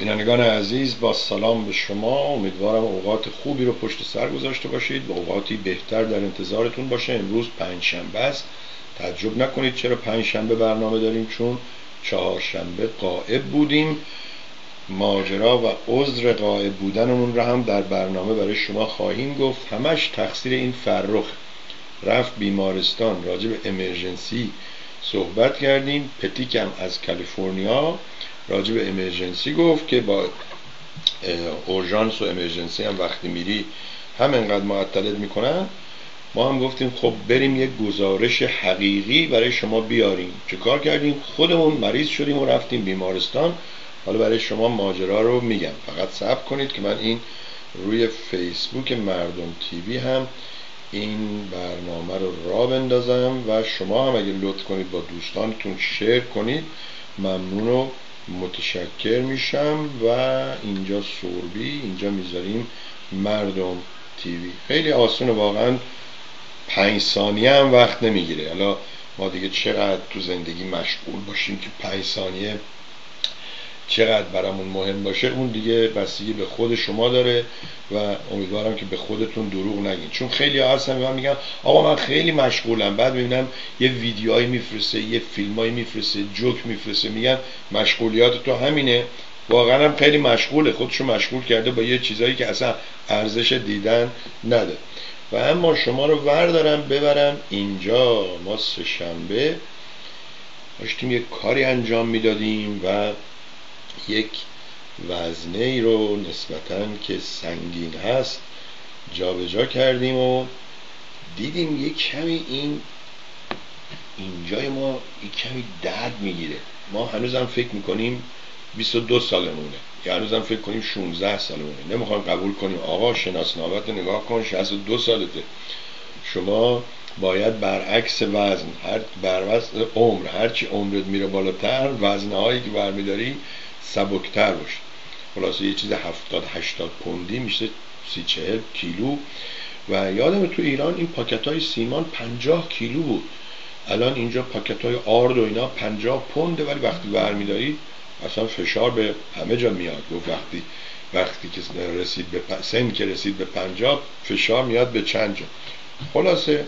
بینندگان عزیز، با سلام به شما. امیدوارم اوقات خوبی رو پشت سر گذاشته باشید و اوقاتی بهتر در انتظارتون باشه. امروز پنجشنبه است. تعجب نکنید چرا پنجشنبه برنامه داریم، چون چهارشنبه غائب بودیم. ماجرا و عذر غائب بودنمون رو هم در برنامه برای شما خواهیم گفت. همش تقصیر این فرخ. رفت بیمارستان، راجع به امرجنسی صحبت کردیم. پتیکم از کالیفرنیا راجع به امرجنسی گفت که با اورژانس و امرجنسی هم وقتی میری هم انقدر معطلت میکنن. ما هم گفتیم خب بریم یک گزارش حقیقی برای شما بیاریم. چه کار کردیم؟ خودمون مریض شدیم و رفتیم بیمارستان. حالا برای شما ماجرا رو میگم، فقط صبر کنید که من این روی فیسبوک مردم تیوی هم این برنامه رو راه بندازم و شما هم اگه لطف کنید با دوستانتون شیر کنید ممنون و متشکر میشم. و اینجا سوربی، اینجا میذاریم مردم تیوی. خیلی آسونه واقعا، 5 ثانیه هم وقت نمیگیره. حالا ما دیگه چقدر تو زندگی مشغول باشیم که 5 ثانیه چقدر برامون مهم باشه، اون دیگه بستگی به خود شما داره و امیدوارم که به خودتون دروغ نگین. چون خیلی ها هستن به من میگن آقا من خیلی مشغولم، بعد میبینم یه ویدیوهایی میفرسته، یه فیلمایی میفرسته، جوک میفرسته، میگن مشغولیات تو همینه. واقعا هم خیلی مشغوله، خودشو مشغول کرده با یه چیزایی که اصلا ارزش دیدن نداره. و اما شما رو وردارم ببرم اینجا. ما سه شنبه داشتیم یک کاری انجام میدادیم و یک وزنه ای رو نسبتاً که سنگین هست جابجا کردیم و دیدیم یک کمی اینجای ما یک کمی درد میگیره. ما هنوزم فکر میکنیم 22 سالمونه یا هنوزم فکر کنیم 16 سالمونه. نمیخوام قبول کنیم. آقا شناسنامت نگاه کن، 62 سالته. شما باید برعکس وزن، برعکس عمر، هرچی عمرت میره بالاتر وزنهایی که برمیداری سبکتر باشه. خلاصه یه چیز 70-80 پوندی میشه 30-40 کیلو. و یادم تو ایران این پاکت های سیمان 50 کیلو بود. الان اینجا پاکت های آرد و اینا 50 پونده، ولی وقتی برمیداری اصلا فشار به همه جا میاد. گفت وقتی که رسید به سن که رسید به 50 فشار میاد به چند جا. خلاصه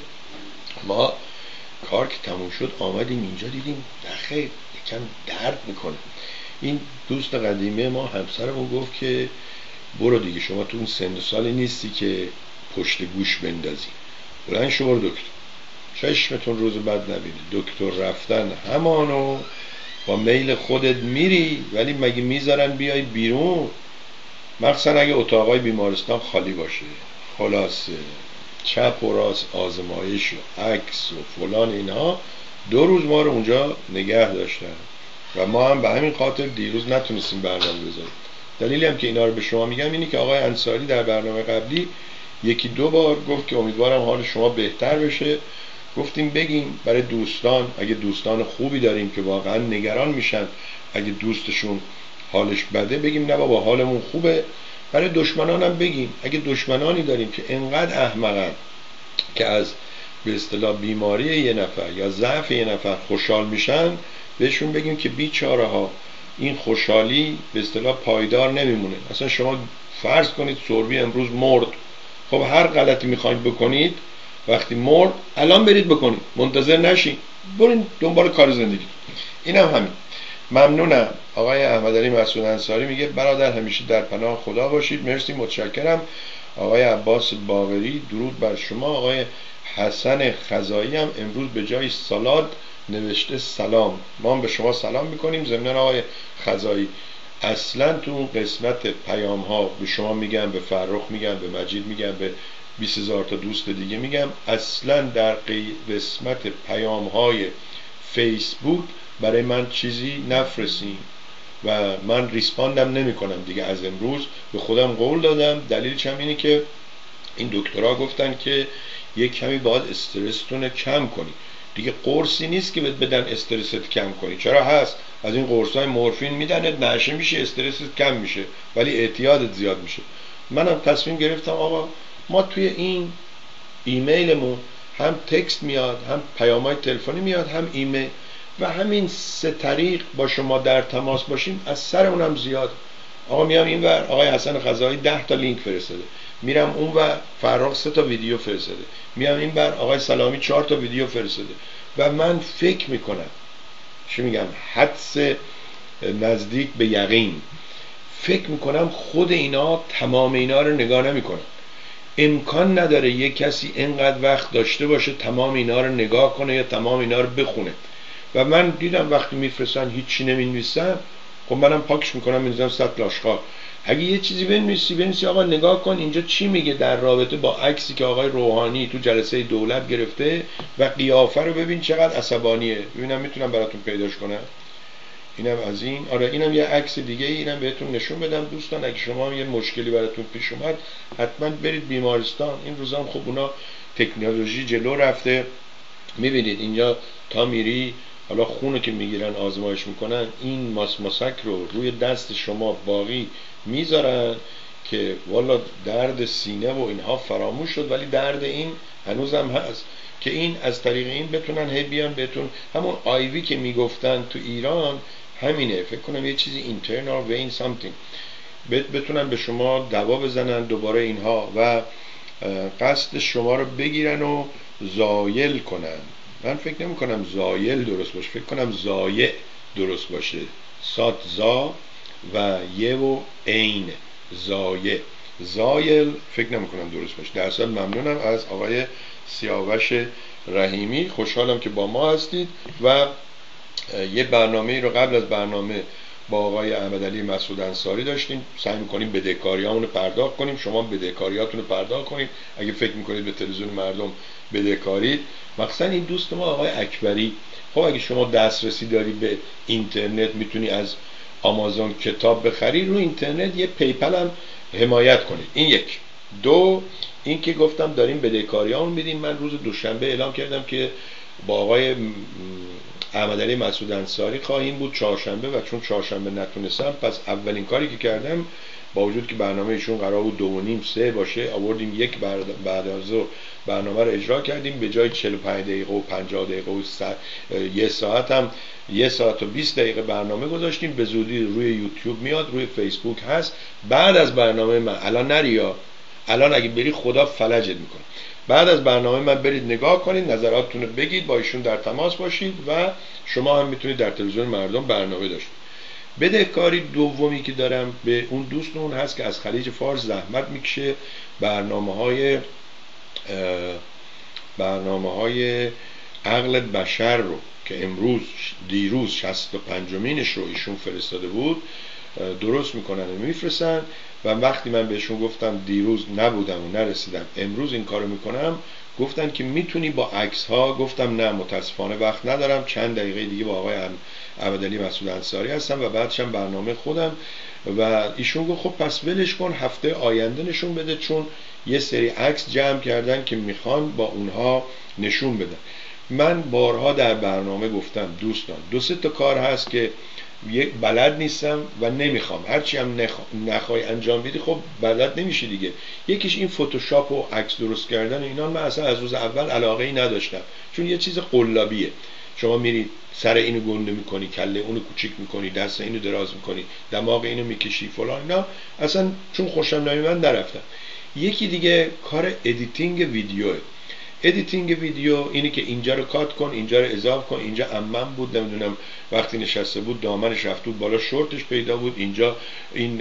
ما کار که تموم شد آمدیم اینجا دیدیم نخیر یکم درد میکنه. این دوست قدیمی ما همسرمون گفت که برو دیگه، شما تو اون سن و سالی نیستی که پشت گوش بندازی، بلند شو برو دکتر، چشمتون روز بد نبینه. دکتر رفتن همانو با میل خودت میری، ولی مگه میذارن بیای بیرون؟ مخصوصا اگه اتاقای بیمارستان خالی باشه. خلاصه چپ و راست آزمایش و عکس و فلان اینها 2 روز ما رو اونجا نگه داشتن و ما هم به همین خاطر دیروز نتونستیم برنامه بذاریم. دلیلی هم که اینا رو به شما میگم اینی که آقای انصاری در برنامه قبلی 1-2 بار گفت که امیدوارم حال شما بهتر بشه. گفتیم بگیم برای دوستان، اگه دوستان خوبی داریم که واقعا نگران میشن اگه دوستشون حالش بده، بگیم نه بابا حالمون خوبه. برای دشمنان هم بگیم، اگه دشمنانی داریم که انقدر احمقن که از به اصطلاح بیماری یه نفر یا ضعف یه نفر خوشحال میشن، بهشون بگیم که بیچاره ها این خوشحالی به اصطلاح پایدار نمیمونه. اصلا شما فرض کنید سوربی امروز مرد، خب هر غلطی میخواید بکنید وقتی مرد الان برید بکنید، منتظر نشین، برین دنبال کار زندگی. اینم همین. ممنونم. آقای احمدعلی مسعود انصاری میگه برادر همیشه در پناه خدا باشید. مرسی، متشکرم. آقای عباس باقری درود بر شما. آقای حسن خزایی هم امروز به جای سالاد نوشته سلام. ما هم به شما سلام میکنیم. ضمن آقای خزایی اصلا تو اون قسمت پیام ها به شما میگم، به فرخ میگم، به مجید میگم، به 20,000 تا دوست دیگه میگم، اصلا در قسمت پیام های فیسبوک برای من چیزی نفرستین و من ریسپاندم نمی کنم دیگه. از امروز به خودم قول دادم. دلیلش هم اینه که این دکترها گفتن که یک کمی باید استرستون کم کنی. دیگه قرصی نیست که بدن استرست کم کنی. چرا هست؟ از این قرصای مورفین میدنت، نشه میشه، استرست کم میشه، ولی اعتیادت زیاد میشه. منم تصمیم گرفتم آقا ما توی این ایمیلمون هم تکست میاد، هم پیام‌های تلفنی میاد، هم ایمیل، و همین 3 طریق با شما در تماس باشیم از سر اونم زیاد. آقا میام این ور، آقای حسن خزاعی 10 تا لینک فرستاده، میرم اون ور فرخ 3 تا ویدیو فرستاده، میام این ور آقای سلامی 4 تا ویدیو فرستاده و من فکر میکنم، چی میگم، حدس نزدیک به یقین، فکر میکنم خود اینا تمام اینا رو نگاه نمیکنن. امکان نداره یک کسی اینقدر وقت داشته باشه تمام اینا رو نگاه کنه یا تمام اینا رو بخونه. و من دیدم وقتی میفرستن هیچی نمینویسن، خب منم پاکش میکنم میذارم سطل آشغال. اگه یه چیزی بنویسی آقا نگاه کن اینجا چی میگه در رابطه با عکسی که آقای روحانی تو جلسه دولت گرفته و قیافه رو ببین چقدر عصبانیه. ببینم میتونم براتون پیداش کنم. اینم از این. آره اینم یه عکس دیگه، اینم بهتون نشون بدم دوستان. اگه شما هم یه مشکلی براتون پیش اومد حتما برید بیمارستان. این روزا خب اونا تکنولوژی جلو رفته، میبینید اینجا تا میری حالا خونو که میگیرن آزمایش میکنن این ماسک رو روی دست شما باقی میذارن که والا درد سینه و اینها فراموش شد، ولی درد این هنوزم هست که این از طریق این بتونن هی بیان بهتون همون آیوی که میگفتن تو ایران همینه، فکر کنم یه چیزی internal vein something، بتونن به شما دوا بزنن دوباره اینها و قصد شما رو بگیرن و زایل کنن. من فکر نمی کنم زایل درست باشه، فکر کنم زایع درست باشه، سات زا و یه و عین زایع. زایل فکر نمی کنم درست باشه. در اصل ممنونم از آقای سیاوش رحیمی، خوشحالم که با ما هستید و یه برنامه رو قبل از برنامه با آقای احمدعلی مسعود انصاری داشتیم. سعی می‌کنیم بدهکاریامون رو پرداخت کنیم، شما بدهکاریاتون رو پرداخت کنید اگه فکر می‌کنید به تلویزیون مردم بدهکارید. مثلا این دوست ما آقای اکبری، خب اگه شما دسترسی داری به اینترنت میتونی از آمازون کتاب بخری، رو اینترنت یه پیپل هم حمایت کنید. این یک. دو، این که گفتم داریم بدهکاریامون میدیم. من روز دوشنبه اعلام کردم که با آقای احمدعلی مسعود انصاری خواهیم بود چهارشنبه و چون چهارشنبه نتونستم پس اولین کاری که کردم با وجود که برنامه ایشون قرار بود 2:30 باشه آوردیم یک بعد از ظهر برنامه رو اجرا کردیم، به جای 45 دقیقه و 50 دقیقه و یه ساعت هم 1 ساعت و 20 دقیقه برنامه گذاشتیم. به زودی روی یوتیوب میاد، روی فیسبوک هست. بعد از برنامه من الان نریا، الان اگه بری خدا فلجت میکنه. بعد از برنامه من برید نگاه کنید، نظراتتون رو بگید، با ایشون در تماس باشید و شما هم میتونید در تلویزیون مردم برنامه داشتید. بدهکاری دومی که دارم به اون دوستمون هست که از خلیج فارس زحمت میکشه برنامه‌های عقل بشر رو که دیروز 65مینش رو ایشون فرستاده بود درست میکنن و میفرستن و وقتی من بهشون گفتم دیروز نبودم و نرسیدم امروز این کارو میکنم، گفتن که میتونی با عکس ها. گفتم نه متاسفانه وقت ندارم، چند دقیقه دیگه با آقای احمدعلی مسعود انصاری هستم و بعدش هم برنامه خودم. و ایشون گفت خب پس ولش کن هفته آینده نشون بده، چون یه سری عکس جمع کردن که میخوان با اونها نشون بدن. من بارها در برنامه گفتم دوستان 2-3 تا کار هست که یک بلد نیستم و نمیخوام، هرچی هم نخوای انجام بدی خب بلد نمیشی دیگه. یکیش این فتوشاپ و عکس درست کردن اینا، من اصلا از روز اول علاقه ای نداشتم، چون یه چیز قلابیه. شما میری سر اینو گنده میکنی، کله اونو کوچیک میکنی، دست اینو دراز میکنی، دماغ اینو میکشی فلان، اینا اصلا چون خوشم نمیاد نرفتم. یکی دیگه کار ادیتینگ ویدیوه. ادیتینگ ویدیو اینی که اینجا رو کات کن، اینجا رو اضافه کن. اینجا عمم بود نمیدونم وقتی نشسته بود دامنش رفت بود بالا، شورتش پیدا بود. اینجا این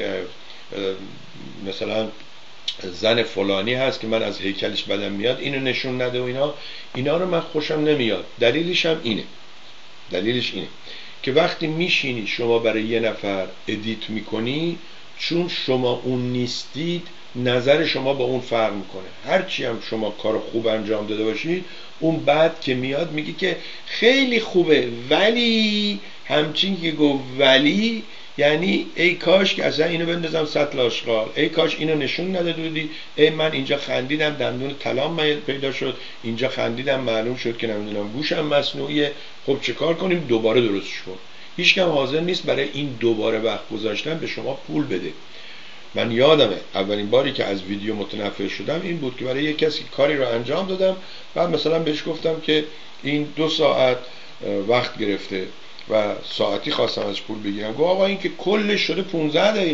مثلا زن فلانی هست که من از هیکلش بدم میاد، اینو نشون نده و اینا رو من خوشم نمیاد. دلیلش اینه که وقتی میشینی شما برای یه نفر ادیت میکنی، چون شما اون نیستید نظر شما با اون فرق میکنه. هرچی هم شما کار خوب انجام داده باشید، اون بعد که میاد میگه که خیلی خوبه، ولی همچین که گفت ولی یعنی ای کاش که اصلا اینو بندازم سطل آشغال، ای کاش اینو نشون ندادی، ای من اینجا خندیدم دندون طلام پیدا شد، اینجا خندیدم معلوم شد که نمیدونم گوشم مصنوعیه. خب چه کار کنیم؟ دوباره درستش کن. هیچ کم حاضر نیست برای این دوباره وقت گذاشتن به شما پول بده. من یادمه اولین باری که از ویدیو متنفر شدم این بود که برای یک کسی کاری رو انجام دادم، بعد مثلا بهش گفتم که این 2 ساعت وقت گرفته و ساعتی خواستم ازش پول بگیرم. گفت آقا این که کلش شده 15 دقیقه.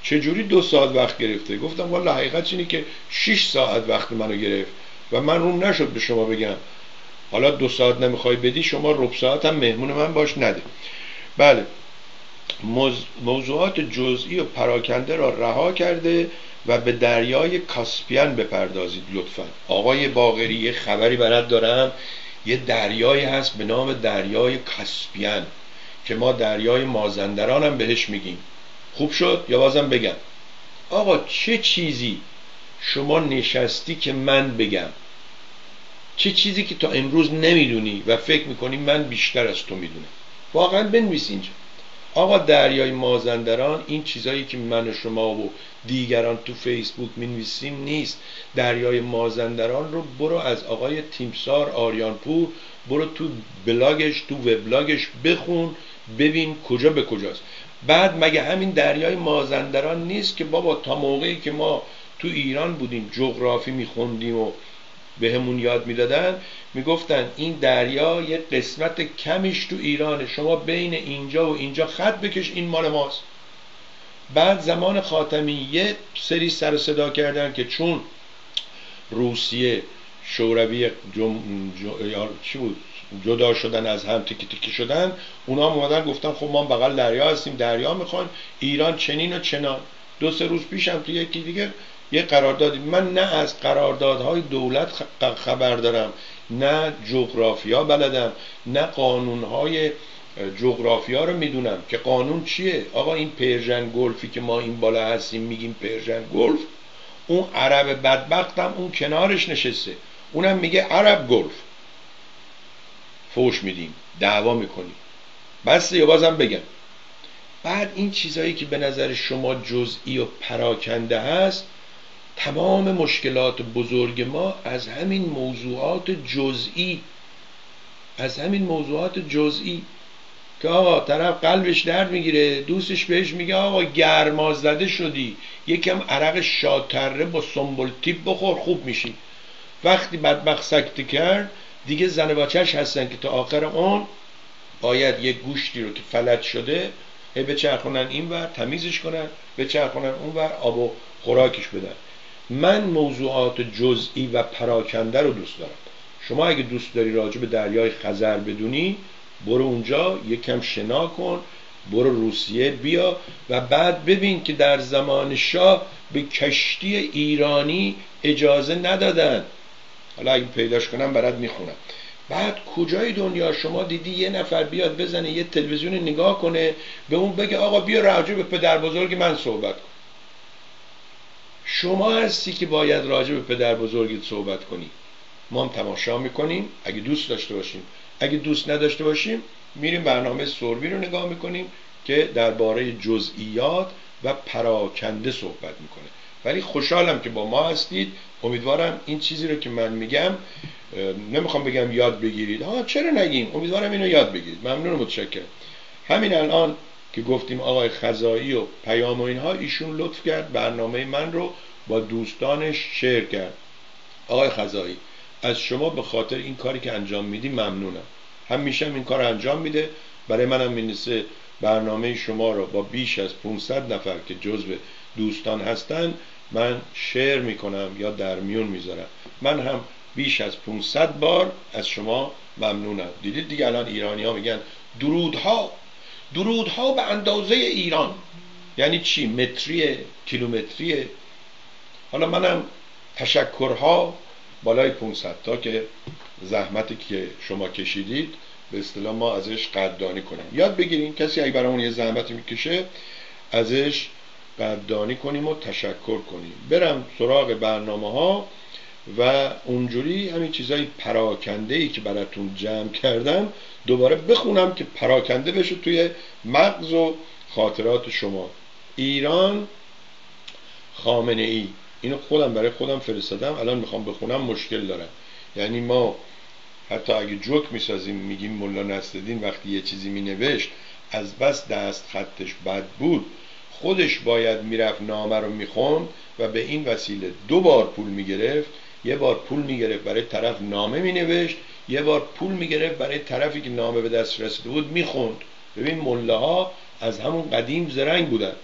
چجوری 2 ساعت وقت گرفته؟ گفتم والا حقیقت اینه که 6 ساعت وقت منو گرفت و من روم نشد به شما بگم حالا 2 ساعت نمیخوای بدی، شما ربع ساعت هم مهمون من باش نده. بله، موضوعات جزئی و پراکنده را رها کرده و به دریای کاسپیان بپردازید لطفا. آقای باقری، یه خبری برات دارم، یه دریایی هست به نام دریای کاسپیان که ما دریای مازندران هم بهش میگیم. خوب شد یا بازم بگم؟ آقا چه چیزی شما نشستی که من بگم؟ چه چیزی که تا امروز نمیدونی و فکر میکنی من بیشتر از تو میدونم؟ واقعا بنویس اینجا. آقا دریای مازندران این چیزایی که من و شما و دیگران تو فیسبوک مینویسیم نیست. دریای مازندران رو برو از آقای تیمسار آریانپور، برو تو بلاگش، تو وبلاگش بخون، ببین کجا به کجاست. بعد مگه همین دریای مازندران نیست که بابا تا موقعی که ما تو ایران بودیم جغرافی میخوندیم و به همون یاد میدادن، میگفتن این دریا یه قسمت کمیش تو ایرانه، شما بین اینجا و اینجا خط بکش، این مال ماست. بعد زمان خاتمی یه سری سر صدا کردن که چون روسیه شوروی چی بود جدا شدن از هم، تیکی تیکی شدن، اونا هم اومدن گفتن خب ما بغل دریا هستیم، دریا میخوایم، ایران چنین و چنان. 2-3 روز پیشم تو یکی دیگه یه قراردادی، من نه از قراردادهای دولت خبر دارم، نه جغرافیا بلدم، نه قانونهای جغرافیا رو میدونم که قانون چیه. آقا این پرژن گلفی که ما این بالا هستیم میگیم پرژن گلف، اون عرب بدبختم اون کنارش نشسته، اونم میگه عرب گلف. فوش میدیم، دعوا میکنیم. بس یا بازم بگم. بعد این چیزایی که به نظر شما جزئی و پراکنده هست، تمام مشکلات بزرگ ما از همین موضوعات جزئی که آقا طرف قلبش درد میگیره، دوستش بهش میگه آقا گرما زده شدی، یکم عرق شاتره با سنبل تیپ بخور خوب میشی. وقتی بدبخت سکته کرد دیگه زن بچه‌ش هستن که تا آخر اون باید یک گوشتی رو که فلج شده بچرخونن اینور تمیزش کنن، بچرخونن اونور آب و خوراکش بدن. من موضوعات جزئی و پراکنده رو دوست دارم. شما اگه دوست داری راجع به دریای خزر بدونی، برو اونجا یکم شنا کن، برو روسیه بیا و بعد ببین که در زمان شاه به کشتی ایرانی اجازه ندادن. حالا اگه پیداش کنم برات میخونم. بعد کجای دنیا شما دیدی یه نفر بیاد بزنه یه تلویزیون نگاه کنه به اون بگه آقا بیا راجع به پدر بزرگ من صحبت کن؟ شما هستی که باید راجع به پدر بزرگت صحبت کنی. ما هم تماشا میکنیم اگه دوست داشته باشیم، اگه دوست نداشته باشیم میریم برنامه سوربی رو نگاه میکنیم که درباره جزئیات و پراکنده صحبت میکنه. ولی خوشحالم که با ما هستید. امیدوارم این چیزی رو که من میگم، نمیخوام بگم یاد بگیرید، چرا نگیم، امیدوارم اینو یاد بگیرید. ممنون و متشکرم. همین الان که گفتیم آقای خزایی و پیام و اینها، ایشون لطف کرد برنامه من رو با دوستانش شیر کرد. آقای خزایی از شما به خاطر این کاری که انجام میدی ممنونم. همیشه این کار انجام میده، برای منم می‌نویسه برنامه شما رو با بیش از 500 نفر که جزو دوستان هستن من شیر میکنم یا در میون میذارم. من هم بیش از 500 بار از شما ممنونم. دیدید دیگه الان ایرانی ها میگن درودها به اندازه ایران. یعنی چی؟ متریه؟ کیلومتریه؟ حالا منم تشکرها بالای 500 تا که زحمتی که شما کشیدید به اصطلاح ما ازش قدردانی کنیم. یاد بگیریم کسی اگه برامون یه زحمتی میکشه ازش قدردانی کنیم و تشکر کنیم. برم سراغ برنامه ها و اونجوری همین چیزای پراکنده ای که براتون جمع کردم دوباره بخونم که پراکنده بشه توی مغز و خاطرات شما. ایران، خامنه ای. اینو خودم برای خودم فرستادم، الان میخوام بخونم مشکل دارم. یعنی ما حتی اگه جوک میسازیم میگیم مولا نصرالدین وقتی یه چیزی مینوشت از بس دست خطش بد بود خودش باید میرفت نامه رو میخوند و به این وسیله 2 بار پول میگرفت. یه بار پول میگرفت برای طرف نامه مینوشت، یه بار پول میگرفت برای طرفی که نامه به دست رسیده بود میخوند. ببین ملاها از همون قدیم زرنگ بودن.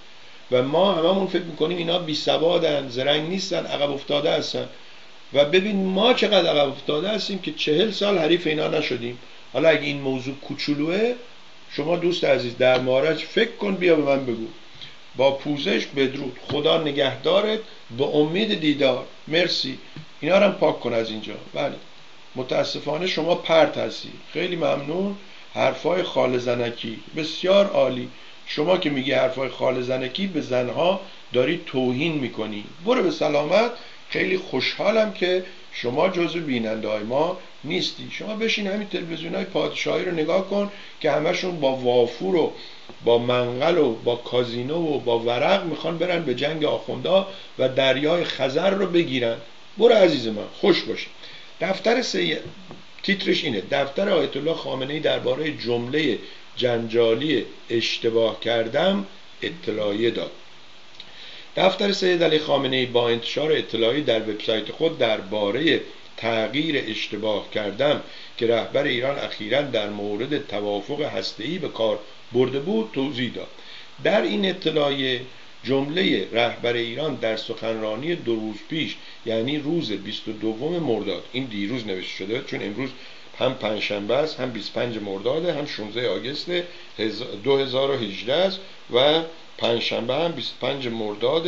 و ما هممون فکر میکنیم اینا بی سوادن، زرنگ نیستن، عقب افتاده هستن. و ببین ما چقدر عقب افتاده هستیم که 40 سال حریف اینا نشدیم. حالا اگه این موضوع کوچولوه، شما دوست عزیز در مهارت فکر کن، بیا به من بگو. با پوزش بدرود، خدا نگهدارت، به امید دیدار، مرسی. اینا رو هم پاک کن از اینجا. بله متاسفانه شما پرت هستی. خیلی ممنون. حرفای خال زنکی بسیار عالی. شما که میگی حرفای خال زنکی، به زنها داری توهین میکنی. برو به سلامت. خیلی خوشحالم که شما جزو بیننده های ما نیستی. شما بشین همین تلویزیون های پادشاهی رو نگاه کن که همشون با وافور و با منقل و با کازینو و با ورق میخوان برن به جنگ آخوندا و دریای خزر رو بگیرن. برو عزیز من، خوش باش. دفتر تیترش اینه: دفتر آیت الله خامنه‌ای درباره جمله جنجالی اشتباه کردم اطلاعیه داد. دفتر سید علی خامنه‌ای با انتشار اطلاعی در وبسایت خود درباره تغییر اشتباه کردم که رهبر ایران اخیراً در مورد توافق هسته‌ای به کار برده بود توضیح داد. در این اطلاعیه جمله رهبر ایران در سخنرانی 2 روز پیش، یعنی روز 22 مرداد، این دیروز نوشته شده چون امروز هم پنجشنبه است، هم 25 مرداد، هم 16 آگوست 2018 است و پنجشنبه هم 25 مرداد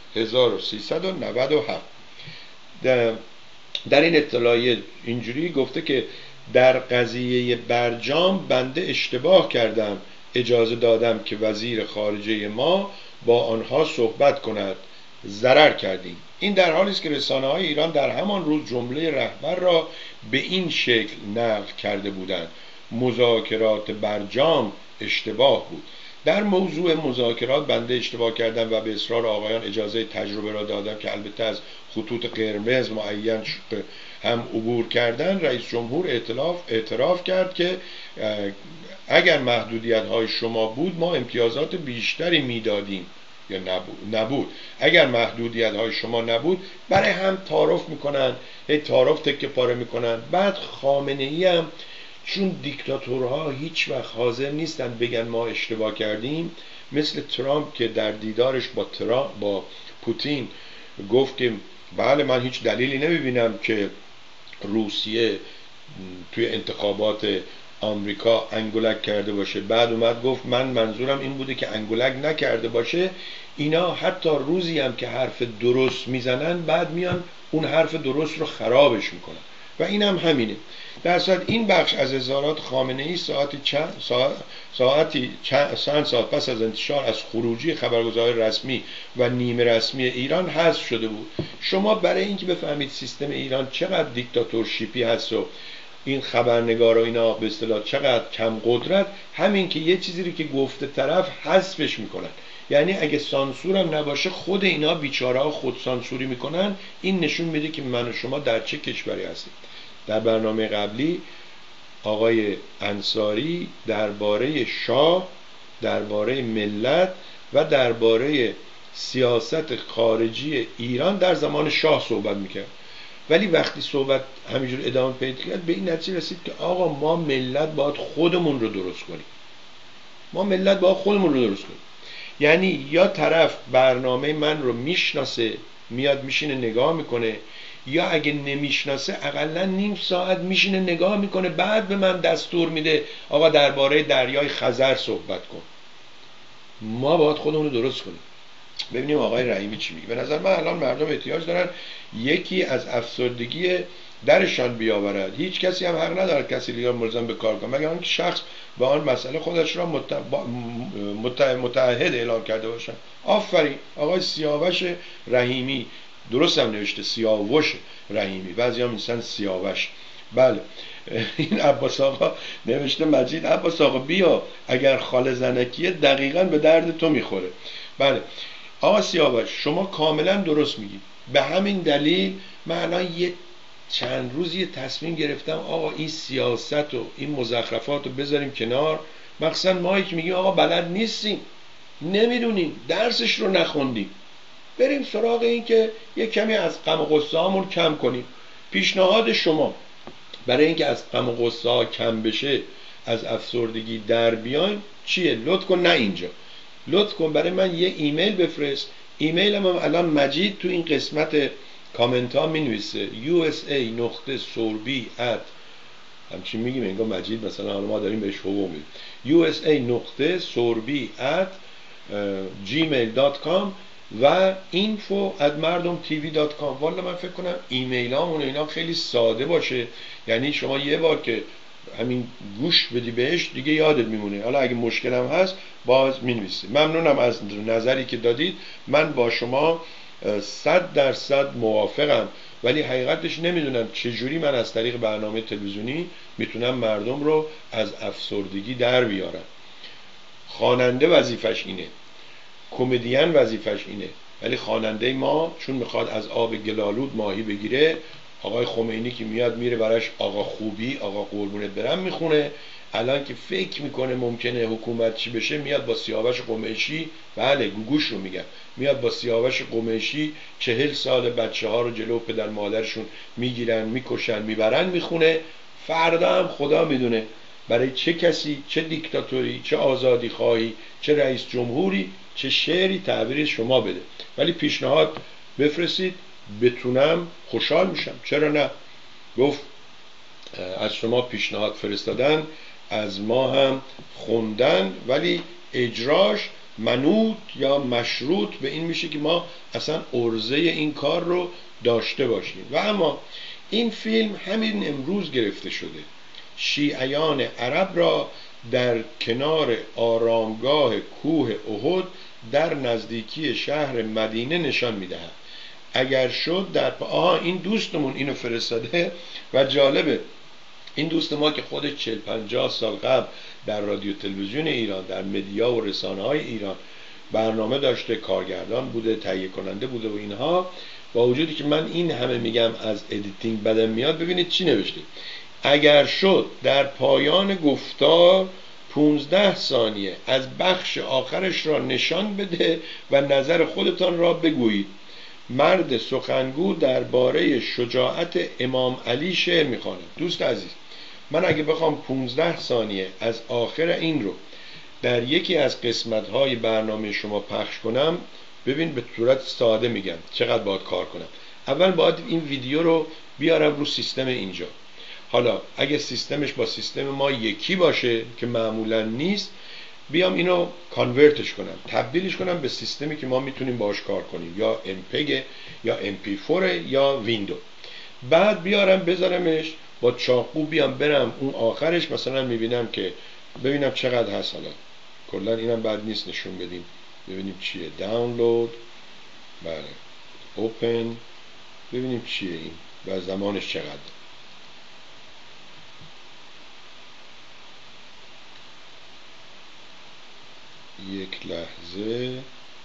1397. در این اطلاعیه اینجوری گفته که در قضیه برجام بنده اشتباه کردم، اجازه دادم که وزیر خارجه ما با آنها صحبت کند، ضرر کردیم. این در حالی است که رسانه‌های ایران در همان روز جمله رهبر را به این شکل نقل کرده بودند: مذاکرات برجام اشتباه بود. در موضوع مذاکرات بنده اشتباه کردم و به اصرار آقایان اجازه تجربه را دادم که البته از خطوط قرمز معین هم عبور کردن. رئیس جمهور اعتراف کرد که اگر محدودیت های شما بود ما امتیازات بیشتری میدادیم یا نبود. اگر محدودیت های شما نبود، برای هم تعارف میکنن، تعارف تکه پاره میکنن. بعد خامنه ای هم چون دیکتاتورها هیچ وقت حاضر نیستن بگن ما اشتباه کردیم، مثل ترامپ که در دیدارش با پوتین گفت که بله من هیچ دلیلی نمیبینم که روسیه توی انتخابات آمریکا انگولک کرده باشه. بعد اومد گفت من منظورم این بوده که انگولک نکرده باشه. اینا حتی روزی هم که حرف درست میزنن بعد میان اون حرف درست رو خرابش میکنن و این هم همینه. در صورت این بخش از اظهارات خامنه ای چند ساعت پس از انتشار از خروجی خبرگزاری رسمی و نیمه رسمی ایران حذف شده بود. شما برای اینکه بفهمید سیستم ایران چقدر دیکتاتورشیپی هست و این خبرنگارا اینا به اصطلاح چقدر کم قدرت، همین که یه چیزی رو که گفته طرف حذفش میکنن. یعنی اگه سانسور هم نباشه خود اینا بیچاره‌ها خود سانسوری میکنن. این نشون میده که من و شما در چه کشوری هستیم. در برنامه قبلی آقای انصاری درباره شاه، درباره ملت و درباره سیاست خارجی ایران در زمان شاه صحبت میکرد، ولی وقتی صحبت همینجور ادامه پیدا کرد به این نتیجه رسید که آقا ما ملت باید خودمون رو درست کنیم. یعنی یا طرف برنامه من رو میشناسه میاد میشینه نگاه میکنه، یا اگه نمیشناسه اقلا نیم ساعت میشینه نگاه میکنه بعد به من دستور میده آقا درباره دریای خزر صحبت کن. ما باید خودمون رو درست کنیم. ببینیم آقای رحیمی چی میگه. به نظر من الان مردم احتیاج دارن یکی از افسردگی درشان بیاورد. هیچ کسی هم حق نداره کسی دیگر ملزم به کار کنه مگر آنکه شخص به آن مسئله خودش را متعهد اعلام کرده باشد. آفرین آقای سیاوش رحیمی، درست هم نوشته سیاوش رحیمی، بعضی هم میگن سیاوش. بله این عباس آقا نوشته مجید عباس آقا بیا اگر خال زنکیه دقیقاً به درد تو میخوره. بله آقا سیاوش شما کاملا درست میگی. به همین دلیل من الان یه چند روز یه تصمیم گرفتم آقا این سیاست و این مزخرفات رو بذاریم کنار. مخصوصا مایی که میگیم آقا بلد نیستیم، نمیدونیم، درسش رو نخوندیم، بریم سراغ این که یه کمی از غم و غصه هامون کم کنیم. پیشنهاد شما برای اینکه از غم و غصه ها کم بشه، از افسردگی در بیایم چیه؟ لطف کن نه اینجا لطف کن برای من یه ایمیل بفرست. ایمیلم هم الان مجید تو این قسمت کامنت ها می نویسه usa.sorbi همچین میگیم انگار مجید مثلا ما داریم بهش حقوق میدیم. usa.sorbi@gmail.com و info@mardomtv.com. والا من فکر کنم ایمیل ها اینا خیلی ساده باشه، یعنی شما یه بار که همین گوش بدی بهش دیگه یادت میمونه. حالا اگه مشکلم هست باز مینویسی. ممنونم از نظری که دادید. من با شما 100% موافقم، ولی حقیقتش نمیدونم چجوری من از طریق برنامه تلویزیونی میتونم مردم رو از افسردگی در بیارم. خواننده وظیفش اینه، کمدین وظیفش اینه، ولی خواننده ما چون میخواد از آب گلالود ماهی بگیره، آقای خمینی که میاد میره براش آقا خوبی، آقا قربونت برم میخونه. الان که فکر میکنه ممکنه حکومت چی بشه، میاد با سیاوش قمیشی، بله گوگوش رو میگم، میاد با سیاوش قمیشی 40 سال بچه ها رو جلو پدر مادرشون میگیرن، میکشن، میبرن، میخونه. فردا هم خدا میدونه برای چه کسی، چه دیکتاتوری، چه آزادی خواهی، چه رئیس جمهوری، چه شعری تعبیر شما بده. ولی پیشنهاد بفرستید، بتونم خوشحال میشم، چرا نه. گفت از شما پیشنهاد فرستادن، از ما هم خوندن، ولی اجراش منوط یا مشروط به این میشه که ما اصلا عرضه این کار رو داشته باشیم. و اما این فیلم همین امروز گرفته شده، شیعیان عرب را در کنار آرامگاه کوه احد در نزدیکی شهر مدینه نشان میدهد. اگر شد در این دوستمون اینو فرستاده و جالبه، این دوست ما که خودش 40-50 سال قبل در رادیو تلویزیون ایران، در مدیا و رسانه های ایران برنامه داشته، کارگردان بوده، تهیه کننده بوده و اینها، با وجودی که من این همه میگم از ادیتینگ بدم میاد، ببینید چی نوشته: اگر شد در پایان گفتار 15 ثانیه از بخش آخرش را نشان بده و نظر خودتان را بگویید. مرد سخنگو درباره شجاعت امام علی شعر میخواند. دوست عزیز، من اگه بخوام 15 ثانیه از آخر این رو در یکی از قسمت‌های برنامه شما پخش کنم، ببین به صورت ساده میگم چقدر باید کار کنم. اول باید این ویدیو رو بیارم رو سیستم اینجا. حالا اگه سیستمش با سیستم ما یکی باشه که معمولا نیست، بیام اینو کانورتش کنم، تبدیلش کنم به سیستمی که ما میتونیم باش کار کنیم، یا امپگ یا MP4 یا ویندو. بعد بیارم بذارمش با چاقو، بیام برم اون آخرش، مثلا میبینم که ببینم چقدر هست. حالا کلا اینم بد نیست نشون بدیم ببینیم چیه. دانلود، بله، اوپن، ببینیم چیه این و زمانش چقدر. یک لحظه،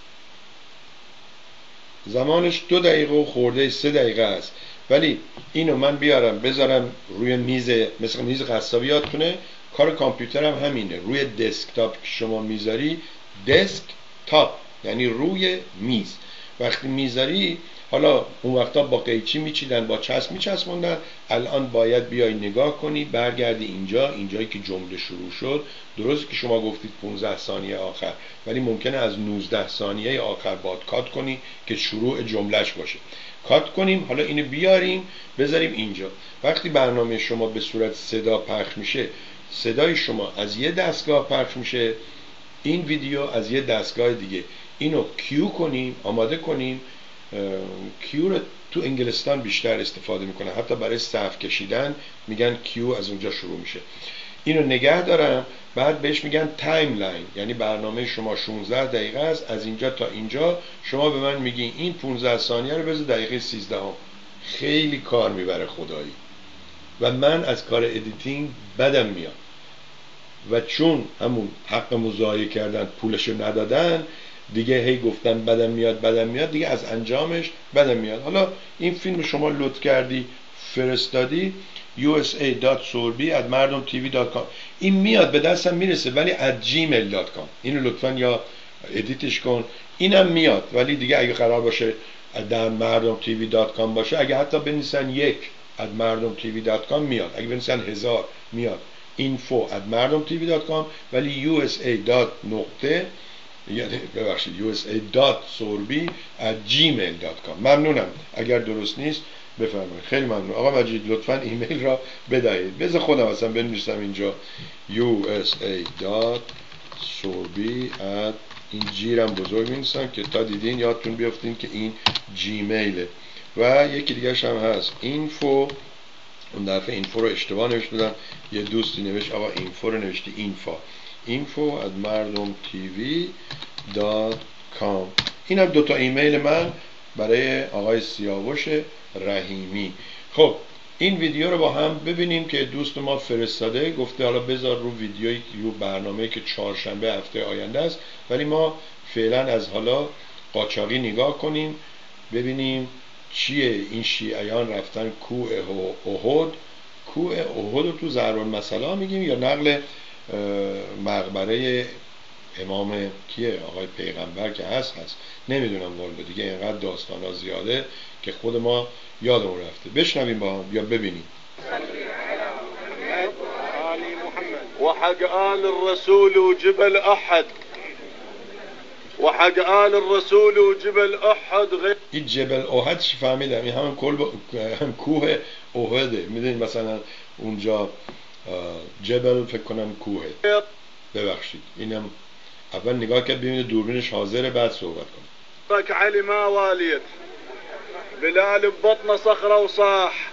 زمانش 2 دقیقه و خورده 3 دقیقه است. ولی اینو من بیارم بذارم روی میز، مثل میز قصابی، یادتونه کار کامپیوترم همینه، روی دسکتاپ که شما میذاری، دسک تاپ یعنی روی میز، وقتی میذاری، حالا اون وقتا با قیچی میچیدن، با چسب میچسبوندن، الان باید بیای نگاه کنی، برگردی اینجا، اینجایی که جمله شروع شد. درست که شما گفتید 15 ثانیه آخر، ولی ممکنه از 19 ثانیه آخر باید کات کنی که شروع جملهش باشه. کات کنیم، حالا اینو بیاریم بذاریم اینجا. وقتی برنامه شما به صورت صدا پخش میشه، صدای شما از یه دستگاه پخش میشه، این ویدیو از یه دستگاه دیگه. اینو کیو کنیم، آماده کنیم. کیو رو تو انگلستان بیشتر استفاده میکنه، حتی برای صف کشیدن میگن کیو، از اونجا شروع میشه. اینو نگه دارم، بعد بهش میگن تایملاین، یعنی برنامه شما 16 دقیقه است، از اینجا تا اینجا شما به من میگین این 15 ثانیه رو بذار دقیقه 13 هم. خیلی کار میبره خدایی و من از کار ادیتینگ بدم میاد و چون همون حق مضایعه کردن پولشو ندادن دیگه، هی گفتن بدم میاد دیگه، از انجامش بدم میاد. حالا این فیلم شما لطف کردی فرستادی usa.sorbi@mardomtv.com، این میاد به دستم میرسه ولی @gmail.com. اینو لطفا یا ادیتش کن. اینم میاد ولی دیگه اگه قرار باشه در mardomtv.com باشه، اگه حتی بنویسن 1 @mardomtv.com میاد، اگه بنویسن 1000 میاد. info@mardomtv.com، ولی usa.sorbi یعنی ببخشید usa.sorbi@gmail.com. ممنونم. اگر درست نیست بفرمایید. خیلی ممنون آقا مجید، لطفا ایمیل را بدهید. بذار خودم اصلا بنویسم اینجا usa.sorbi این جیرم بزرگ می‌نویسم که تا دیدین یادتون بیافتین که این جیمیله. و یکی دیگه هم هست اینفو. اون دفعه اینفو رو اشتباه نوشته، یه دوستی نوشت آقا اینفو رو نوشته info@mardomtv.com. این هم دوتا ایمیل من برای آقای سیاوش رحیمی. خب این ویدیو رو با هم ببینیم که دوست ما فرستاده، گفته حالا بذار رو ویدیوی رو برنامه که چهارشنبه هفته آینده است، ولی ما فعلا از حالا قاچاقی نگاه کنیم ببینیم چیه. این شیعیان رفتن کوه احد. کوه احد رو تو ضرب‌المثل میگیم یا نقل مقبره امام کیه؟ آقای پیغمبر که هست نمیدونم والا، دیگه اینقدر داستان ها زیاده که خود ما یادمون رفته. بشنویم با هم یا ببینیم. وحق آل الرسول وجبل أحد وحق آل الرسول وجبل أحد. این جبل احد چی فهمیدم؟ این همون هم کوه احده. میدونید مثلا اونجا جبل فکر کنم کوهه. ببخشید اینم اول نگاه کرد ببینید دوربینش حاضره بعد صحبت کنه. رك علي ما واليت بلال ببطنه صخره وصاح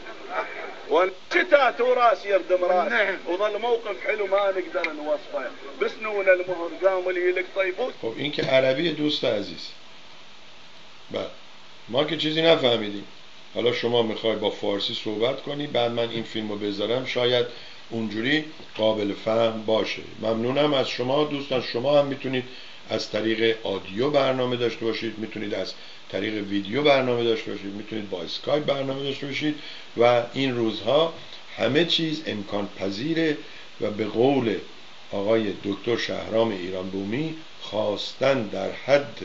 وشتات وراس يردم راس. وظل موقف حلو ما نقدر نوصفه بسنون المهر قام لي لك طيفوت. خب این که عربی دوست عزیز. بعد ما که چیزی نفهمیدیم. حالا شما میخوای با فارسی صحبت کنی بعد من این فیلم رو بذارم شاید اونجوری قابل فهم باشه. ممنونم از شما دوستان. شما هم میتونید از طریق آدیو برنامه داشته باشید، میتونید از طریق ویدیو برنامه داشته باشید، میتونید با اسکایپ برنامه داشته باشید و این روزها همه چیز امکان پذیره و به قول آقای دکتر شهرام ایران بومی خواستن در حد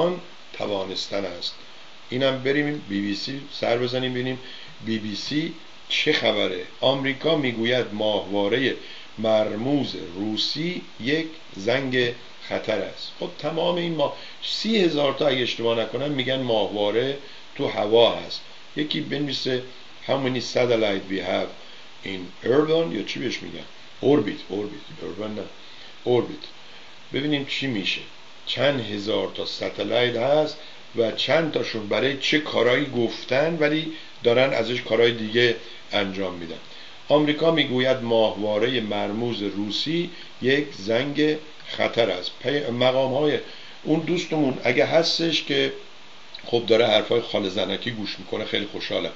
توانستن است. اینم بریم BBC سر بزنیم ببینیم BBC چه خبره. آمریکا میگوید ماهواره مرموز روسی یک زنگ خطر است. خب تمام این 30,000 تا اگه اشتباه نکنم میگن ماهواره تو هوا هست. یکی بنویسه how many satellite we have in urban یا چی بهش میگن orbit urban نه orbit. ببینیم چی میشه. چند هزار تا ستلایت هست و چند تاشون برای چه کارایی گفتن ولی دارن ازش کارهای دیگه انجام میدن. آمریکا میگوید ماهواره مرموز روسی یک زنگ خطر است. مقام های اون دوستمون اگه هستش که خب داره حرفای خاله زنکی گوش میکنه خیلی خوشحالم.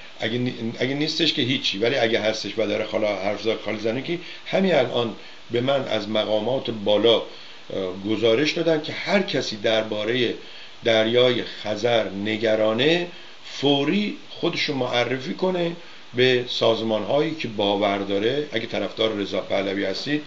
اگه نیستش که هیچی، ولی اگه هستش و داره حرف خاله زنکی، همین الان به من از مقامات بالا گزارش دادن که هر کسی درباره دریای خزر نگرانه فوری خودشو معرفی کنه به سازمان هایی که باور داره. اگه طرفدار رضا پهلوی هستید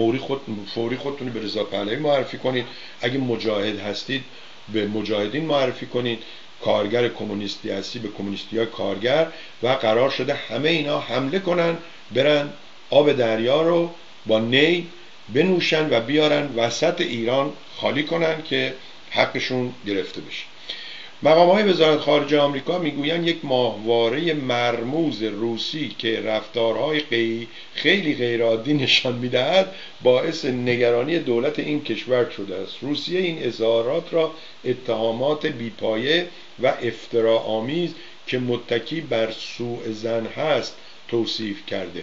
فوری خودتون به رضا پهلوی معرفی کنید. اگه مجاهد هستید به مجاهدین معرفی کنید. کارگر کمونیستی هستی به کمونیستی های کارگر. و قرار شده همه اینا حمله کنن برن آب دریا رو با نی بنوشن و بیارن وسط ایران خالی کنن که حقشون گرفته بشه. مقام‌های وزارت خارجه آمریکا میگویند یک ماهواره مرموز روسی که رفتارهای خیلی غیرعادی نشان میدهد باعث نگرانی دولت این کشور شده است. روسیه این اظهارات را اتهامات بیپایه و افتراآمیز که متکی بر سوء ظن هست توصیف کرده.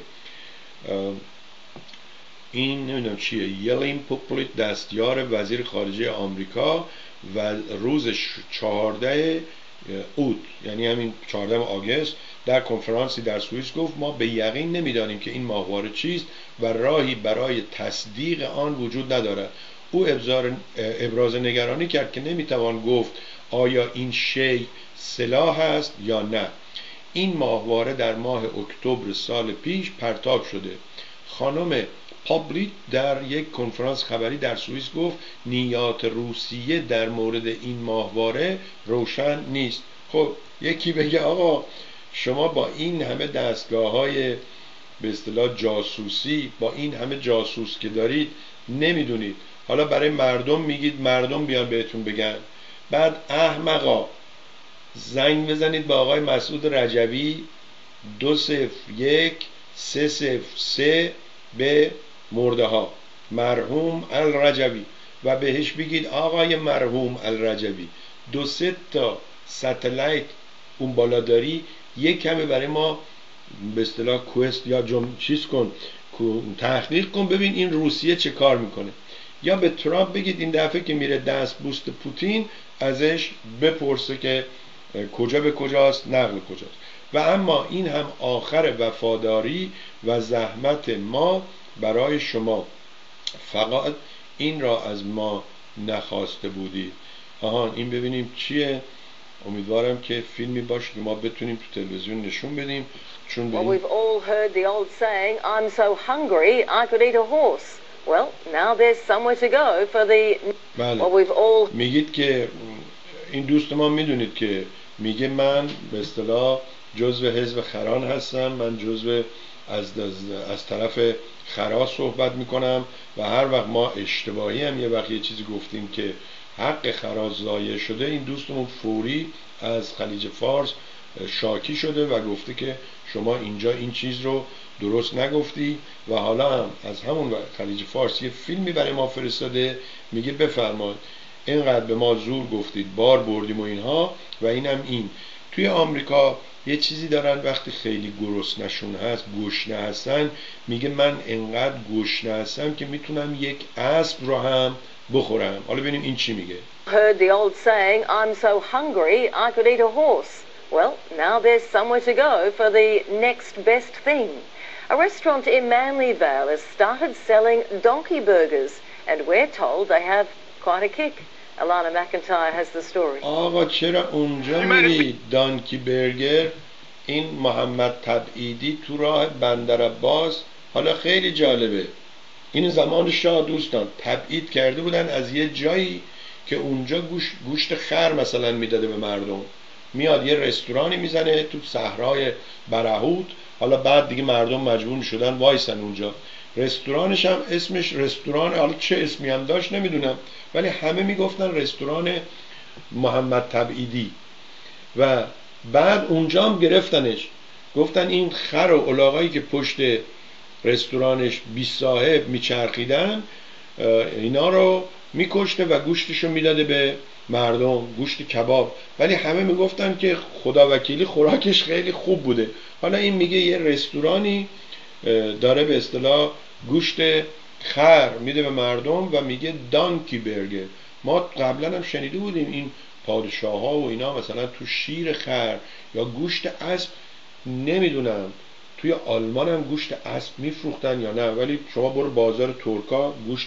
این نمیدونم چیه. یلین پوپلیت دستیار وزیر خارجه آمریکا و روز 14 اوت یعنی همین 14 آگوست در کنفرانسی در سوئیس گفت ما به یقین نمیدانیم که این ماهواره چیست و راهی برای تصدیق آن وجود ندارد. او ابراز نگرانی کرد که نمیتوان گفت آیا این شی سلاح است یا نه. این ماهواره در ماه اکتبر سال پیش پرتاب شده. خانم پابلیت در یک کنفرانس خبری در سوئیس گفت نیات روسیه در مورد این ماهواره روشن نیست. خب یکی بگه آقا شما با این همه دستگاه‌های به اصطلاح جاسوسی، با این همه جاسوس که دارید نمیدونید. حالا برای مردم میگید مردم بیان بهتون بگن. بعد احمقا زنگ بزنید به آقای مسعود رجبی 201-303 به مرده ها مرحوم الرجبی و بهش بگید آقای مرحوم الرجبی 2-3 تا ستلایت اون بالا داری، یک کمی برای ما به اصطلاح کوست یا چیز کن، تحقیق کن ببین این روسیه چه کار میکنه. یا به ترامپ بگید این دفعه که میره دست بوست پوتین ازش بپرسه که کجا به کجاست، نقل کجاست. و اما این هم آخر وفاداری و زحمت ما برای شما، فقط این را از ما نخواسته بودید. این ببینیم چیه. امیدوارم که فیلمی باشه که ما بتونیم تو تلویزیون نشون بدیم. چون Well, we've all heard the old saying, I'm so hungry I could eat a horse. Well, now there's somewhere to go for the... بله. Well, we've all... میگید که این دوست ما میدونید که میگه من به اصطلاح جزو حزب خران هستم، من جزو از طرف خرا صحبت میکنم و هر وقت ما اشتباهی هم یه وقت یه چیزی گفتیم که حق خرا ضایع شده، این دوستمون فوری از خلیج فارس شاکی شده و گفته که شما اینجا این چیز رو درست نگفتی و حالا هم از همون خلیج فارس یه فیلمی برای ما فرستاده، میگه بفرمایید اینقدر به ما زور گفتید، بار بردیم و اینها و اینم این. توی آمریکا یه چیزی دارن وقتی خیلی گرسنه‌شون هست، گشنه هستن، میگه من انقدر گشنه هستم که میتونم یک اسب رو هم بخورم. حالا ببینیم این چی میگه. Heard the old saying, I'm so hungry I could eat a horse. Well, now there's somewhere to go for the next best thing. A restaurant in Manly Vale has started selling donkey burgers and we're told they have quite a kick. Alana McIntyre has the story. آقا چرا اونجا میری دانکی برگر؟ این محمد تبعیدی تو راه بندر عباس، حالا خیلی جالبه، این زمان شاه دوستان تبعید کرده بودن از یه جایی که اونجا گوشت خر مثلا میداده به مردم، میاد یه رستورانی میزنه تو صحرای برهوت، حالا بعد دیگه مردم مجبور میشدن وایسن اونجا. رستورانش هم اسمش رستوران، حالا چه اسمی هم داشت نمیدونم، ولی همه میگفتن رستوران محمد تبعیدی. و بعد اونجا هم گرفتنش، گفتن این خر و الاغایی که پشت رستورانش بی صاحب میچرخیدن اینا رو میکشته و گوشتشو میداده به مردم، گوشت کباب، ولی همه میگفتن که خدا وکیلی خوراکش خیلی خوب بوده. حالا این میگه یه رستورانی داره به اصطلاح گوشت خر میده به مردم و میگه دانکی برگر. ما قبلا هم شنیده بودیم این پادشاه ها و اینا مثلا تو شیر خر یا گوشت اسب، نمیدونم توی آلمان هم گوشت اسب میفروختن یا نه، ولی شما برو بازار ترکا گوشت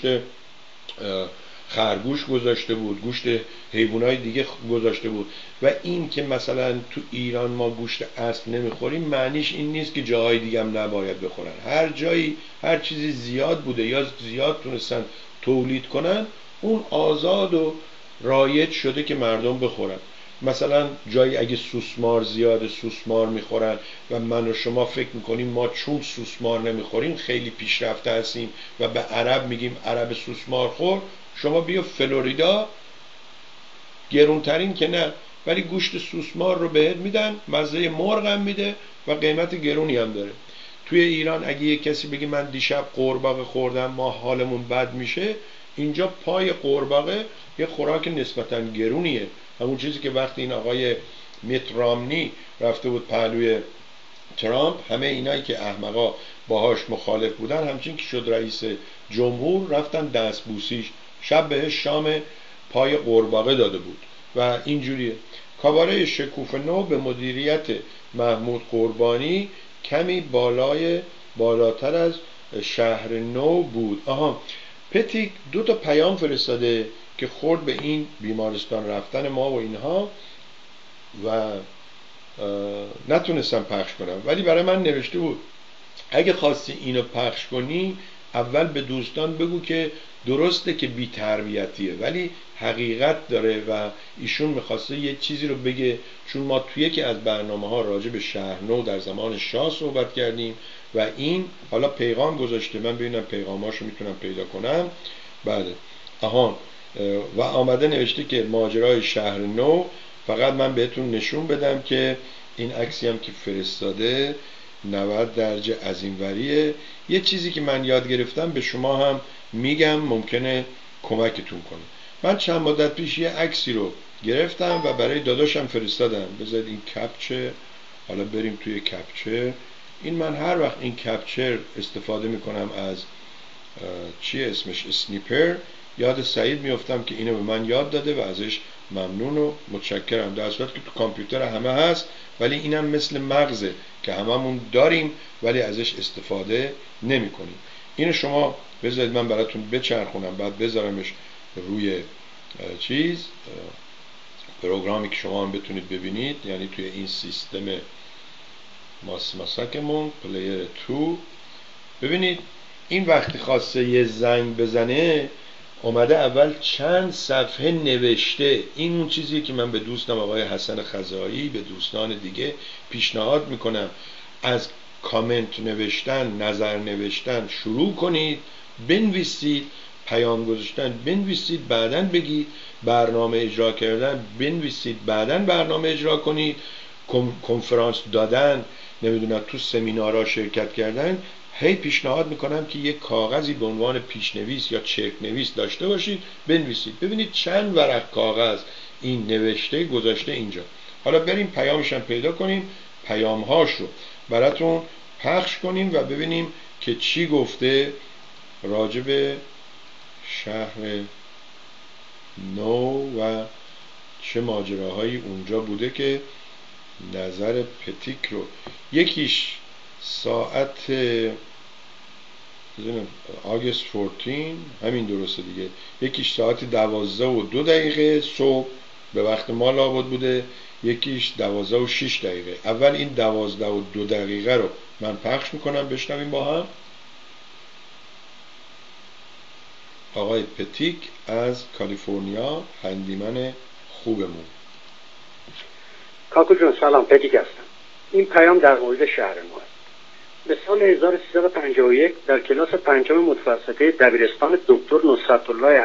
خرگوش گذاشته بود، گوشت حیوانای دیگه گذاشته بود. و این که مثلا تو ایران ما گوشت اسب نمیخوریم معنیش این نیست که جاهای دیگه هم نباید بخورن. هر جایی هر چیزی زیاد بوده یا زیاد تونستن تولید کنن، اون آزاد و رایج شده که مردم بخورن. مثلا جایی اگه سوسمار زیاده سوسمار میخورن و من و شما فکر میکنیم ما چون سوسمار نمیخوریم خیلی پیشرفته هستیم و به عرب میگیم عرب سوسمار خور، شما بیا فلوریدا گرونترین که نه، ولی گوشت سوسمار رو بهت میدن، مزه مرغ هم میده و قیمت گرونی هم داره. توی ایران اگه یه کسی بگه من دیشب قورباغه خوردم ما حالمون بد میشه، اینجا پای قورباغه یه خوراک نسبتاً گرونیه، همون چیزی که وقتی این آقای میت رامنی رفته بود پهلوی ترامپ، همه اینایی که احمقا باهاش مخالف بودن همچین که شد رئیس جمهور رفتن دست بوسیش، شب بهش شام پای قورباغه داده بود و اینجوریه. کاباره شکوف نو به مدیریت محمود قربانی کمی بالاتر از شهر نو بود. پتیک 2 تا پیام فرستاده که خورد به این بیمارستان رفتن ما و اینها و نتونستم پخش کنم، ولی برای من نوشته بود اگه خواستی اینو پخش کنی اول به دوستان بگو که درسته که بی تربیتیه ولی حقیقت داره و ایشون میخواسته یه چیزی رو بگه، چون ما توی یکی از برنامه ها راجع به شهرنو در زمان شاه صحبت کردیم و این حالا پیغام گذاشته، من ببینم پیغاماشو میتونم پیدا کنم. بله آهان و آمده نوشته که ماجرای شهر نو. فقط من بهتون نشون بدم که این عکسی هم که فرستاده 90 درجه از این وریه. یه چیزی که من یاد گرفتم به شما هم میگم، ممکنه کمکتون کنه. من چند مدت پیش یه عکسی رو گرفتم و برای داداشم فرستادم. بذارید این کپچر، حالا بریم توی کپچر. این من هر وقت این کپچر استفاده میکنم از چیه اسمش، اسنیپر، یاد سعید میفتم که اینو به من یاد داده و ازش ممنون و متشکرم. در صورتی که تو کامپیوتر همه هست، ولی اینم مثل مغزه که هممون داریم ولی ازش استفاده نمی کنیم. اینو شما بذارید من براتون بچرخونم، بعد بذارمش روی چیز پروگرامی که شما هم بتونید ببینید، یعنی توی این سیستم ماساکمون پلیر 2. ببینید این وقتی خواسته یه زنگ بزنه اومده اول چند صفحه نوشته. این اون چیزیه که من به دوستم آقای حسن خزایی، به دوستان دیگه پیشنهاد میکنم. از کامنت نوشتن، نظر نوشتن شروع کنید، بنویسید، پیام گذاشتن بنویسید، بعداً بگید، برنامه اجرا کردن بنویسید، بعداً برنامه اجرا کنید، کنفرانس دادن، نمیدونم تو سمینارها شرکت کردن. هی پیشنهاد میکنم که یک کاغذی به عنوان پیشنویس یا چرک نویس داشته باشید، بنویسید. ببینید چند ورق کاغذ این نوشته گذاشته اینجا. حالا بریم پیامش هم پیدا کنیم، پیامهاش رو براتون پخش کنیم و ببینیم که چی گفته راجب شهر نو و چه ماجراهایی اونجا بوده که نظر پتیک رو. یکیش ساعت آگست 14 همین درسته دیگه، یکیش ساعت 12:02 صبح به وقت ما لابد بوده، یکیش 12:06. اول این 12:02 رو من پخش میکنم، بشنویم با هم. آقای پتیک از کالیفرنیا، هندیمن خوبمون. کاکو جون سلام، پتیک هستم. این پیام در مورد شهر ما است. به سال 1351 در کلاس پنجم متوسطه دبیرستان دکتر نصرت الله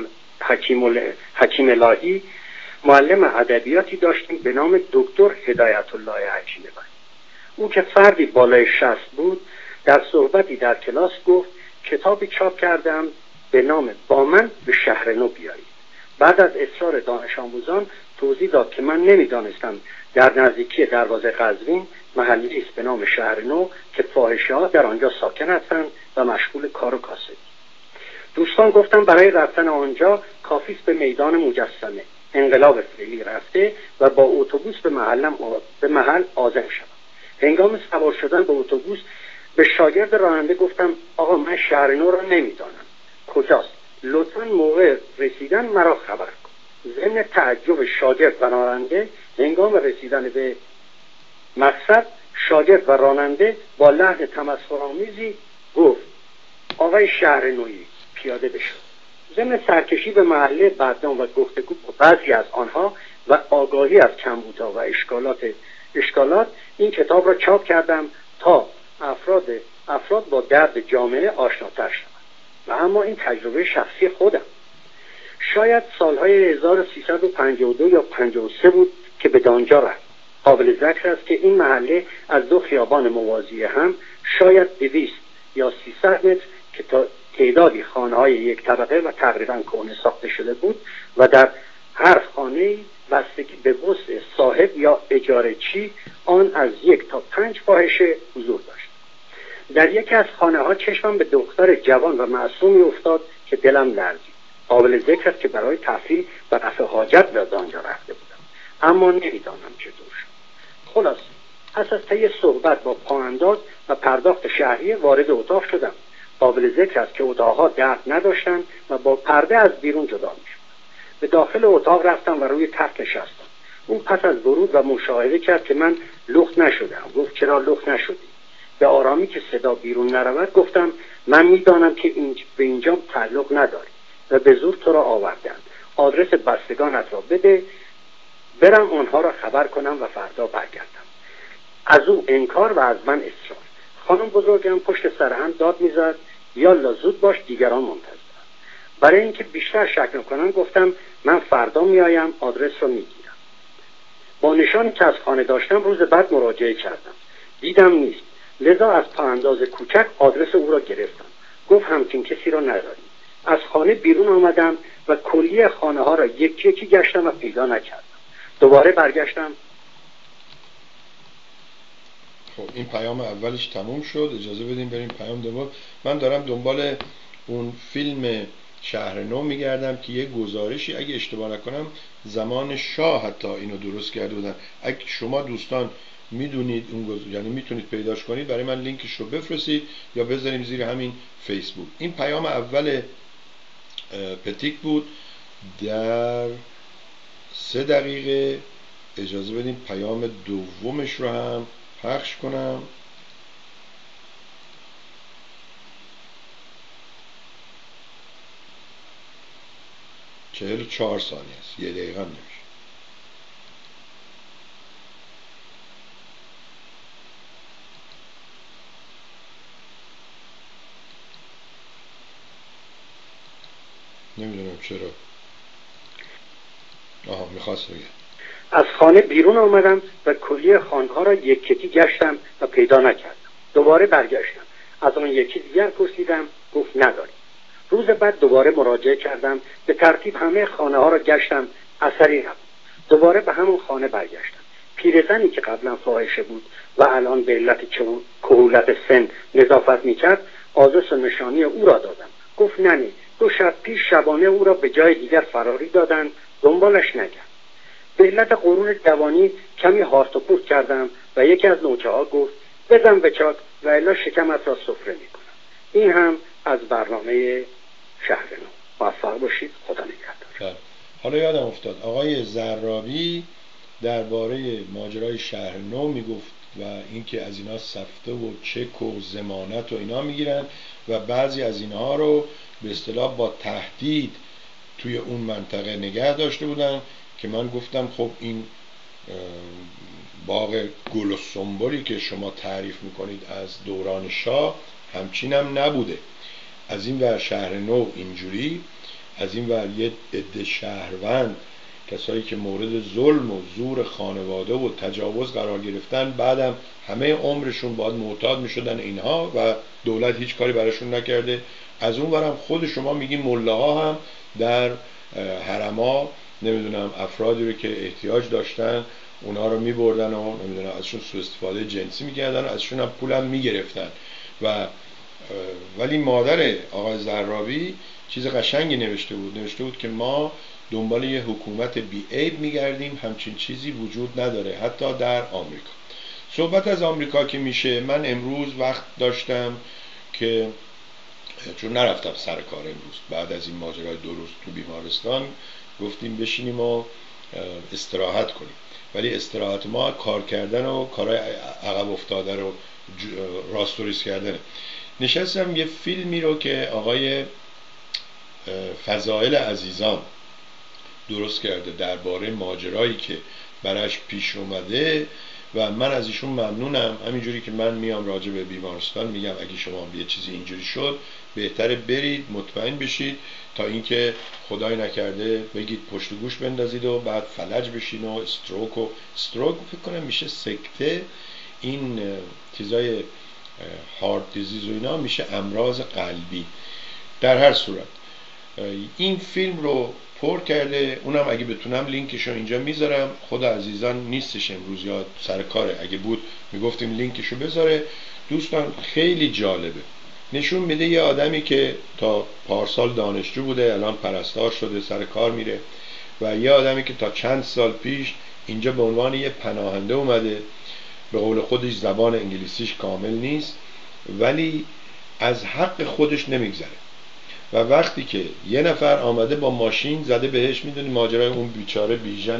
حکیم الهی معلم ادبیاتی داشتیم به نام دکتر هدایت الله حکیم الهی. او که فردی بالای 60 بود، در صحبتی در کلاس گفت کتابی چاپ کردم به نام با من به شهر نو بیایید. بعد از اصرار دانش آموزان توضیح داد که من نمیدانستم در نزدیکی دروازه قزوین محلی است به نام شهر نو که فاحشه‌ها در آنجا ساکن هستند و مشغول کار و کاسبی. دوستان گفتم برای رفتن آنجا کافی است به میدان مجسمه انقلاب فعلی رفته و با اتوبوس به محل عازم شدم. هنگام سوار شدن به اتوبوس به شاگرد راننده گفتم آقا من شهر نو را نمیدانم، کجاست؟ لطفاً موقع رسیدن مرا خبر کن. ضمن تعجب شاگرد و راننده، هنگام رسیدن به مقصد شاگرد و راننده با لحن تمسخرآمیزی گفت آقای شهر نویی پیاده بشو. ضمن سرکشی به محله بدنام و گفتگو با بعضی از آنها و آگاهی از کمبودها و اشکالات این کتاب را چاپ کردم تا افراد با درد جامعه آشناتر شوند. و اما این تجربه شخصی خودم. شاید سالهای 1352 یا 53 بود که به دانجا رفت. قابل ذکر است که این محله از دو خیابان موازی هم شاید 200 یا 300 متر که تعدادی خانه‌های یک طبقه و تقریباً کهنه ساخته شده بود و در هر خانه بستگی به وسع صاحب یا اجاره چی آن از 1 تا 5 فاحشه حضور داشت. در یکی از خانه‌ها چشمم به دختر جوان و معصومی افتاد که دلم لرزید. قابل ذکر است که برای تحصیل و رفع حاجت به آنجا رفته بودم، اما نمیدانم چطور شد. خلاص پس از طی صحبت با پاانداز و پرداخت شهریه وارد اتاق شدم. قابل ذکر است که اتاقها درد نداشتند و با پرده از بیرون جدا می‌شد. به داخل اتاق رفتم و روی تخت نشستم. اون پس از ورود و مشاهده کرد که من لخت نشدم. گفت چرا لخت نشدی؟ به آرامی که صدا بیرون نرود گفتم من میدانم که به اینجا تعلق نداری و به زور تو را آوردند. آدرس بستگانت را بده برم آنها را خبر کنم و فردا برگردم. از او انکار و از من اصرار. خانم بزرگم پشت سر هم داد میزد یالا زود باش دیگران منتظر. برای اینکه بیشتر شک نکنم گفتم من فردا میایم، آدرس رو میگیرم. با نشانی که از خانه داشتم روز بعد مراجعه کردم، دیدم نیست. لذا از پاانداز کوچک آدرس او را گرفتم. گفت همچین کسی را نداریم. از خانه بیرون آمدم و کلیه خانه ها را یکی یکی گشتم و پیدا نکردم. دوباره برگشتم. خب این پیام اولش تموم شد، اجازه بدیم بریم پیام دوم. من دارم دنبال اون فیلم شهر نو میگردم که یه گزارشی، اگه اشتباه نکنم زمان شاه حتی اینو درست کرده بودن. اگه شما دوستان میدونید اون یعنی میتونید پیداش کنید، برای من لینکش رو بفرستید یا بذاریم زیر همین فیسبوک. این پیام اول پتیک بود در 3 دقیقه. اجازه بدیم پیام دومش رو هم پخش کنم. 44 ثانیه است، 1 دقیقه هم نمیشه. نمیدونم چرا. میخواست بگه از خانه بیرون آمدم و کلیه خانه‌ها را یک یکی گشتم و پیدا نکردم. دوباره برگشتم. از آن یکی دیگر پرسیدم، گفت نداریم. روز بعد دوباره مراجعه کردم، به ترتیب همه خانه‌ها را گشتم، اثری نبود. دوباره به همون خانه برگشتم. پیرزنی که قبلا فاحشه بود و الان به علت کهولت سن نظافت میکرد، آدرس و نشانی او را دادم. گفت نه، 2 شب پیش شبانه او را به جای دیگر فراری دادن، دنبالش نگرد. به علت قرون جوانی کمی هارت و پورت کردم و یکی از نوچه ها گفت بزن به چاک و الا شکمت را سفره میکنم. این هم از برنامه شهر نو. موفق باشید. خدا نگهدار. حالا یادم افتاد آقای زرابی درباره ماجرای شهر نو میگفت و اینکه از اینا سفته و چک و ضمانت و اینا میگیرن و بعضی از اینها رو به اصطلاح با تهدید توی اون منطقه نگه داشته بودن که من گفتم خب این باغ گل و سنبولی که شما تعریف میکنید از دوران شاه همچین هم نبوده. از این ور شهر نو اینجوری، از این ور یه عده شهروند، کسایی که مورد ظلم و زور خانواده و تجاوز قرار گرفتن، بعدم همه عمرشون باید معتاد میشدن اینها و دولت هیچ کاری براشون نکرده. از اون ورم خود شما میگین ملاها هم در حرما نمیدونم افرادی رو که احتیاج داشتن اونا رو میبردن و نمیدونم ازشون سوء استفاده جنسی میکردن و ازشون هم پولم میگرفتن. و ولی مادر آقای زرابی چیز قشنگی نوشته بود که ما دنبال یه حکومت بی عیب میگردیم، همچین چیزی وجود نداره حتی در آمریکا. صحبت از آمریکا که میشه، من امروز وقت داشتم که چون نرفتم سر کار امروز، بعد از این ماجرای 2 روز تو بیمارستان گفتیم بشینیم و استراحت کنیم، ولی استراحت ما کار کردن و کارهای عقب افتاده رو راست و ریز کردنه. نشستم یه فیلمی رو که آقای فضائل عزیزان درست کرده درباره ماجرایی که براش پیش اومده و من از ایشون ممنونم. همینجوری که من میام راجع به بیمارستان میگم اگه شما یه چیزی اینجوری شد بهتره برید مطمئن بشید تا اینکه خدای نکرده بگید پشت گوش بندازید و بعد فلج بشین و استروک فکر کنم میشه سکته، این چیزای هارت دیزیز و اینا میشه امراض قلبی. در هر صورت این فیلم رو پر کرده، اونم اگه بتونم لینکشو اینجا میذارم. خود عزیزان نیستش امروز یا سر کاره، اگه بود میگفتیم لینکشو بذاره. دوستان خیلی جالبه، نشون میده یه آدمی که تا پارسال دانشجو بوده الان پرستار شده سر کار میره و یه آدمی که تا چند سال پیش اینجا به عنوان یه پناهنده اومده، به قول خودش زبان انگلیسیش کامل نیست ولی از حق خودش نمیگذره و وقتی که یه نفر آمده با ماشین زده بهش، میدونی ماجرای اون بیچاره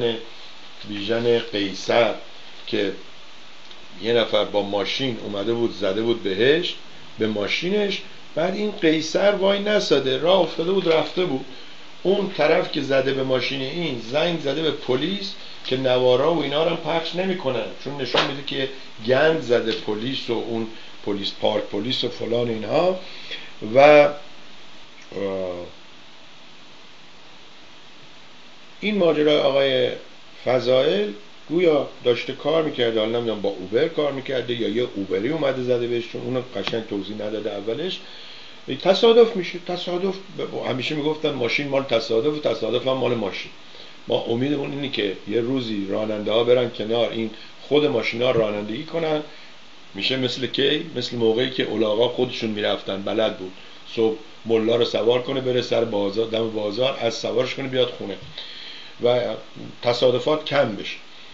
بیژن قیصر که یه نفر با ماشین اومده بود زده بود بهش به ماشینش، بعد این قیصر وای نساده راه افتاده بود رفته بود. اون طرف که زده به ماشین این زنگ زده به پلیس که نوارا و اینا رو پخش نمیکنن چون نشون میده که گند زده پلیس و اون پلیس پارک پلیس و فلان اینها. و این ماجرای آقای فضائل گویا داشته کار میکرده، حالا نمیدونم با اوبر کار میکرده یا یه اوبری اومده زده بهش، چون اونو قشنگ توضیح نداده اولش. تصادف میشه، تصادف همیشه میگفتن ماشین مال تصادف و تصادف هم مال ماشین. ما امیدمون اینه که یه روزی راننده ها برن کنار، این خود ماشین ها رانندگی کنن. میشه مثل کی؟ مثل موقعی که الاغا خودشون میرفتن، بلد بود صبح ملا رو سوار کنه بره سر بازار، دم بازار از سوارش کنه بیاد خونه و تصادفات کم بشه.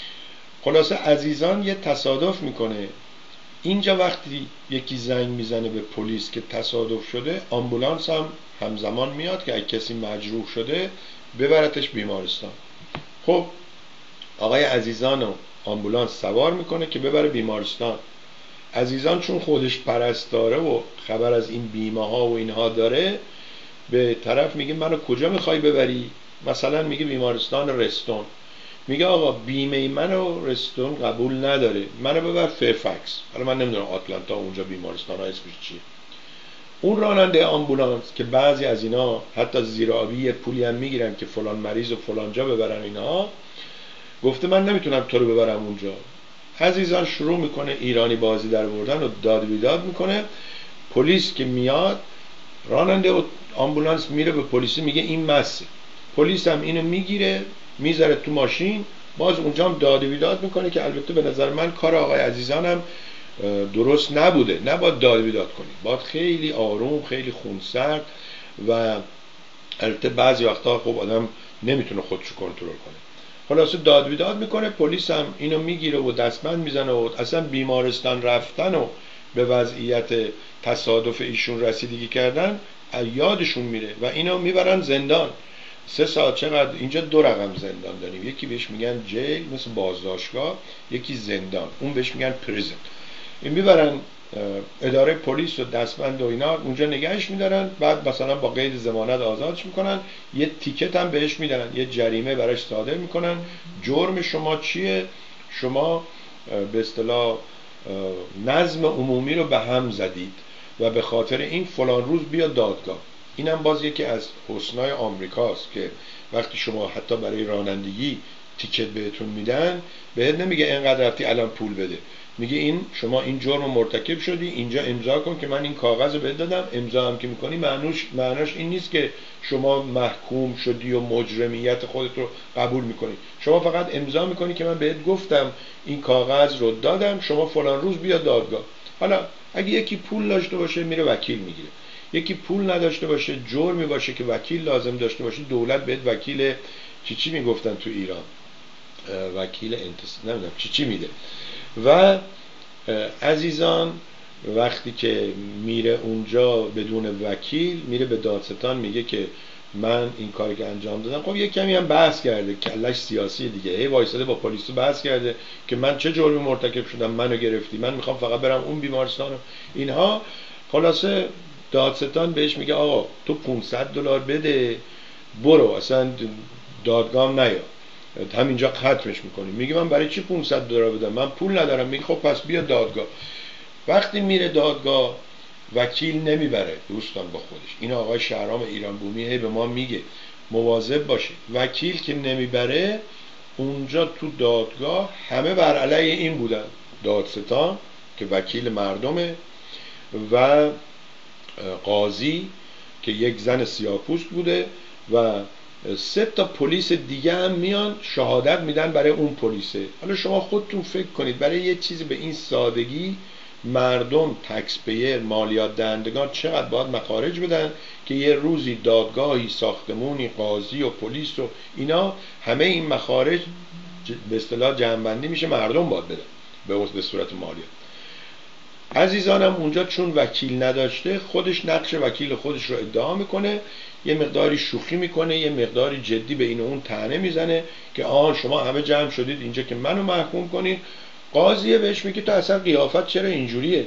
خلاصه عزیزان یه تصادف میکنه اینجا، وقتی یکی زنگ میزنه به پلیس که تصادف شده، آمبولانس هم همزمان میاد که اگه کسی مجروح شده ببرتش بیمارستان. خب آقای عزیزان رو آمبولانس سوار میکنه که ببره بیمارستان. عزیزان چون خودش پرستاره و خبر از این بیمه ها و اینها داره، به طرف میگه منو کجا میخوای ببری؟ مثلا میگه بیمارستان رستون. میگه آقا بیمه منو رستون قبول نداره، منو ببر فرفکس. حالا من نمیدونم آتلانتا اونجا بیمارستان ها اسمش چیه. اون راننده آمبولانس که بعضی از اینا حتی زیر آبی یه پولی هم میگیرن که فلان مریض و فلان جا ببرن، اینا گفته من نمیتونم تو رو ببرم اونجا. عزیزان شروع میکنه ایرانی بازی در بردن و داد بیداد میکنه. پلیس که میاد، راننده آمبولانس میره به پلیس میگه این مسه. پلیس هم اینو میگیره میذاره تو ماشین، باز اونجا هم داد بیداد میکنه که البته به نظر من کار آقای عزیزانم درست نبوده. نباید داد بیداد کنی، باید خیلی آروم، خیلی خونسرد، و البته بعضی وقتا خب آدم نمیتونه خودشو کنترل کنه. خلاصه داد بیداد میکنه، پلیس هم اینو میگیره و دستبند میزنه و اصلا بیمارستان رفتن و به وضعیت تصادف ایشون رسیدگی کردن یادشون میره و اینو میبرن زندان. 3 ساعت. چقدر اینجا 2 رقم زندان داریم، یکی بهش میگن جیل مثل بازداشتگاه، یکی زندان اون بهش میگن پریزن. این میبرن اداره پلیس و دستبند و اینا اونجا نگهش میدارن، بعد مثلا با قید ضمانت آزادش میکنن، یه تیکت هم بهش میدن، یه جریمه براش صادر میکنن. جرم شما چیه؟ شما به اصطلاح نظم عمومی رو به هم زدید و به خاطر این فلان روز بیا دادگاه. اینم باز یکی از حسنای آمریکاست که وقتی شما حتی برای رانندگی تیکت بهتون میدن، بهت نمیگه اینقدر رفتی الان پول بده، میگه این شما این جرم مرتکب شدی، اینجا امضا کن که من این کاغذ رو بهت دادم. امضا هم که میکنی معناش این نیست که شما محکوم شدی و مجرمیت خودت رو قبول میکنی. شما فقط امضا میکنی که من بهت گفتم این کاغذ رو دادم، شما فلان روز بیا دادگاه. حالا اگه یکی پول داشته باشه میره وکیل میگیره، یکی پول نداشته باشه، جرمی باشه که وکیل لازم داشته باشه، دولت بهت وکیل چی میگفتن تو ایران، وکیل نمیدونم چی میده. و عزیزان وقتی که میره اونجا بدون وکیل، میره به دادستان میگه که من این کاری که انجام دادم. خب یک کمی هم بحث کرده، کلش سیاسی دیگه، هی وایساده با پلیس بحث کرده که من چه جرمی مرتکب شدم، منو گرفتی، من میخوام فقط برم اون بیمارستان اینها. خلاصه دادستان بهش میگه آقا تو $500 بده برو، اصلا دادگاه نیا، همینجا ختمش میکنی. میگه من برای چی $500 بدم؟ من پول ندارم. میگه خب پس بیا دادگاه. وقتی میره دادگاه وکیل نمیبره دوستان با خودش. این آقای شهرام ایران بومی هی به ما میگه مواظب باشید، وکیل که نمیبره اونجا تو دادگاه همه بر علیه این بودن، دادستان که وکیل مردمه و قاضی که یک زن سیاه‌پوست بوده و 3 تا پلیس دیگه هم میان شهادت میدن برای اون پلیسه. حالا شما خودتون فکر کنید برای یه چیزی به این سادگی مردم، تکس پیر، مالیات دهندگان چقدر باید مخارج بدن که یه روزی دادگاهی، ساختمونی، قاضی و پلیس و اینا همه این مخارج به اصطلاح جمع‌بندی میشه، مردم باید بدن به صورت مالیات. عزیزانم اونجا چون وکیل نداشته خودش نقش وکیل خودش رو ادعا میکنه، یه مقداری شوخی میکنه، یه مقداری جدی به این و اون طعنه میزنه که شما همه جمع شدید اینجا که منو محکوم کنید. قاضیه بهش میگه تو اصلا قیافت چرا اینجوریه؟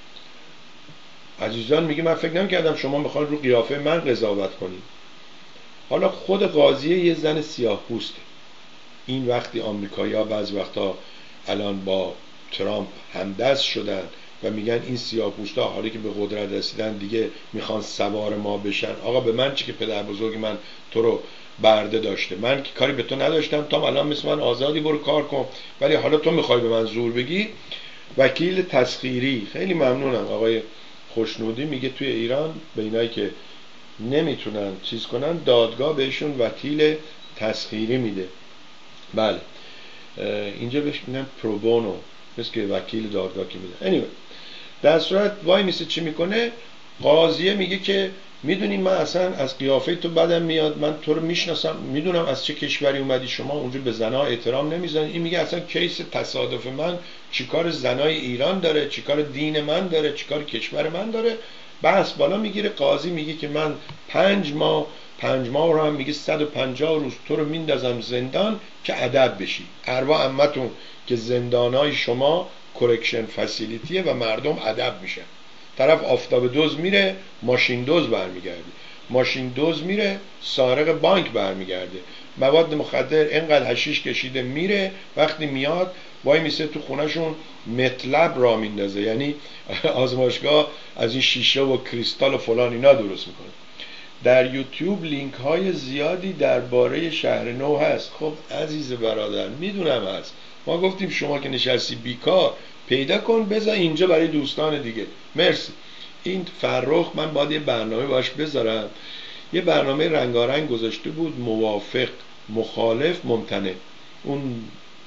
عزیزان میگه من فکر نمی‌کردم شما میخواید رو قیافه من قضاوت کنید. حالا خود قاضیه یه زن سیاه‌پوسته. این وقتی آمریکایی‌ها بعضی وقتا الان با ترامپ همدست شدن و میگن این سیاه‌پوستا حالی که به قدرت رسیدن دیگه میخوان سوار ما بشن. آقا به من چی که پدر بزرگ من تو رو برده داشته؟ من که کاری به تو نداشتم، تو الان مثل من آزادی برو کار کن، ولی حالا تو میخوای به من زور بگی. وکیل تسخیری، خیلی ممنونم آقای خوشنودی، میگه توی ایران به اینایی که نمیتونن چیز کنن دادگاه بهشون وکیل تسخیری میده. بله اینجا بهش میگن پروبونو، مثل که وکیل دادگاه که میده. anyway در صورت وای میسه چی میکنه؟ قاضیه میگه که میدونی من اصلا از قیافه تو بدم میاد، من تو رو میشناسم، میدونم از چه کشوری اومدی، شما اونجا به زنها احترام نمیذارین. این میگه اصلا کیس تصادف من چیکار زنای ایران داره، چیکار دین من داره، چیکار کشور من داره. بحث بالا میگیره. قاضی میگه که من 5 ماه رو هم میگه 150 روز تو رو میندازم زندان که ادب بشی. اروا عمتون که زندانای شما کرکشن فسیلیتیه و مردم ادب میشن. طرف آفتاب دوز میره ماشین دوز برمیگرده، ماشین دوز میره سارق بانک برمیگرده، مواد مخدر اینقدر حشیش کشیده میره، وقتی میاد وای میسه تو خونهشون مطلب را میندازه، یعنی آزمایشگاه از این شیشه و کریستال و فلان اینا درست میکنه. در یوتیوب لینک های زیادی درباره شهر نو هست. خب عزیز برادر میدونم هست، ما گفتیم شما که نشستی بیکار پیدا کن بذار اینجا برای دوستان دیگه. مرسی. این فرخ من باید یه برنامه باش بذارم، یه برنامه رنگارنگ گذاشته بود، موافق، مخالف، ممتنع. اون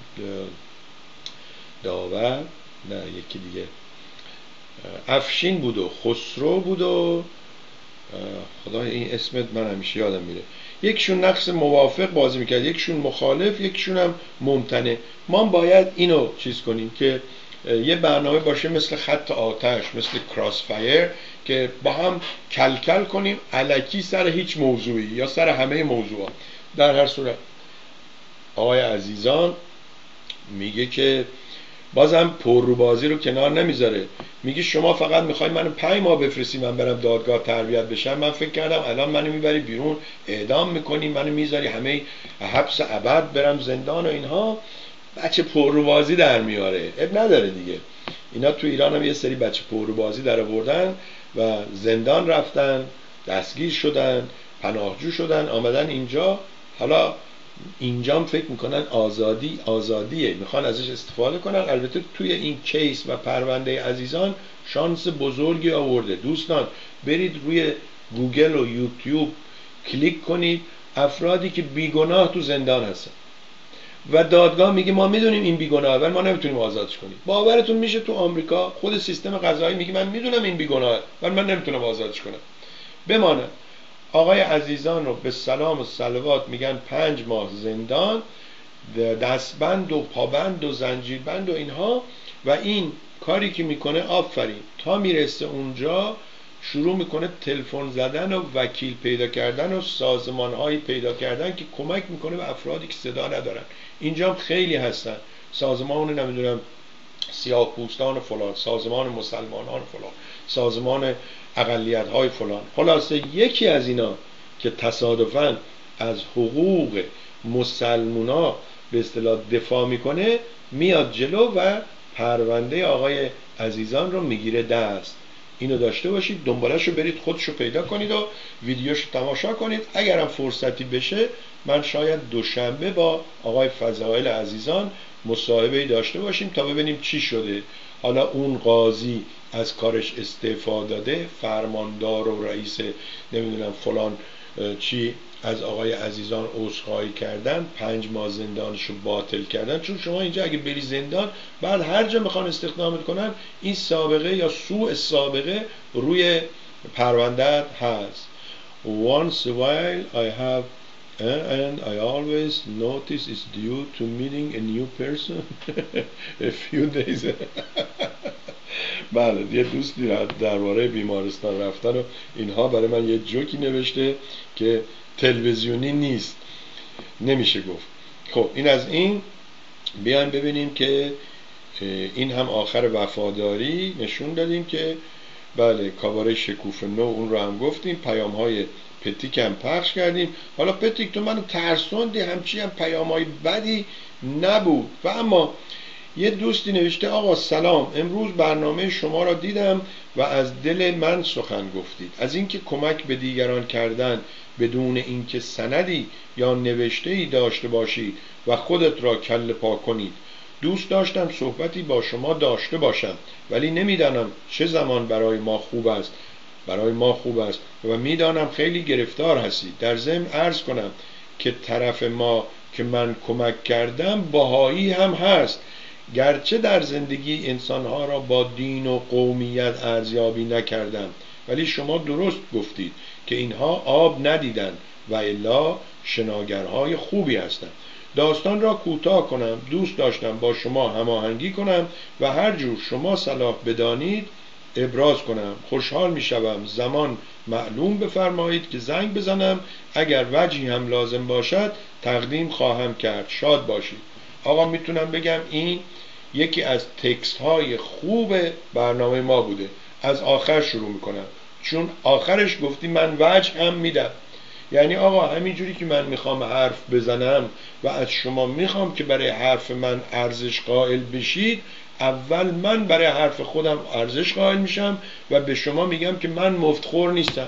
داور نه یکی دیگه افشین بود و خسرو بود و خدا این اسمت من همیشه یادم میره، یکشون نقص موافق بازی میکرد، یکشون مخالف، یکشون هم ممتنع. ما باید اینو چیز کنیم که یه برنامه باشه مثل خط آتش، مثل کراس فایر، که با هم کلکل کنیم الکی سر هیچ موضوعی یا سر همه موضوعات. در هر صورت آقای عزیزان میگه که بازم پرروبازی رو کنار نمیذاره، میگه شما فقط میخوای منو 5 ماه بفرستی من برم دادگاه تربیت بشم، من فکر کردم الان منو میبری بیرون اعدام میکنی، منو میذاری همه حبس ابد برم زندان و اینها. بچه پرروبازی در میاره. اب نداره دیگه، اینا تو ایران هم یه سری بچه پرروبازی در آوردن و زندان رفتن، دستگیر شدن، پناهجو شدن، آمدن اینجا. حالا اینجام فکر میکنن آزادیه، میخوان ازش استفاده کنن. البته توی این کیس و پرونده عزیزان شانس بزرگی آورده. دوستان برید روی گوگل و یوتیوب کلیک کنید افرادی که بیگناه تو زندان هستن و دادگاه میگه ما میدونیم این بیگناهه ولی ما نمیتونیم آزادش کنیم. باورتون میشه تو آمریکا خود سیستم قضایی میگه من میدونم این بیگناهه ولی من نمیتونم آزادش کنم. بمانه آقای عزیزان رو به سلام و صلوات میگن 5 ماه زندان، دستبند و پابند و زنجیربند و اینها. و این کاری که میکنه آفرین، تا میرسه اونجا شروع میکنه تلفن زدن و وکیل پیدا کردن و سازمانهایی پیدا کردن که کمک میکنه به افرادی که صدا ندارن. اینجا خیلی هستن، سازمان نمیدونم سیاه پوستان فلان، سازمان مسلمانان فلان، سازمان اقلیت های فلان. خلاصه یکی از اینا که تصادفاً از حقوق مسلمونا به اصطلاح دفاع میکنه میاد جلو و پرونده آقای عزیزان رو میگیره دست. اینو داشته باشید، دنبالش رو برید خودشو پیدا کنید و ویدیوشو تماشا کنید. اگرم فرصتی بشه من شاید دوشنبه با آقای فضائل عزیزان مصاحبه‌ای داشته باشیم تا ببینیم چی شده. حالا اون قاضی از کارش استعفا داده، فرماندار و رئیس نمیدونم فلان چی از آقای عزیزان عذرخواهی کردن، 5 ماه زندانشو باطل کردن. چون شما اینجا اگه بری زندان بعد هر جا میخوان استخدامت کنن این سابقه یا سوء سابقه روی پرونده‌ات هست. Once a while I have and I always notice it's due to meeting a new person a few days. بله یه دوستی درباره بیمارستان رفتن و اینها برای من یه جوکی نوشته که تلویزیونی نیست، نمیشه گفت. خب این از این. بیان ببینیم که این هم آخر وفاداری نشون دادیم که بله کاباره شکوف نو اون رو هم گفتیم، پیام های پتیک هم پخش کردیم. حالا پتیک تو منو ترسوندی، همچی هم پیام های بدی نبود و اما یه دوستی نوشته آقا سلام، امروز برنامه شما را دیدم و از دل من سخن گفتید. از اینکه کمک به دیگران کردن بدون اینکه سندی یا نوشته‌ای داشته باشید و خودت را کله پا کنید. دوست داشتم صحبتی با شما داشته باشم ولی نمیدانم چه زمان برای ما خوب است و میدانم خیلی گرفتار هستید. در ضمن عرض کنم که طرف ما که من کمک کردم بهایی هم هست، گرچه در زندگی انسانها را با دین و قومیت ارزیابی نکردم، ولی شما درست گفتید که اینها آب ندیدن و الا شناگرهای خوبی هستند. داستان را کوتاه کنم، دوست داشتم با شما هماهنگی کنم و هر جور شما صلاح بدانید ابراز کنم. خوشحال می شوم زمان معلوم بفرمایید که زنگ بزنم، اگر وجهی هم لازم باشد تقدیم خواهم کرد. شاد باشید. آقا میتونم بگم این یکی از تکست های خوب برنامه ما بوده. از آخر شروع میکنم چون آخرش گفتی من وجه هم میدم. یعنی آقا همینجوری که من میخوام حرف بزنم و از شما میخوام که برای حرف من ارزش قائل بشید، اول من برای حرف خودم ارزش قائل میشم و به شما میگم که من مفتخور نیستم.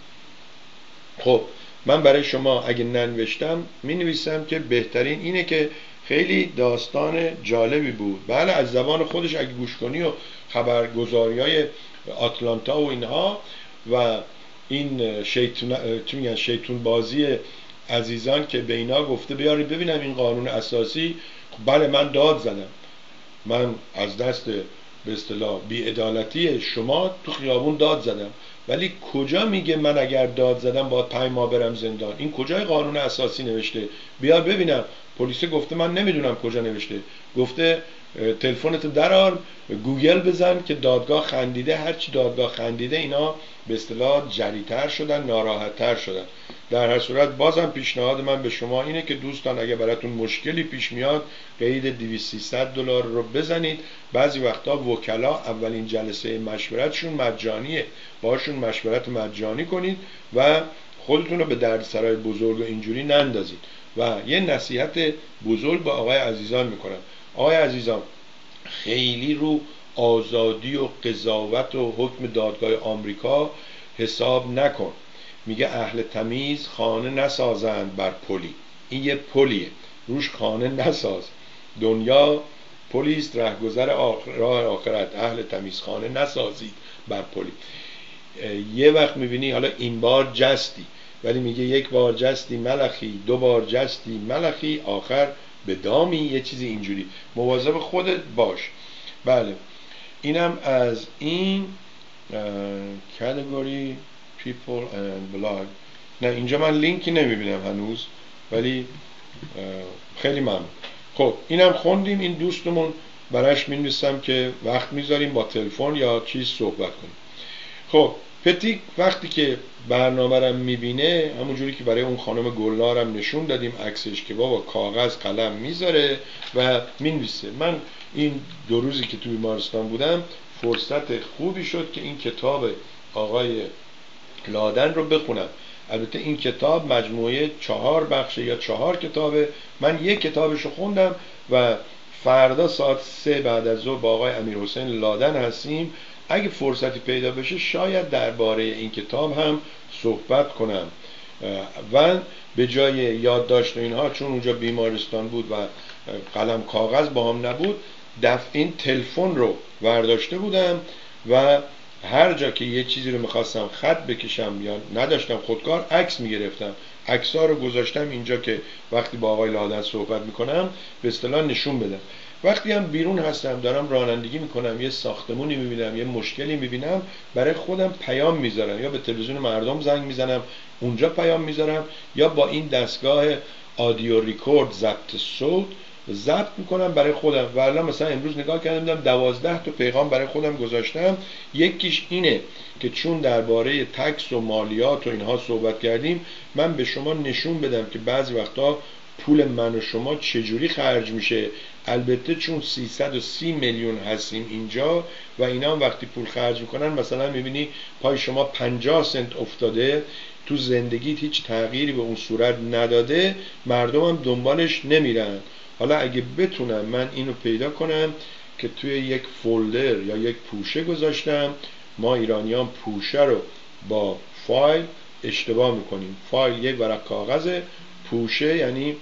خب من برای شما اگه ننوشتم مینویسم که بهترین اینه که خیلی داستان جالبی بود. بله از زبان خودش اگه گوش کنی و خبرگزاری‌های آتلانتا و اینها و این شیطون بازی عزیزان که به اینا گفته بیاری ببینم این قانون اساسی، بله من داد زدم، من از دست به اصطلاح بی‌عدالتی شما تو خیابون داد زدم، ولی کجا میگه من اگر داد زدم باید 5 ماه برم زندان؟ این کجای قانون اساسی نوشته؟ بیار ببینم. پلیس گفته من نمیدونم کجا نوشته. گفته تلفنتو درار گوگل بزن که دادگاه خندیده. هرچی دادگاه خندیده اینا به اصطلاح جری‌تر شدن، ناراحت‌تر شدن. در هر صورت بازم پیشنهاد من به شما اینه که دوستان اگه براتون مشکلی پیش میاد قید $200-300 رو بزنید. بعضی وقتا وکلا اولین جلسه مشورتشون مجانیه، باشون مشورت مجانی کنید و خودتون رو به دردسرای بزرگ و اینجوری نندازید. و یه نصیحت بزرگ با آقای عزیزان میکنم. آقای عزیزان خیلی رو آزادی و قضاوت و حکم دادگاه آمریکا حساب نکن. میگه اهل تمیز خانه نسازند بر پلی. این یه پلیه، روش خانه نساز. دنیا پلیست، رهگذر راه آخرت. اهل تمیز خانه نسازید بر پلی. یه وقت میبینی حالا این بار جستی، ولی میگه 1 بار جستی ملخی، 2 بار جستی ملخی، آخر به دامی، یه چیزی اینجوری. مواظب خودت باش. بله اینم از این category people and blog. نه اینجا من لینکی نمیبینم هنوز، ولی خیلی ممنون. خب اینم خوندیم. این دوستمون براش مینویسم که وقت میذاریم با تلفن یا چیز صحبت کنیم. خب پتیک وقتی که برنامه رو میبینه، همونجوری که برای اون خانم گلنارم نشون دادیم عکسش، که بابا کاغذ قلم میذاره و مینویسه. من این 2 روزی که تو بیمارستان بودم فرصت خوبی شد که این کتاب آقای لادن رو بخونم. البته این کتاب مجموعه 4 بخشه یا 4 کتابه. من 1 کتابش رو خوندم و فردا ساعت 3 بعد از ظهر با آقای امیرحسین لادن هستیم. اگه فرصتی پیدا بشه شاید درباره این کتاب هم صحبت کنم و به جای یادداشت و اینها، چون اونجا بیمارستان بود و قلم کاغذ با هم نبود، این تلفن رو ورداشته بودم و هر جا که یه چیزی رو میخواستم خط بکشم یا نداشتم خودکار عکس میگرفتم. عکس‌ها رو گذاشتم اینجا که وقتی با آقای لادن صحبت میکنم به اصطلاح نشون بدم. وقتی هم بیرون هستم دارم رانندگی میکنم، یه ساختمونی میبینم، یه مشکلی میبینم، برای خودم پیام میذارم، یا به تلویزیون مردم زنگ میزنم اونجا پیام میذارم، یا با این دستگاه آدیو ریکورد ضبط صوت ضبط میکنم برای خودم. و الان مثلا امروز نگاه کردم دیدم 12 تا پیغام برای خودم گذاشتم. یکیش اینه که چون درباره تکس و مالیات و اینها صحبت کردیم، من به شما نشون بدم که بعضی وقتا پول من و شما چجوری خرج میشه. البته چون 330 میلیون هستیم اینجا و اینا هم وقتی پول خرج میکنن، مثلا میبینی پای شما 50 سنت افتاده، تو زندگیت هیچ تغییری به اون صورت نداده، مردم هم دنبالش نمیرن. حالا اگه بتونم من اینو پیدا کنم که توی یک فولدر یا یک پوشه گذاشتم. ما ایرانیان پوشه رو با فایل اشتباه میکنیم. فایل یک ورق کاغذه، پوشه یعنی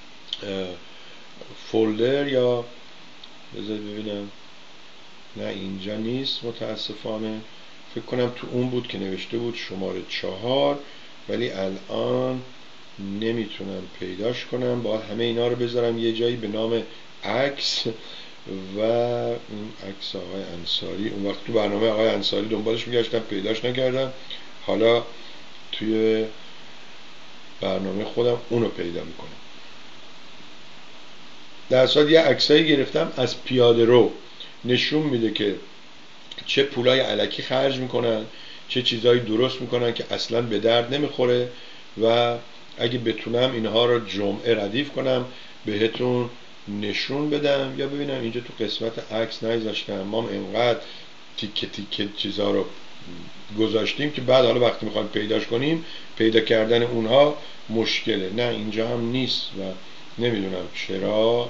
فولدر یا بذار ببینم، نه اینجا نیست متاسفانه، فکر کنم تو اون بود که نوشته بود شماره 4 ولی الان نمیتونم پیداش کنم. باید همه اینا رو بذارم یه جایی به نام عکس و این عکس آقای انصاری. اون وقت تو برنامه آقای انصاری دنبالش میگشتم پیداش نکردم، حالا توی برنامه خودم اونو پیدا میکنم. در اصل یه عکسایی گرفتم از پیاده رو، نشون میده که چه پولای علکی خرج میکنن، چه چیزایی درست میکنن که اصلا به درد نمیخوره و اگه بتونم اینها رو جمعه ردیف کنم بهتون نشون بدم. یا ببینم اینجا تو قسمت عکس نگذاشتم، ما انقدر تیکه تیکه چیزا رو گذاشتیم که بعد حالا وقتی میخوایم پیداش کنیم پیدا کردن اونها مشکله. نه اینجا هم نیست و نمیدونم چرا.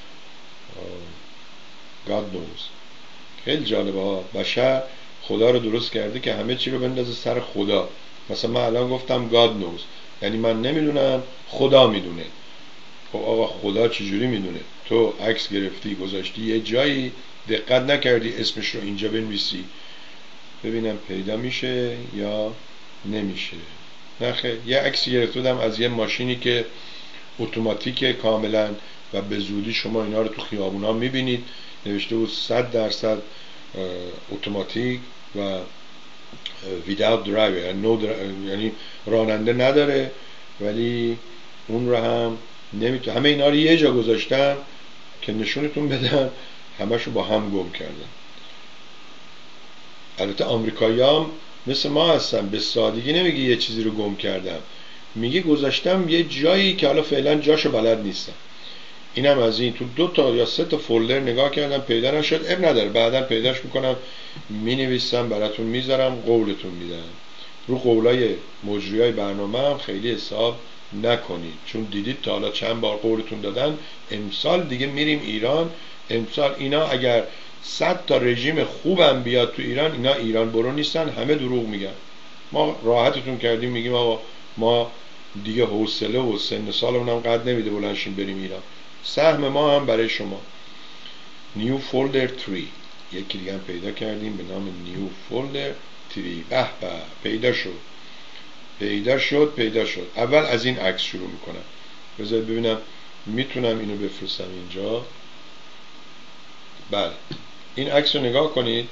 God knows. خیلی جالبه ها، بشر خدا رو درست کرده که همه چی رو بندازه سر خدا. مثلا من الان گفتم God knows یعنی من نمیدونم خدا میدونه. خب آقا خدا چجوری میدونه؟ تو عکس گرفتی گذاشتی یه جایی، دقت نکردی اسمش رو اینجا بنویسی. ببینم پیدا میشه یا نمیشه. نه خیر، یه عکسی گرفته بودم از یه ماشینی که اتوماتیک کاملا و به زودی شما اینا رو تو خیابونا میبینید، نوشته بود 100% اتوماتیک و without driver یعنی راننده نداره، ولی اون رو هم نمیتونه. همه اینا رو یه جا گذاشتم که نشونتون بدم، همشو با هم گم کردم. البته آمریکایی‌ها مثل ما هستن، به سادگی نمیگه یه چیزی رو گم کردم، میگه گذاشتم یه جایی که حالا فعلا جاشو بلد نیستم. اینم از این. تو 2 تا یا 3 تا فولدر نگاه کردم پیدا نشد، اب نداره بعداً پیداش میکنم مینویسم براتون میذارم، قولتون میدم. رو قولای مجریای برنامه هم خیلی حساب نکنید، چون دیدید تا حالا چند بار قولتون دادن امسال دیگه میریم ایران. امسال اینا اگر 100 تا رژیم خوبم بیاد تو ایران، اینا ایران برو نیستن، همه دروغ میگن. ما راحتتون کردیم میگیم آقا ما دیگه حوصله و سن سالمون هم قد نمیده بلنشیم بریم ایران. سهم ما هم برای شما. نیو فولدر 3 یکی دیگه هم پیدا کردیم به نام نیو فولدر 3. به به پیدا شد. اول از این عکس شروع میکنم. بذارید ببینم میتونم اینو بفرستم اینجا. بله این عکس رو نگاه کنید.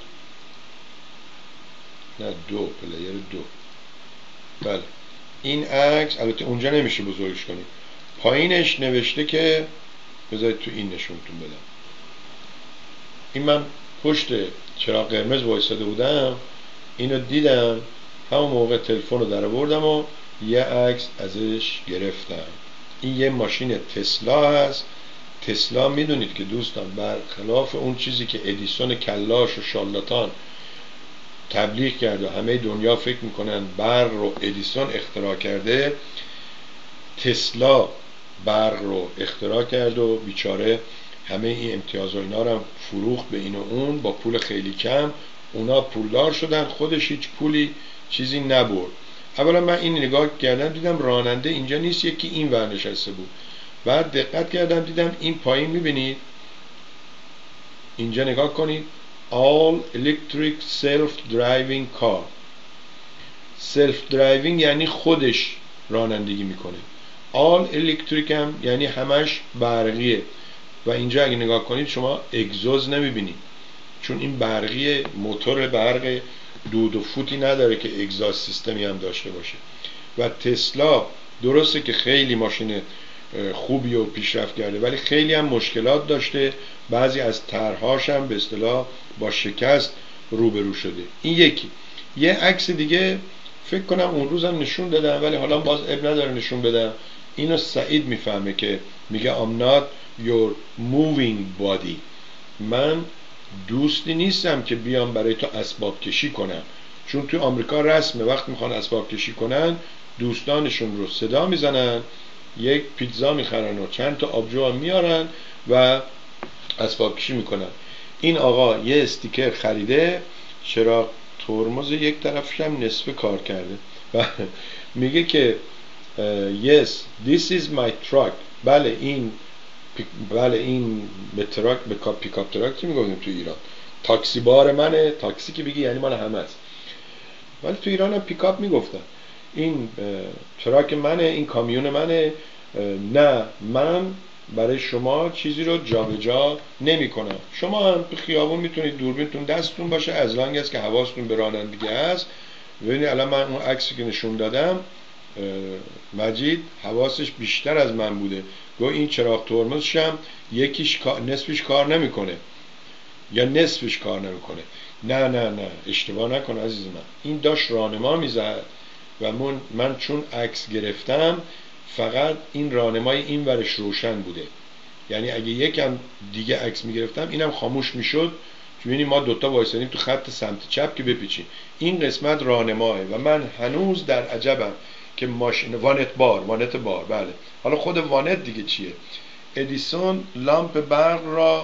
نه پلیر 2. بله این عکس البته اونجا نمیشه بزرگش کنید، پایینش نوشته که بذارید تو این نشونتون بدم. این من پشت چراغ قرمز وایساده بودم، اینو دیدم، همون موقع تلفن رو در آوردم و یه عکس ازش گرفتم. این یه ماشین تسلا هست. تسلا میدونید که دوستان برخلاف اون چیزی که ادیسون کلاش و شالاتان تبلیغ کرد و همه دنیا فکر میکنن برق رو ادیسون اختراع کرده، تسلا برق رو اختراع کرد و بیچاره همه این امتیاز و اینا رو هم فروخت به این و اون با پول خیلی کم. اونا پولدار شدن، خودش هیچ پولی چیزی نبرد. اولا من این نگاه کردم دیدم راننده اینجا نیست، یکی این ور نشسته بود. بعد دقت کردم دیدم این پایین میبینید اینجا نگاه کنید All Electric Self-Driving Car. Self-Driving یعنی خودش رانندگی میکنه. All Electric هم یعنی همش برقیه و اینجا اگه نگاه کنید شما اگزوز نمیبینید، چون این برقیه، موتور برق دود و فوتی نداره که اگزاز سیستمی هم داشته باشه. و تسلا درسته که خیلی ماشین خوبی و پیشرفت کرده ولی خیلی هم مشکلات داشته، بعضی از طرحهاش هم به اصطلاح با شکست روبرو شده. این یکی. یه عکس دیگه فکر کنم اون روزم نشون دادم ولی حالا باز اب نداره نشون بدم. اینو سعید میفهمه که میگه I'm not your moving body. من دوستی نیستم که بیام برای تو اسباب کشی کنم، چون توی آمریکا رسمه وقت میخوان اسباب کشی کنن دوستانشون رو صدا میزنن یک پیتزا میخرن و چند تا آبجو هم میارن و اسباب کشی میکنن. این آقا یه استیکر خریده، چراغ ترمز یک طرفش هم نصف کار کرده و میگه که yes this is my truck. بله این به تراک، به پیکاپ تراک میگفتیم تو ایران، تاکسی بار منه. تاکسی که بگی یعنی مال همه است، ولی تو ایران هم پیکاپ میگفتن. این تراک منه، این کامیون منه. نه، من برای شما چیزی رو جابجا نمی‌کنم. شما هم تو خیابون میتونید دوربینتون دستتون باشه، از لانگ است که حواستون به رانندگی هست. ببینید الان من اون عکسی که نشون دادم، مجید حواسش بیشتر از من بوده. گو این چراغ ترمزش هم یکیش نصفش کار نمیکنه یا نصفش کار نمیکنه. نه اشتباه نکن عزیز من، این داشت راهنما میزد و من چون عکس گرفتم فقط این راهنمای این ورش روشن بوده. یعنی اگه یکم دیگه عکس میگرفتم اینم خاموش میشد. ببینید ما دوتا وایسادیم تو خط سمت چپ که بپیچیم. این قسمت راهنماه و من هنوز در عجبم که ماشین وانت بار بله. حالا خود وانت دیگه چیه؟ ادیسون لامپ برق را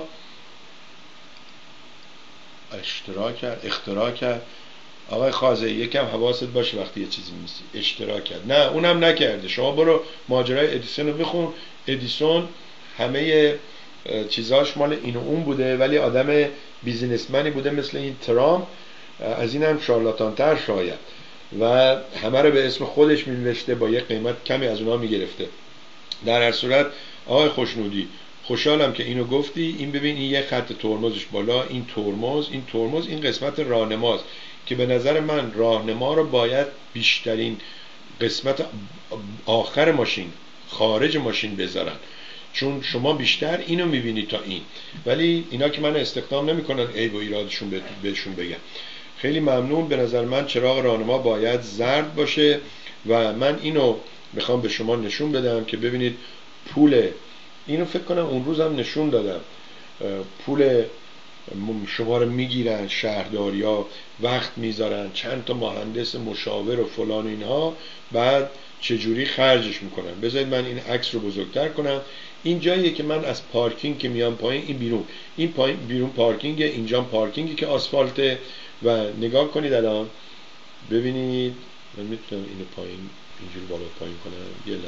اختراع کرد. آقای خازه یکم حواست باشه وقتی یه چیزی می‌نویسی. اشتراک کرد. نه اونم نکرده. شما برو ماجرای ادیسون رو بخون. ادیسون همه چیزاش مال این و اون بوده، ولی آدم بیزینسمنی بوده مثل این ترامپ. از این هم شارلاتان‌تر شاید و همه رو به اسم خودش می‌نوشته، با یه قیمت کمی از اونها می‌گرفته. در هر صورت آقای خوشنودی خوشحالم که اینو گفتی. این ببین این یه خط ترمزش بالا، این ترمز این قسمت راهنماست که به نظر من راهنما رو باید بیشترین قسمت آخر ماشین، خارج ماشین بذارن، چون شما بیشتر اینو میبینید تا این. ولی اینا که من استخدام نمیکنن عیب و ایرادشون بهشون بگم. خیلی ممنون. به نظر من چراغ راهنما باید زرد باشه و من اینو میخوام به شما نشون بدم که ببینید پول اینو فکر کنم اون روز هم نشون دادم. پول شما رو میگیرن شهرداریا، وقت میذارن، چند تا مهندس مشاور و فلان اینها، بعد چجوری خرجش میکنن. بذارید من این عکس رو بزرگتر کنم. این جاییه که من از پارکینگ که میام پایین، این بیرون پارکینگ، اینجا پارکینگی که آسفالته و نگاه کنید الان ببینید. من میتونم اینو پایین اینجوری بالا پایین کنم.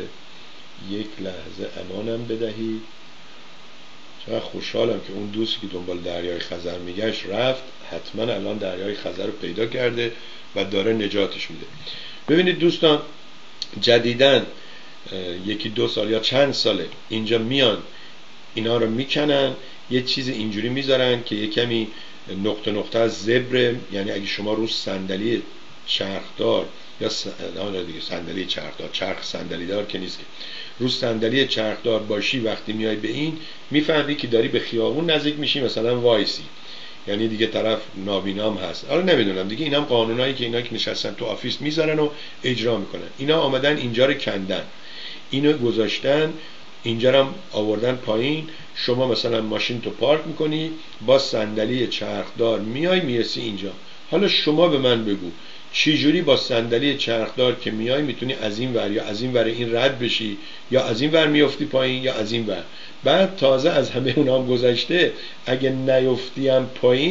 یک لحظه امانم بدهید. چقدر خوشحالم که اون دوستی که دنبال دریای خزر میگشت رفت، حتما الان دریای خزر رو پیدا کرده و داره نجاتش میده. ببینید دوستان، جدیدن یکی دو سال یا چند ساله اینجا میان اینا رو میکنن، یه چیز اینجوری میذارن که یه کمی نقطه نقطه از زبر، یعنی اگه شما رو صندلی چرخدار یا صندلی چرخدار، چرخ صندلی دار که نیست، که رو صندلی چرخدار باشی وقتی میای به این میفهمی که داری به خیابون نزدیک میشی، مثلا وایسی، یعنی دیگه طرف نابینام هست. حالا نمیدونم دیگه، اینم قانونایی که اینا که نشستن تو آفیس میذارن و اجرا میکنن. اینا آمدن اینجا رو کندن، اینو گذاشتن اینجا رو آوردن پایین. شما مثلا ماشین تو پارک میکنی با صندلی چرخدار میای میرسی اینجا. حالا شما به من بگو چی جوری با صندلی چرخدار که میای میتونی از این ور یا از این ور این رد بشی، یا از این ور میافتی پایین یا از این ور. بعد تازه از همه اونا هم گذشته، اگه نیفتیم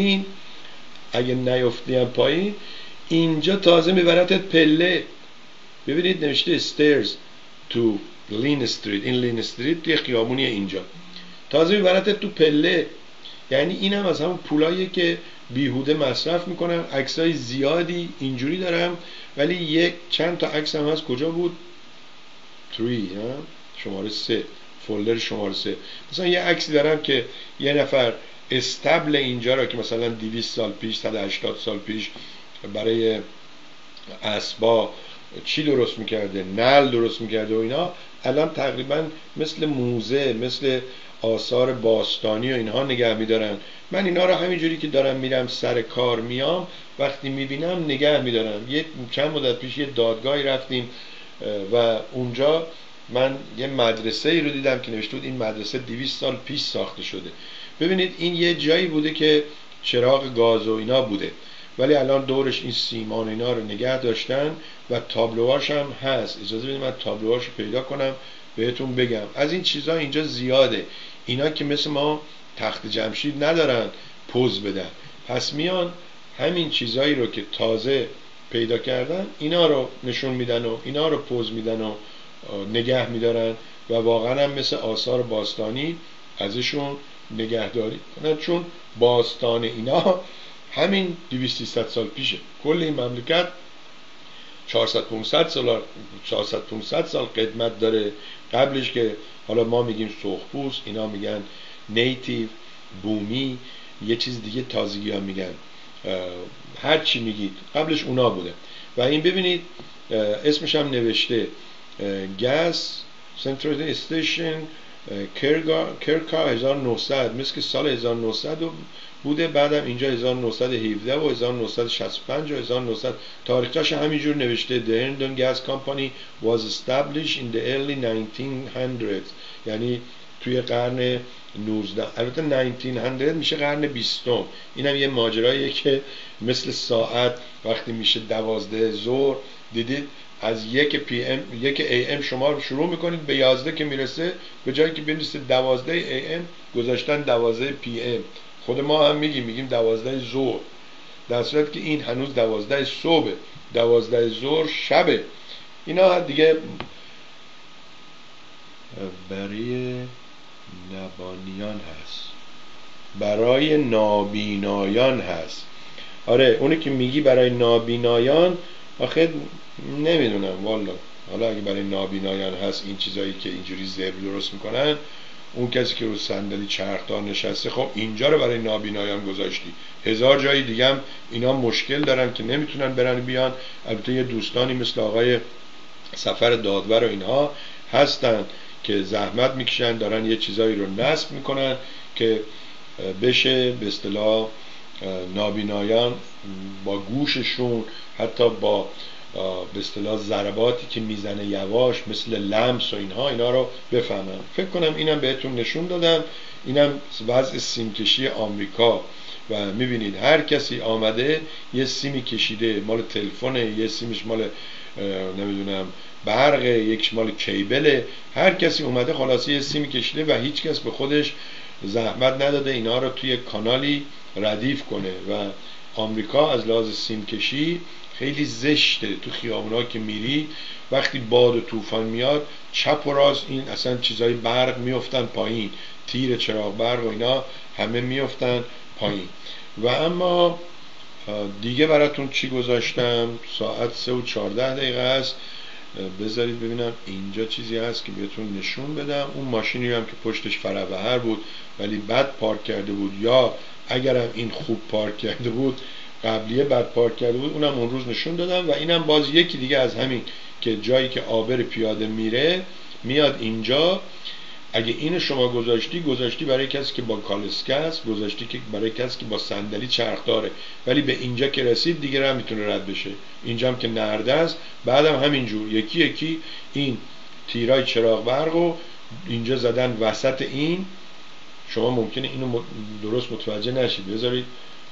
پایین اینجا تازه میبرتت پله. ببینید نوشته stairs to Lynn Street. این Lynn Street یه خیابونیه اینجا، تازه میبرتت تو پله. یعنی اینم از همون پولاییه که بیهوده مصرف میکنن. عکسای زیادی اینجوری دارم، ولی چند تا عکس هم هست. کجا بود؟ 3 شماره 3، فولدر شماره 3. مثلا یه عکسی دارم که یه نفر استبل اینجا را که مثلا 200 سال پیش 180 سال پیش برای اسبا چی درست میکرده، نل درست میکرده و اینا، الان تقریبا مثل موزه، مثل آثار باستانی و اینها نگه میدارن. من اینا رو همینجوری که دارم میرم سر کار میام، وقتی میبینم نگه میدارم. چند مدت پیش یه دادگاهی رفتیم و اونجا من یه مدرسه ای رو دیدم که نوشته بود این مدرسه 200 سال پیش ساخته شده. ببینید این یه جایی بوده که چراغ گاز و اینا بوده، ولی الان دورش این سیمان اینا رو نگه داشتن و تابلوهاش هم هست. اجازه بدید من تابلوهاش رو پیدا کنم بهتون بگم. از این چیزا اینجا زیاده. اینا که مثل ما تخت جمشید ندارن پوز بدن، پس میان همین چیزایی رو که تازه پیدا کردن اینا رو نشون میدن و اینا رو پوز میدن و نگه میدارن و واقعا هم مثل آثار باستانی ازشون نگهداری کنن، چون باستان اینا همین 200-300 سال پیشه. کل این مملکت 400-500 سال قدمت داره. قبلش که حالا ما میگیم سرخپوست، اینا میگن نیتیو، بومی، یه چیز دیگه تازگی ها میگن، هر چی میگید قبلش اونا بوده. و این ببینید اسمش هم نوشته گاز سنترال استیشن کرکا 1900، مثل که سال 1900 بوده، بعدم اینجا 1917 و 1965 و 1900 تاریخش همینجور نوشته The Herndon Gas Company was established in the early 1900s، یعنی توی قرن 19. البته 1900 میشه قرن 20. اینم یه ماجراییه که مثل ساعت وقتی میشه 12 ظهر، دیدید از 1 AM شما شروع میکنید به 11 که میرسه، به جایی که بنویسه 12 AM گذاشتن 12 PM. خود ما هم میگیم 12 ظهر، در صورت که این هنوز 12 صبح، 12 ظهر شبه. اینا دیگه برای نبانیان هست، برای نابینایان هست. آره اونی که میگی برای نابینایان، آخه نمیدونم والا، حالا اگه برای نابینایان هست این چیزایی که اینجوری زبر درست میکنن، اون کسی که رو صندلی چرخدار نشسته، خب اینجا رو برای نابینایان گذاشتی، 1000 جای دیگه هم اینا مشکل دارن که نمیتونن برن بیان. البته یه دوستانی مثل آقای سفر دادور و اینها هستن که زحمت میکشن، دارن یه چیزایی رو نصب میکنن که بشه به اصطلاح نابینایان با گوششون، حتی با به اصطلاح ضرباتی که میزنه یواش مثل لمس و اینها، اینا رو بفهمن. فکر کنم اینم بهتون نشون دادم. اینم وضع سیمکشی آمریکا و میبینید هر کسی آمده یه سیمی کشیده، مال تلفنه، یه سیمش مال نمیدونم برقه، یکش مال کیبله، هر کسی اومده خلاصه یه سیمی کشیده و هیچ کس به خودش زحمت نداده اینا رو توی کانالی ردیف کنه. و آمریکا از لحاظ سیمکشی خیلی زشته. تو خیابونا که میری وقتی باد و طوفان میاد، چپ و راست این اصلا چیزای برق میافتن پایین، تیر چراغ برق و اینا همه میافتن پایین. و اما دیگه براتون چی گذاشتم؟ ساعت 3:14 است. بذارید ببینم اینجا چیزی هست که بهتون نشون بدم. اون ماشینی هم که پشتش فرابهر بود ولی بد پارک کرده بود، یا اگرم این خوب پارک کرده بود قبلیه بد پارک کرده بود، اونم اون روز نشون دادم. و اینم باز یکی دیگه از همین که جایی که آبر پیاده میره میاد اینجا. اگه اینو شما گذاشتی برای کسی که با کالسکه است، گذاشتی که برای کسی که با صندلی چرخ داره، ولی به اینجا که رسید دیگه هم میتونه رد بشه. اینجا هم که نرده است، بعدم همینجور یکی یکی این تیرای چراغ برقو اینجا زدن وسط این. شما ممکنه اینو درست متوجه نشید. بذارید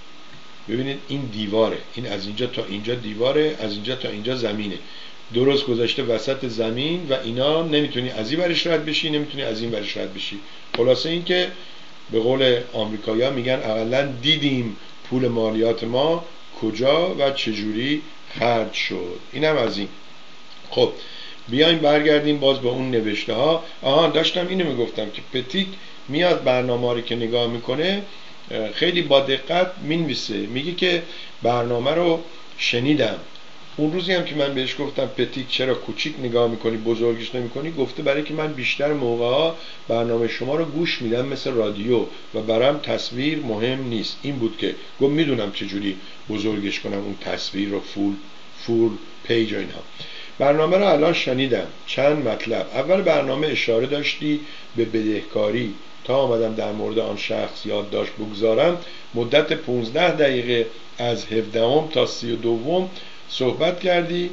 ببینید این دیواره، این از اینجا تا اینجا دیواره، از اینجا تا اینجا زمینه، درست گذاشته وسط زمین و اینا نمیتونی از این ورش رد بشی، نمیتونی از این ورش رد بشی. خلاصه این که به قول آمریکایی‌ها میگن اقلا دیدیم پول مالیات ما کجا و چجوری خرج شد. اینم از این. خب بیایم برگردیم باز به اون نوشته ها. داشتم اینو میگفتم که پتیک میاد برنامه رو که نگاه میکنه خیلی با دقت مینویسه. میگه که برنامه رو شنیدم. اون روزی هم که من بهش گفتم پتیک چرا کوچیک نگاه میکنی بزرگش نمیکنی، گفته برای که من بیشتر موقعا برنامه شما رو گوش میدم مثل رادیو و برام تصویر مهم نیست. این بود که گفت میدونم چجوری بزرگش کنم اون تصویر رو، فول پیج و اینها. برنامه رو الان شنیدم. چند مطلب. اول برنامه اشاره داشتی به بدهکاری. تا آمدم در مورد آن شخص یادداشت بگذارم، مدت 15 دقیقه از 17 تا 32 صحبت کردی،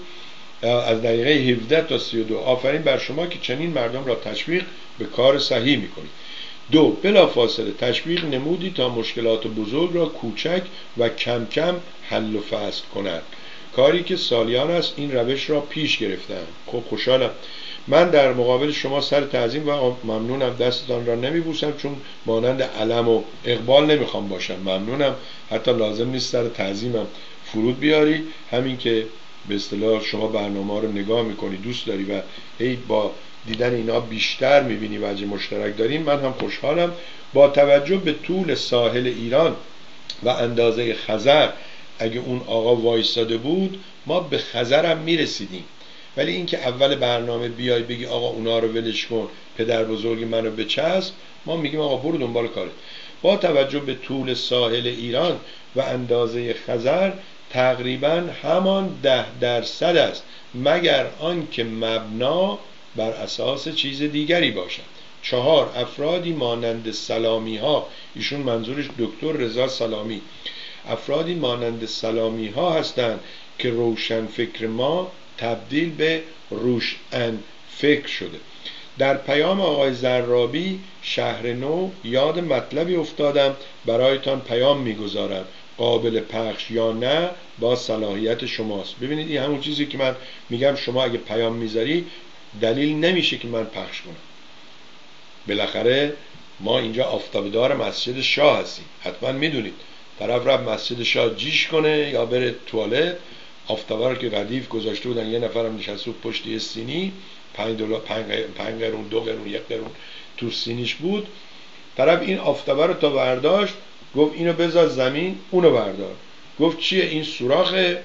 از دقیقه 17 تا 32. آفرین بر شما که چنین مردم را تشویق به کار صحیح میکنید. 2. بلافاصله تشویق نمودی تا مشکلات بزرگ را کوچک و کم کم حل و فصل کنند، کاری که سالیان است این روش را پیش گرفتند. خب خوشحالم. من در مقابل شما سر تعظیم و ممنونم، دستتان را نمیبوسم، چون مانند علم و اقبال نمیخوام باشم. ممنونم، حتی لازم نیست سر تعظیمم فرود بیاری. همین که به اصطلاح شما برنامه رو نگاه میکنی، دوست داری و هی با دیدن اینا بیشتر میبینی وجه مشترک داریم، من هم خوشحالم. با توجه به طول ساحل ایران و اندازه خزر، اگه اون آقا وایستاده بود ما به خزرم میرسیدیم. ولی اینکه اول برنامه بیای بگی آقا اونا رو ولش کن، پدر بزرگ منو بچسب، ما میگیم آقا برو دنبال کارت. با توجه به طول ساحل ایران و اندازه خزر تقریبا همان 10% است، مگر آنکه مبنا بر اساس چیز دیگری باشد. 4 افرادی مانند سلامی ها، ایشون منظورش دکتر رضا سلامی، افرادی مانند سلامی ها هستند که روشن فکر ما تبدیل به روشن فکر شده. در پیام آقای زرابی شهر نو یاد مطلبی افتادم، برایتان پیام میگذارم، قابل پخش یا نه با صلاحیت شماست. ببینید این همون چیزی که من میگم، شما اگه پیام میذاری دلیل نمیشه که من پخش کنم. بالاخره ما اینجا آفتابدار مسجد شاه هستیم، حتما میدونید. طرف رفت مسجد شاه جیش کنه یا بره توالت، آفتابه رو که ردیف گذاشته بودن، یه نفرم نشسته پشت یه سینی، $5 5 قرون 2 قرون 1 قرون تو سینیش بود. طرف این آفتابه رو تا برداشت، گفت اینو بذار زمین، اونو بردار. گفت چیه این سوراخه؟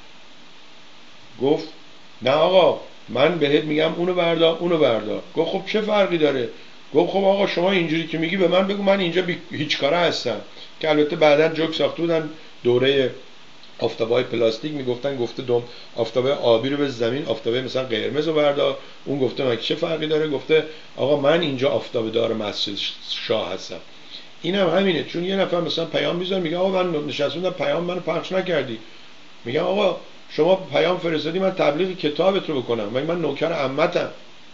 گفت نه آقا من بهت میگم اونو بردار اونو بردار. گفت خب چه فرقی داره؟ گفت خب آقا شما اینجوری که میگی به من بگو، من اینجا هیچ کاره هستم. که البته بعداً جوک ساخته بودن دوره آفتابه‌های پلاستیک، میگفتن گفته آفتابه آبی رو به زمین، آفتابه مثلا قرمز رو بردار. اون گفته من چه فرقی داره؟ گفته آقا من اینجا آفتابه دار مسجد شاه هستم. اینم همینه، چون یه نفر مثلا پیام میذاره میگه آقا من نشستم پیام منو پخش نکردی. میگم آقا شما پیام فرستادی من تبلیغ کتابت رو بکنم، من نوکر عمتم.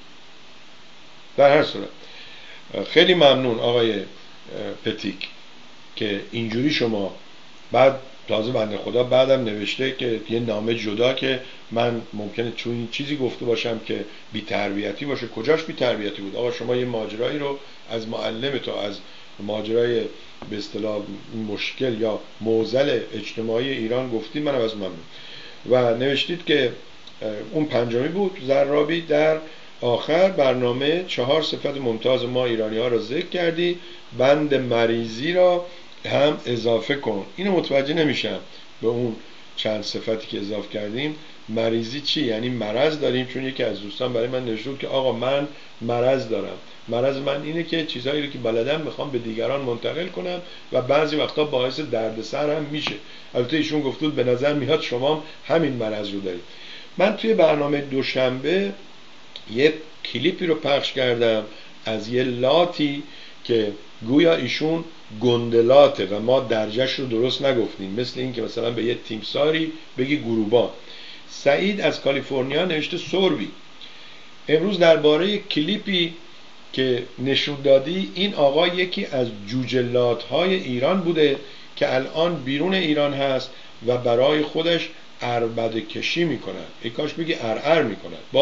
در هر صورت خیلی ممنون آقای پتیک که اینجوری شما، بعد تازه بنده خدا بعدم نوشته که یه نامه جدا که من ممکنه چون این چیزی گفته باشم که بی تربیتی باشه. کجاش بی تربیتی بود؟ آقا شما یه ماجرایی رو از معلم تو، از ماجرای به اصطلاح مشکل یا معضل اجتماعی ایران گفتید، منم از ممنون. و نوشتید که اون 5می بود زرابی، در آخر برنامه 4 صفت ممتاز ما ایرانی ها را ذکر کردی، بند مریضی را هم اضافه کن. اینو متوجه نمیشم به اون چند صفتی که اضافه کردیم. مریضی چی؟ یعنی مرض داریم؟ چون یکی از دوستان برای من نوشته که آقا من مرض دارم. مرض من اینه که چیزایی رو که بلدم میخوام به دیگران منتقل کنم و بعضی وقتا باعث دردسر هم میشه. البته ایشون گفتود به نظر میاد شما همین مرض رو دارید. من توی برنامه دوشنبه یه کلیپی رو پخش کردم از یه لاتی که گویا ایشون گندلاته و ما درجهش رو درست نگفتیم، مثل این که مثلا به یه تیمساری بگی گروبان. سعید از کالیفرنیا نوشته سوربی. امروز درباره کلیپی که نشون دادی، این آقا یکی از جوجلات‌های ایران بوده که الان بیرون ایران هست و برای خودش عربده کشی میکنن، ای کاش بگی ارعر میکنن، با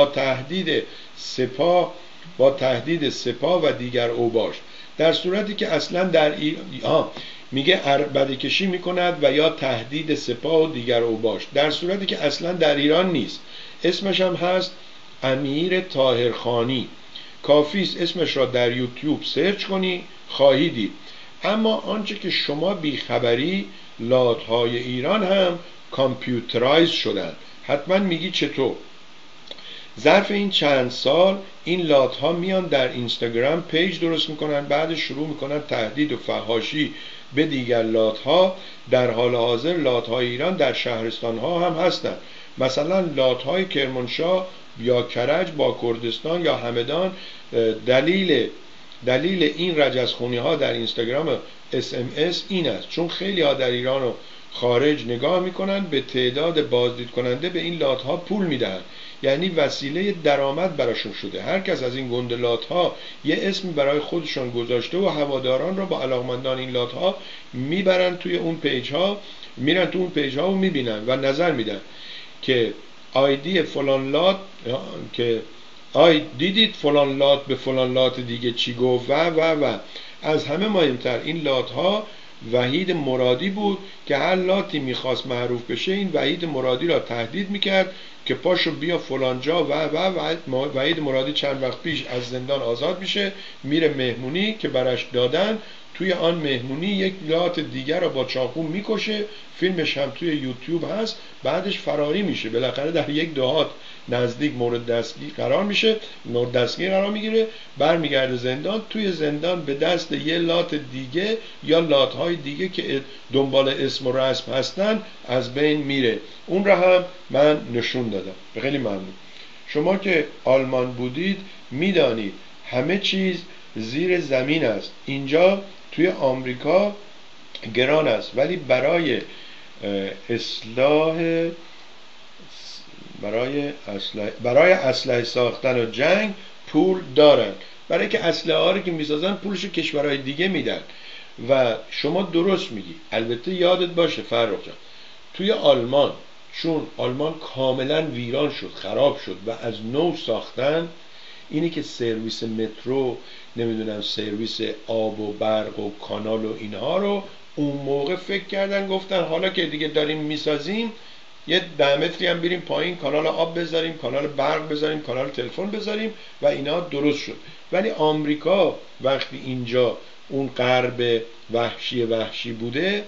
تهدید سپاه و دیگر اوباش، در صورتی که اصلا در میگه عربده کشی میکند و یا تهدید سپاه و دیگر اوباش، در صورتی که اصلا در ایران نیست. اسمش هم هست امیر طاهرخانی. کافیست اسمش را در یوتیوب سرچ کنی خواهی دید. اما آنچه که شما بیخبری، لاتهای ایران هم کامپیوترایز شدن. حتما میگی چطور؟ ظرف این چند سال این لاتها میان در اینستاگرام پیج درست میکنن، بعد شروع میکنن تهدید و فحاشی به دیگر لاتها. در حال حاضر لاتهای ایران در شهرستانها هم هستن. مثلا لاتهای کرمانشاه یا کرج با کردستان یا همدان. دلیل این رجزخونی ها در اینستاگرام SMS این است، چون خیلی ها در ایران و خارج نگاه میکنن، به تعداد بازدید کننده به این لات ها پول میدهن، یعنی وسیله درآمد براشون شده. هر کس از این گنده لات ها یه اسمی برای خودشون گذاشته و هواداران را با علاقمندان این لات ها میبرن توی اون پیج ها، میرن تو اون پیج ها و میبینن و نظر میدن که آیدی فلان لات، که آی دیدید فلان لات به فلان لات دیگه چی گفت و از همه مهمتر این لات ها وحید مرادی بود که هر لاتی میخواست معروف بشه این وحید مرادی را تهدید میکرد که پاشو بیا فلان جا و وحید مرادی چند وقت پیش از زندان آزاد میشه، میره مهمونی که برش دادن، توی آن مهمونی یک لات دیگر را با چاقو میکشه، فیلمش هم توی یوتیوب هست، بعدش فراری میشه، بالاخره در یک دهات نزدیک مورد دستگیر قرار میگیره، برمیگرده زندان، توی زندان به دست یه لات دیگه یا لات‌های دیگه که دنبال اسم و رسم هستن از بین میره. اون را هم من نشون دادم. خیلی ممنون. شما که آلمان بودید میدانید همه چیز زیر زمین است. اینجا توی آمریکا گران است، ولی برای اسلحه ساختن و جنگ پول دارن. برای که اسلحه ها رو که میسازن پولشو کشورهای دیگه میدن. و شما درست میگی. البته یادت باشه فرخ جان، توی آلمان چون آلمان کاملا ویران شد، خراب شد و از نو ساختن، اینی که سرویس مترو، نمیدونم سرویس آب و برق و کانال و اینها رو اون موقع فکر کردن، گفتن حالا که دیگه داریم میسازیم یه 10 متری هم بریم پایین کانال آب بذاریم، کانال برق بذاریم، کانال تلفن بذاریم و اینا درست شد. ولی آمریکا وقتی اینجا اون غرب وحشی بوده،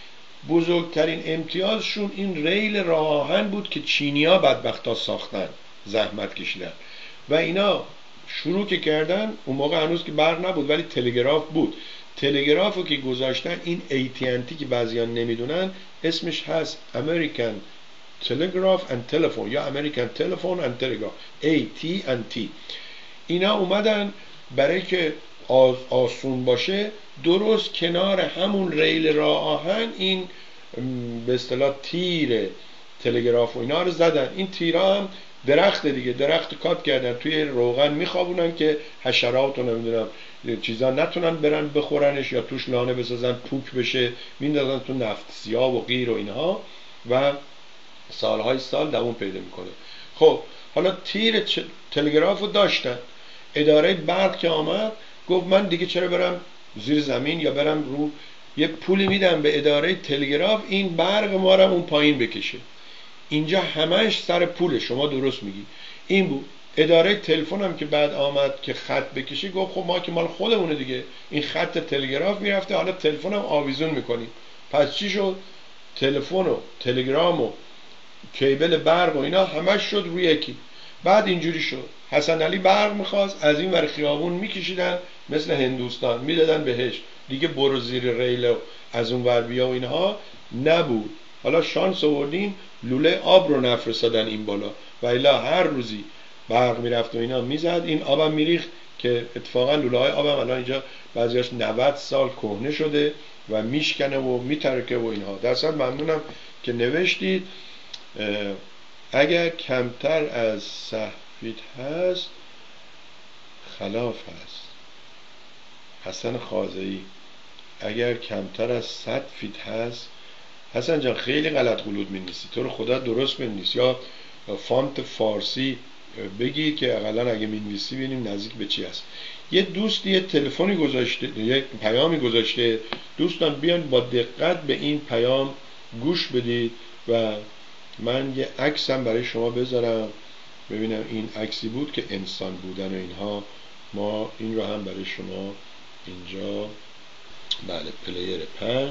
بزرگترین امتیازشون این ریل راه آهن بود که چینی‌ها بدبختا ساختن، زحمت کشیدن و اینا شروع که کردن. اون موقع هنوز که برق نبود ولی تلگراف بود. تلگرافو که گذاشتن، این AT&T که بعضیان نمیدونن اسمش هست American Telegraph and Telephone یا American Telephone and Telegraph، AT&T. اینا اومدن برای که آسون باشه درست کنار همون ریل راه آهن این به اصطلاح تیر تلگراف و اینا رو زدن. این تیرها هم درخت دیگه، درخت کات کردن، توی روغن میخوابونن که حشرات و نمیدونم چیزا نتونن برن بخورنش یا توش لانه بسازن پوک بشه، میندازن تو نفت سیاه و غیر و اینها و سالهای سال دوام پیدا میکنه. خب حالا تیر تلگراف رو داشتن. اداره برق که آمد گفت من دیگه چرا برم زیر زمین یا برم رو، یه پولی میدم به اداره تلگراف این برق ما رو اون پایین بکشه. اینجا همش سر پوله. شما درست میگی. این بود. اداره تلفن هم که بعد آمد که خط بکشه گفت خب ما که مال خودمونه دیگه، این خط تلگراف میرفته، حالا تلفن هم آویزون میکنیم. پس چی شد؟ تلفن و تلگرام و کیبل برق و اینا همش شد روی یکی. بعد اینجوری شد حسن علی برق میخواست از این ور خیابون میکشیدن مثل هندوستان میدادن بهش، دیگه برو زیر ریل و از اون ور بیا و اینها نبود. حالا شانس آوردیم لوله آب رو نفرستادن این بالا و الا هر روزی برق میرفت و اینا میزد، این آبم میریخت که اتفاقا لوله های آبم الان اینجا بعضیاش 90 سال کهنه شده و میشکنه و میترکه و اینها. درصد ممنونم که نوشتید. اگر کمتر از 100 فیت هست خلاف هست. حسن خازئی اگر کمتر از 100 فیت هست. حسن جان خیلی غلط غلوط می‌نویسی، تو رو خدا درست بنویس یا فونت فارسی بگی که اقلا اگه می‌نویسی ببینیم نزدیک به چی هست. یه دوستی یه تلفنی گذاشته، یه پیامی گذاشته، دوستان بیان با دقت به این پیام گوش بدید و من یه عکسم برای شما بذارم ببینم این عکسی بود که انسان بودن و اینها. ما این رو هم برای شما اینجا بله پلیر 5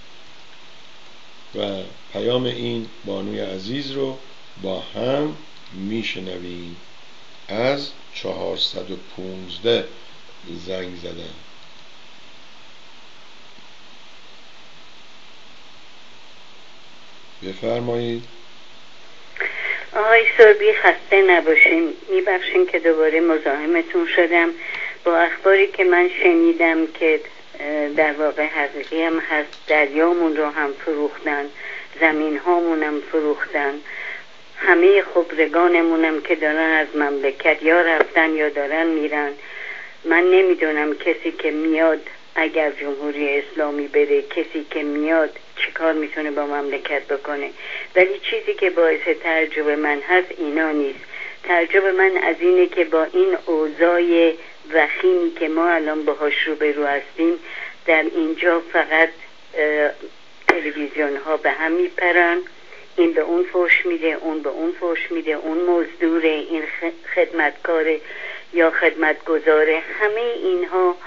و پیام این بانوی عزیز رو با هم میشنویم. از 415 زنگ زدن. بفرمایید. آقای سربی خسته نباشین. میبخشین که دوباره مزاحمتون شدم با اخباری که من شنیدم که در واقع حقیقی هم هست. دریامون رو هم فروختن، زمین هامون هم فروختن، همه خبرگانمونم که دارن از مملکت یا رفتن یا دارن میرن. من نمیدونم کسی که میاد اگر جمهوری اسلامی بره، کسی که میاد چه کار میتونه با مملکت بکنه. ولی چیزی که باعث تعجب من هست اینا نیست. تعجب من از اینه که با این اوضاع وخیمی که ما الان باهاش روبرو هستیم در اینجا فقط تلویزیون ها به هم میپرن، این به اون فوش میده، اون به اون فوش میده، اون مزدوره، این خدمتکاره یا خدمتگزاره. همه اینها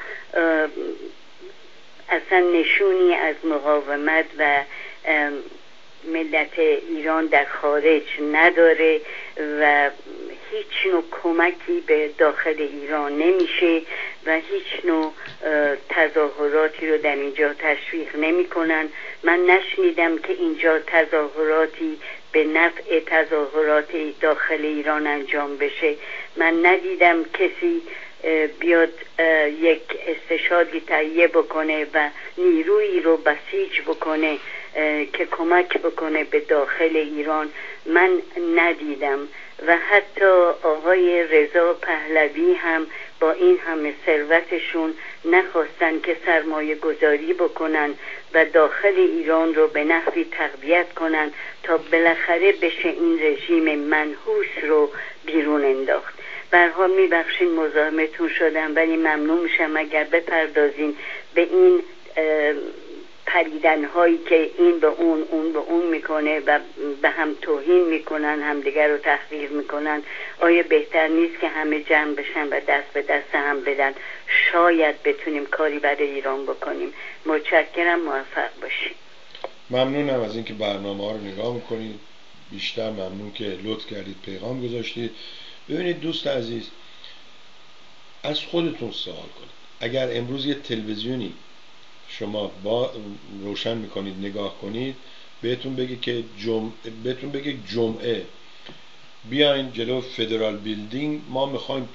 اصلا نشونی از مقاومت و ملت ایران در خارج نداره و هیچ نوع کمکی به داخل ایران نمیشه و هیچ نوع تظاهراتی رو در اینجا تشویق نمی کنن. من نشنیدم که اینجا تظاهراتی به نفع تظاهرات داخل ایران انجام بشه. من ندیدم کسی بیاد یک استشهادی تهیه بکنه و نیرویی رو بسیج بکنه که کمک بکنه به داخل ایران. من ندیدم و حتی آقای رضا پهلوی هم با این همه ثروتشون نخواستن که سرمایه گذاری بکنن و داخل ایران رو به نحوی تقویت کنن تا بالاخره بشه این رژیم منحوس رو بیرون انداخت. به هر حال میبخشین مزاحمتون شدم، ولی ممنون میشم اگر بپردازین به این پریدن هایی که این به اون، اون به اون میکنه و به هم توهین میکنن، همدیگر رو تحقیر میکنن. آیا بهتر نیست که همه جمع بشن و دست به دست هم بدن؟ شاید بتونیم کاری برای ایران بکنیم. متشکرم، موفق باشیم. ممنونم از اینکه برنامه ها رو نگاه میکنید. بیشتر ممنون که لطف کردید پیغام گذاشتید. ببینید دوست عزیز، از خودتون سوال کنید. اگر امروز یه تلویزیونی شما با روشن میکنید نگاه کنید، بهتون بگه جمعه بیاین جلو فدرال بیلدینگ، ما میخوایم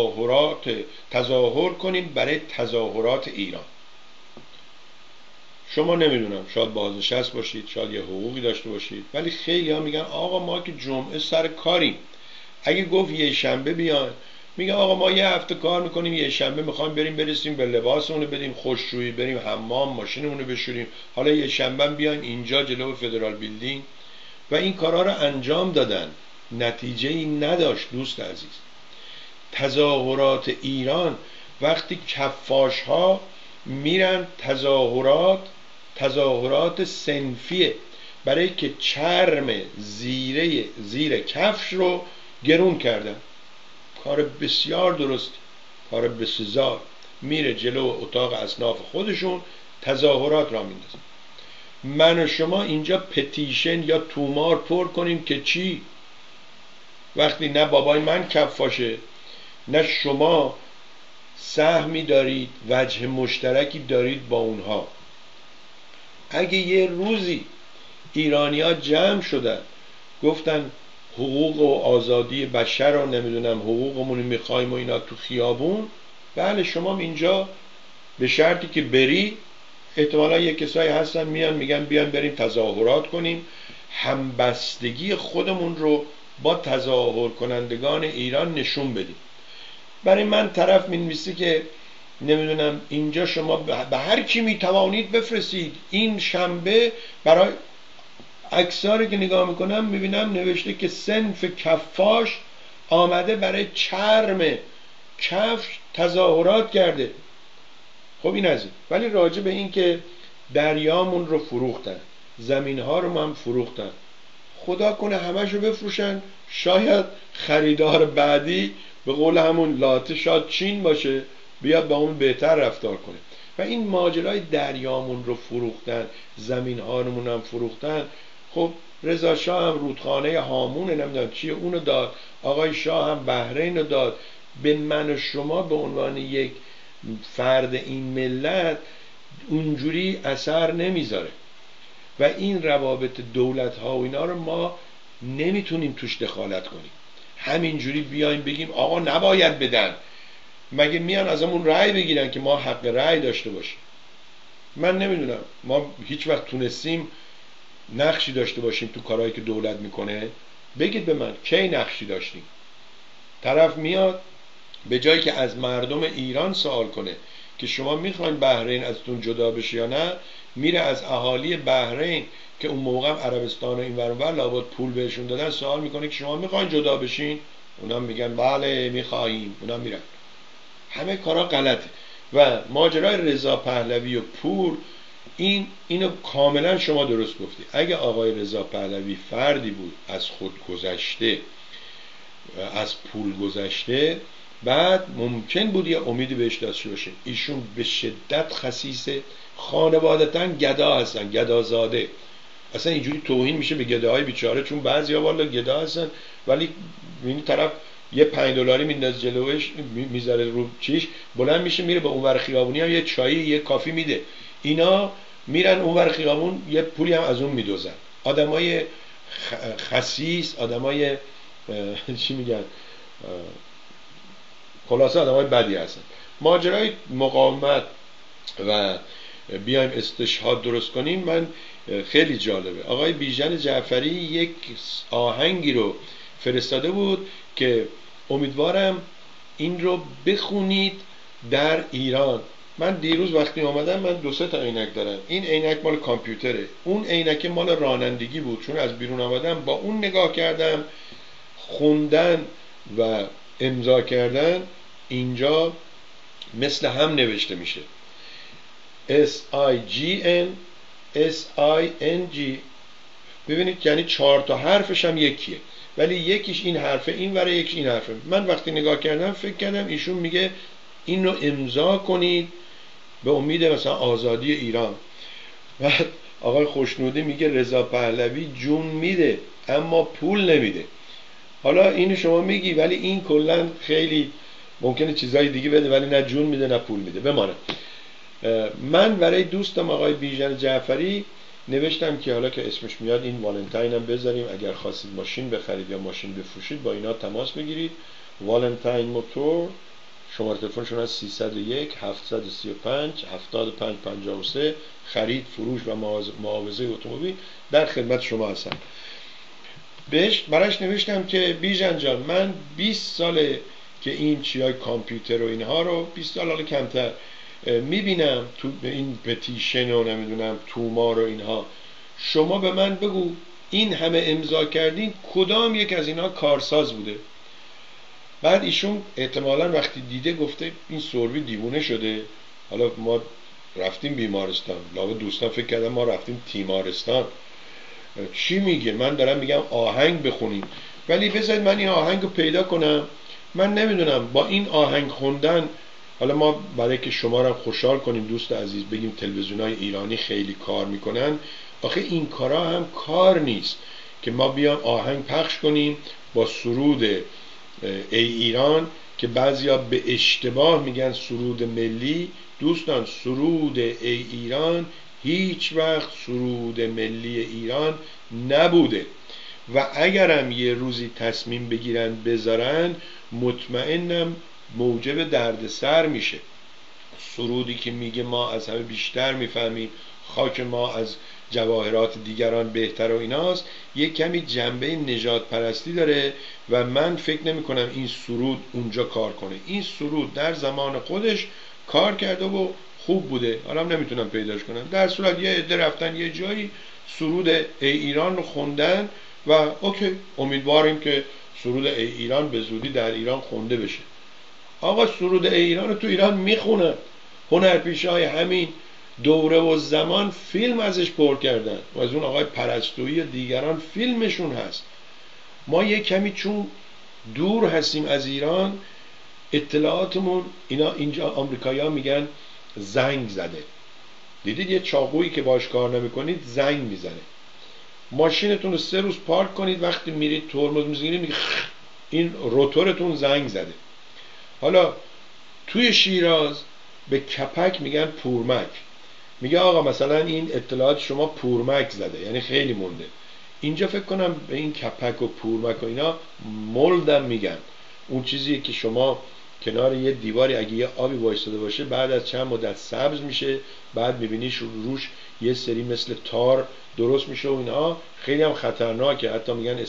تظاهر کنیم برای تظاهرات ایران. شما نمیدونم، شاید بازنشسته باشید، شاید یه حقوقی داشته باشید، ولی خیلی ها میگن آقا ما که جمعه سر کاریم. اگه گفت یه شنبه بیان، میگه آقا ما یه هفته کار میکنیم، یه شنبه میخوایم برسیم به لباسمون رو بدیم خوشرویی، بریم حمام، ماشینمون رو بشوریم، حالا یه شنبه بیاین اینجا جلو فدرال بیلدینگ. و این کارها رو انجام دادن، نتیجه ای نداشت. دوست عزیز، تظاهرات ایران وقتی کفاش ها میرن تظاهرات صنفیه برای که چرم زیر کفش رو گرون کردن، کار بسیار درست، کار بسزار. میره جلو اتاق اصناف خودشون تظاهرات را میندازن. من و شما اینجا پتیشن یا تومار پر کنیم که چی؟ وقتی نه بابای من کفاشه، نه شما سهمی دارید، وجه مشترکی دارید با اونها. اگه یه روزی ایرانی‌ها جمع شدن گفتن حقوق و آزادی بشر رو نمیدونم حقوقمون میخوایم و اینا تو خیابون، بله شما اینجا به شرطی که بری، احتمالا یه کسایی هستن میان میگن بیان بریم تظاهرات کنیم، همبستگی خودمون رو با تظاهر کنندگان ایران نشون بدیم. برای من طرف مینویسه که نمیدونم اینجا شما به هر کی میتوانید بفرستید. این شنبه برای عکساری که نگاه میکنم میبینم نوشته که صنف کفاش آمده برای چرم کفش تظاهرات کرده. خب این از این. ولی راجع به این که دریامون رو فروختن، زمین ها رو هم فروختن، خدا کنه همشو بفروشن، شاید خریدار بعدی به قول همون لاته شاید چین باشه، بیاد با اون بهتر رفتار کنه. و این ماجرای دریامون رو فروختن، زمین هامون هم فروختن. خب رضا شاه هم رودخانه هامون نمیدونم چیه اونو داد، آقای شاه هم بحرین رو داد. به من و شما به عنوان یک فرد این ملت اونجوری اثر نمیذاره و این روابط دولت ها و اینا رو ما نمیتونیم توش دخالت کنیم. همینجوری بیایم بگیم آقا نباید بدن. مگه میان ازمون رأی بگیرن که ما حق رأی داشته باشیم؟ من نمیدونم ما هیچ وقت تونستیم نقشی داشته باشیم تو کارهایی که دولت میکنه؟ بگید به من کی نقشی داشتیم؟ طرف میاد به جایی که از مردم ایران سوال کنه که شما میخواین بحرین ازتون جدا بشه یا نه، میره از اهالی بحرین که اون موقع عربستان و این ور اون ور لابد پول بهشون دادن سوال میکنه که شما میخواین جدا بشین؟ اونا میگن بله میخواهیم، اونا میرن. همه کارا غلطه. و ماجرای رضا پهلوی و پول، اینو کاملا شما درست گفتی. اگه آقای رضا پهلوی فردی بود از خود گذشته، از پول گذشته، بعد ممکن بود یه امیدی بهش داشته باشه. ایشون به شدت خسیسه، خانوادتاً گدا هستن، گدازاده. اصلا اینجوری توهین میشه به گداهای بیچاره، چون بعضیا والا گدا هستن ولی این طرف یه $5 میندازه جلوش، میذاره رو چیش، بلند میشه میره به اونور خیابونی هم یه چایی یه کافی میده. اینا میرن اونور خیابون یه پولی هم از اون میدوزن. آدمای خسیس، آدمای چی میگن، خلاصه آدمای بدی هستن. ماجرای مقاومت و بیایم استشهاد درست کنیم، من خیلی جالبه. آقای بیژن جعفری یک آهنگی رو فرستاده بود که امیدوارم این رو بخونید در ایران. من دیروز وقتی اومدم، من 2-3 تا عینک دارم. این عینک مال کامپیوتره، اون عینک مال رانندگی بود. چون از بیرون آمدم با اون نگاه کردم، خوندن و امضا کردن اینجا مثل هم نوشته میشه. SIGN SING. ببینید یعنی 4 تا حرفش هم یکیه، ولی یکیش این حرفه این وره، یکیش این حرفه. من وقتی نگاه کردم فکر کردم ایشون میگه این رو امضا کنید به امید مثلا آزادی ایران. بعد آقای خوشنودی میگه رضا پهلوی جون میده اما پول نمیده. حالا اینو شما میگی، ولی این کلا خیلی ممکنه چیزای دیگه بده ولی نه جون میده نه پول میده. بمانه. من برای دوستم آقای بیژن جعفری نوشتم که حالا که اسمش میاد این والنتاین هم بذاریم، اگر خواستید ماشین بخرید یا ماشین بفروشید با اینا تماس بگیرید. والنتاین موتور، شماره تلفنشون از 301 735 7553. خرید، فروش و معاوضه اتومبیل در خدمت شما هستم. براش نوشتم که بیژن جان، من 20 ساله که این چیای کامپیوتر و اینها رو، 20 سال حالا کمتر، میبینم تو این پتیشن و نمیدونم تومار و اینها. شما به من بگو این همه امضا کردین کدام یک از اینها کارساز بوده؟ بعد ایشون احتمالاً وقتی دیده گفته این سروی دیوونه شده، حالا ما رفتیم بیمارستان، لابد دوستان فکر کردن ما رفتیم تیمارستان. چی میگه؟ من دارم میگم آهنگ بخونیم. ولی بذارید من این آهنگ رو پیدا کنم. من نمیدونم با این آهنگ خوندن، حالا ما برای که شما رو خوشحال کنیم دوست عزیز بگیم تلویزیون‌های ایرانی خیلی کار میکنن. آخه این کارا هم کار نیست که ما بیام آهنگ پخش کنیم با سرود ای ایران که بعضیا به اشتباه میگن سرود ملی. دوستان سرود ای ایران هیچ وقت سرود ملی ایران نبوده و اگرم یه روزی تصمیم بگیرن بذارن مطمئنم موجب دردسر میشه. سرودی که میگه ما از همه بیشتر میفهمیم، خاک ما از جواهرات دیگران بهتر و ایناست، یک کمی جنبه نژاد پرستی داره و من فکر نمی کنم این سرود اونجا کار کنه. این سرود در زمان خودش کار کرده و خوب بوده، حالا نمیتونم پیداش کنم. در صورت یه عده رفتن یه جایی سرود ای ایران رو خوندن و اوکی، امیدواریم که سرود ای ایران به زودی در ایران خونده بشه. آقا سرود ای ایران رو تو ایران میخونن، هنرپیشه‌های همین دوره و زمان فیلم ازش پر کردن و از اون آقای پرستویی و دیگران فیلمشون هست. ما یه کمی چون دور هستیم از ایران، اطلاعاتمون اینا اینجا آمریکایی‌ها میگن زنگ زده. دیدید یه چاقویی که باش کار نمی‌کنید زنگ میزنه. ماشینتون رو 3 روز پارک کنید، وقتی میرید ترمز میزنید میگه این روتورتون زنگ زده. حالا توی شیراز به کپک میگن پورمک. میگه آقا مثلا این اطلاعات شما پورمک زده، یعنی خیلی مونده. اینجا فکر کنم به این کپک و پورمک و اینا مولدم میگن. اون چیزی که شما کنار یه دیواری اگه یه آبی وایساده باشه بعد از چند مدت سبز میشه، بعد میبینی روش یه سری مثل تار درست میشه و اینا خیلی هم خطرناکه. حتی میگن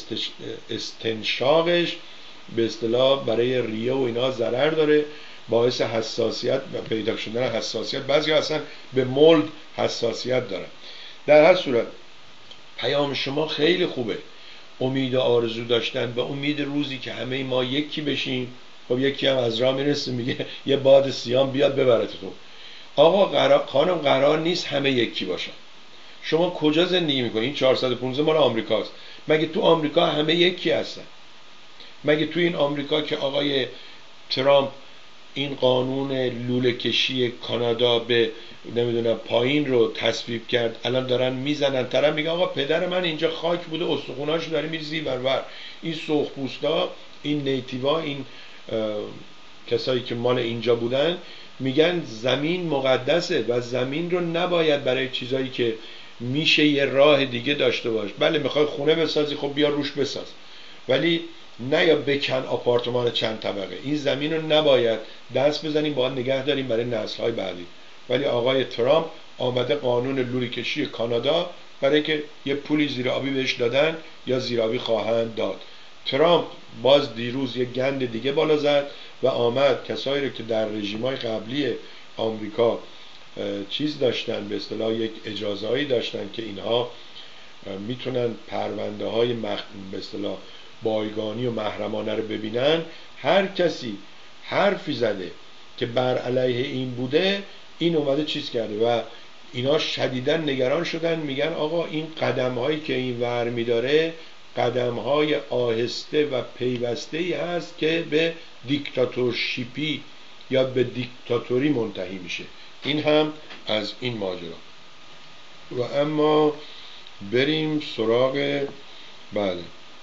استنشاقش به اصطلاح برای ریه و اینا ضرر داره، باعث حساسیت و پیدا شدن حساسیت. بعضی اصلا به مولد حساسیت دارن. در هر صورت پیام شما خیلی خوبه. امید و آرزو داشتن به امید روزی که همه ما یکی بشیم. خب یکی هم از راه میرسه میگه یه باد سیام بیاد ببرتتون. آقا خانم قرار نیست همه یکی باشن. شما کجا زندگی میکنید؟ این 415 مال آمریکاست. مگه تو آمریکا همه یکی هستن؟ مگه تو این آمریکا که آقای ترامپ این قانون لوله کشی کانادا به نمیدونم پایین رو تصویب کرد، الان دارن میزنن، طرف میگه آقا پدر من اینجا خاک بوده، استخوناشو داره میریزی ورور. این سرخپوستا، این نیتیوا، این کسایی که مال اینجا بودن میگن زمین مقدسه و زمین رو نباید برای چیزایی که میشه یه راه دیگه داشته باش. بله میخوای خونه بسازی، خب بیا روش بساز، ولی نه یا بکن آپارتمان چند طبقه. این زمین رو نباید دست بزنیم، باید نگه داریم برای نسل‌های بعدی. ولی آقای ترامپ آمده قانون لوله کشی کانادا برای که یه پولی زیر آبی بهش دادن یا زیر آبی خواهند داد. ترامپ باز دیروز یه گند دیگه بالا زد و آمد کسایی رو که در رژیم‌های قبلی آمریکا چیز داشتن، به اصطلاح یک اجازه‌ای داشتن که اینها میتونن پرونده های به اصطلاح بایگانی و محرمانه رو ببینن، هر کسی حرفی زده که بر علیه این بوده، این اومده چیز کرده و اینا شدیداً نگران شدن. میگن آقا این قدم هایی که این ور میداره قدم های آهسته و پیوسته ای هست که به دیکتاتورشیپی یا به دیکتاتوری منتهی میشه. این هم از این ماجرا. و اما بریم سراغ بله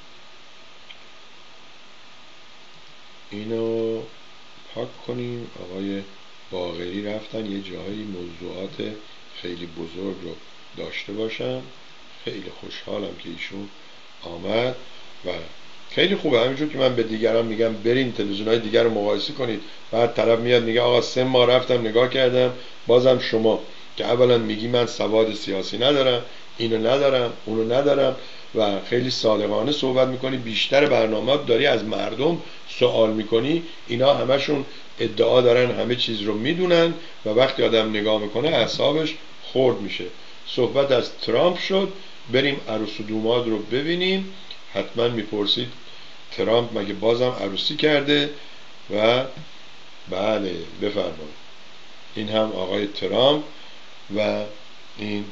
اینو پاک کنیم. آقای باقری رفتن یه جایی موضوعات خیلی بزرگ رو داشته باشن. خیلی خوشحالم که ایشون آمد و خیلی خوبه. همینجور که من به دیگران میگم برین تلویزیون‌های دیگر رو مقایسه کنید، بعد طرف میاد میگه آقا 3 ماه رفتم نگاه کردم، بازم شما که اولا میگی من سواد سیاسی ندارم، اینو ندارم، اونو ندارم و خیلی صادقانه صحبت میکنی، بیشتر برنامه داری از مردم سوال میکنی. اینا همشون ادعا دارن همه چیز رو میدونن و وقتی آدم نگاه میکنه اعصابش خورد میشه. صحبت از ترامپ شد، بریم عروس و دوماد رو ببینیم. حتما میپرسید ترامپ مگه بازم عروسی کرده؟ و بله بفرمایید، این هم آقای ترامپ و این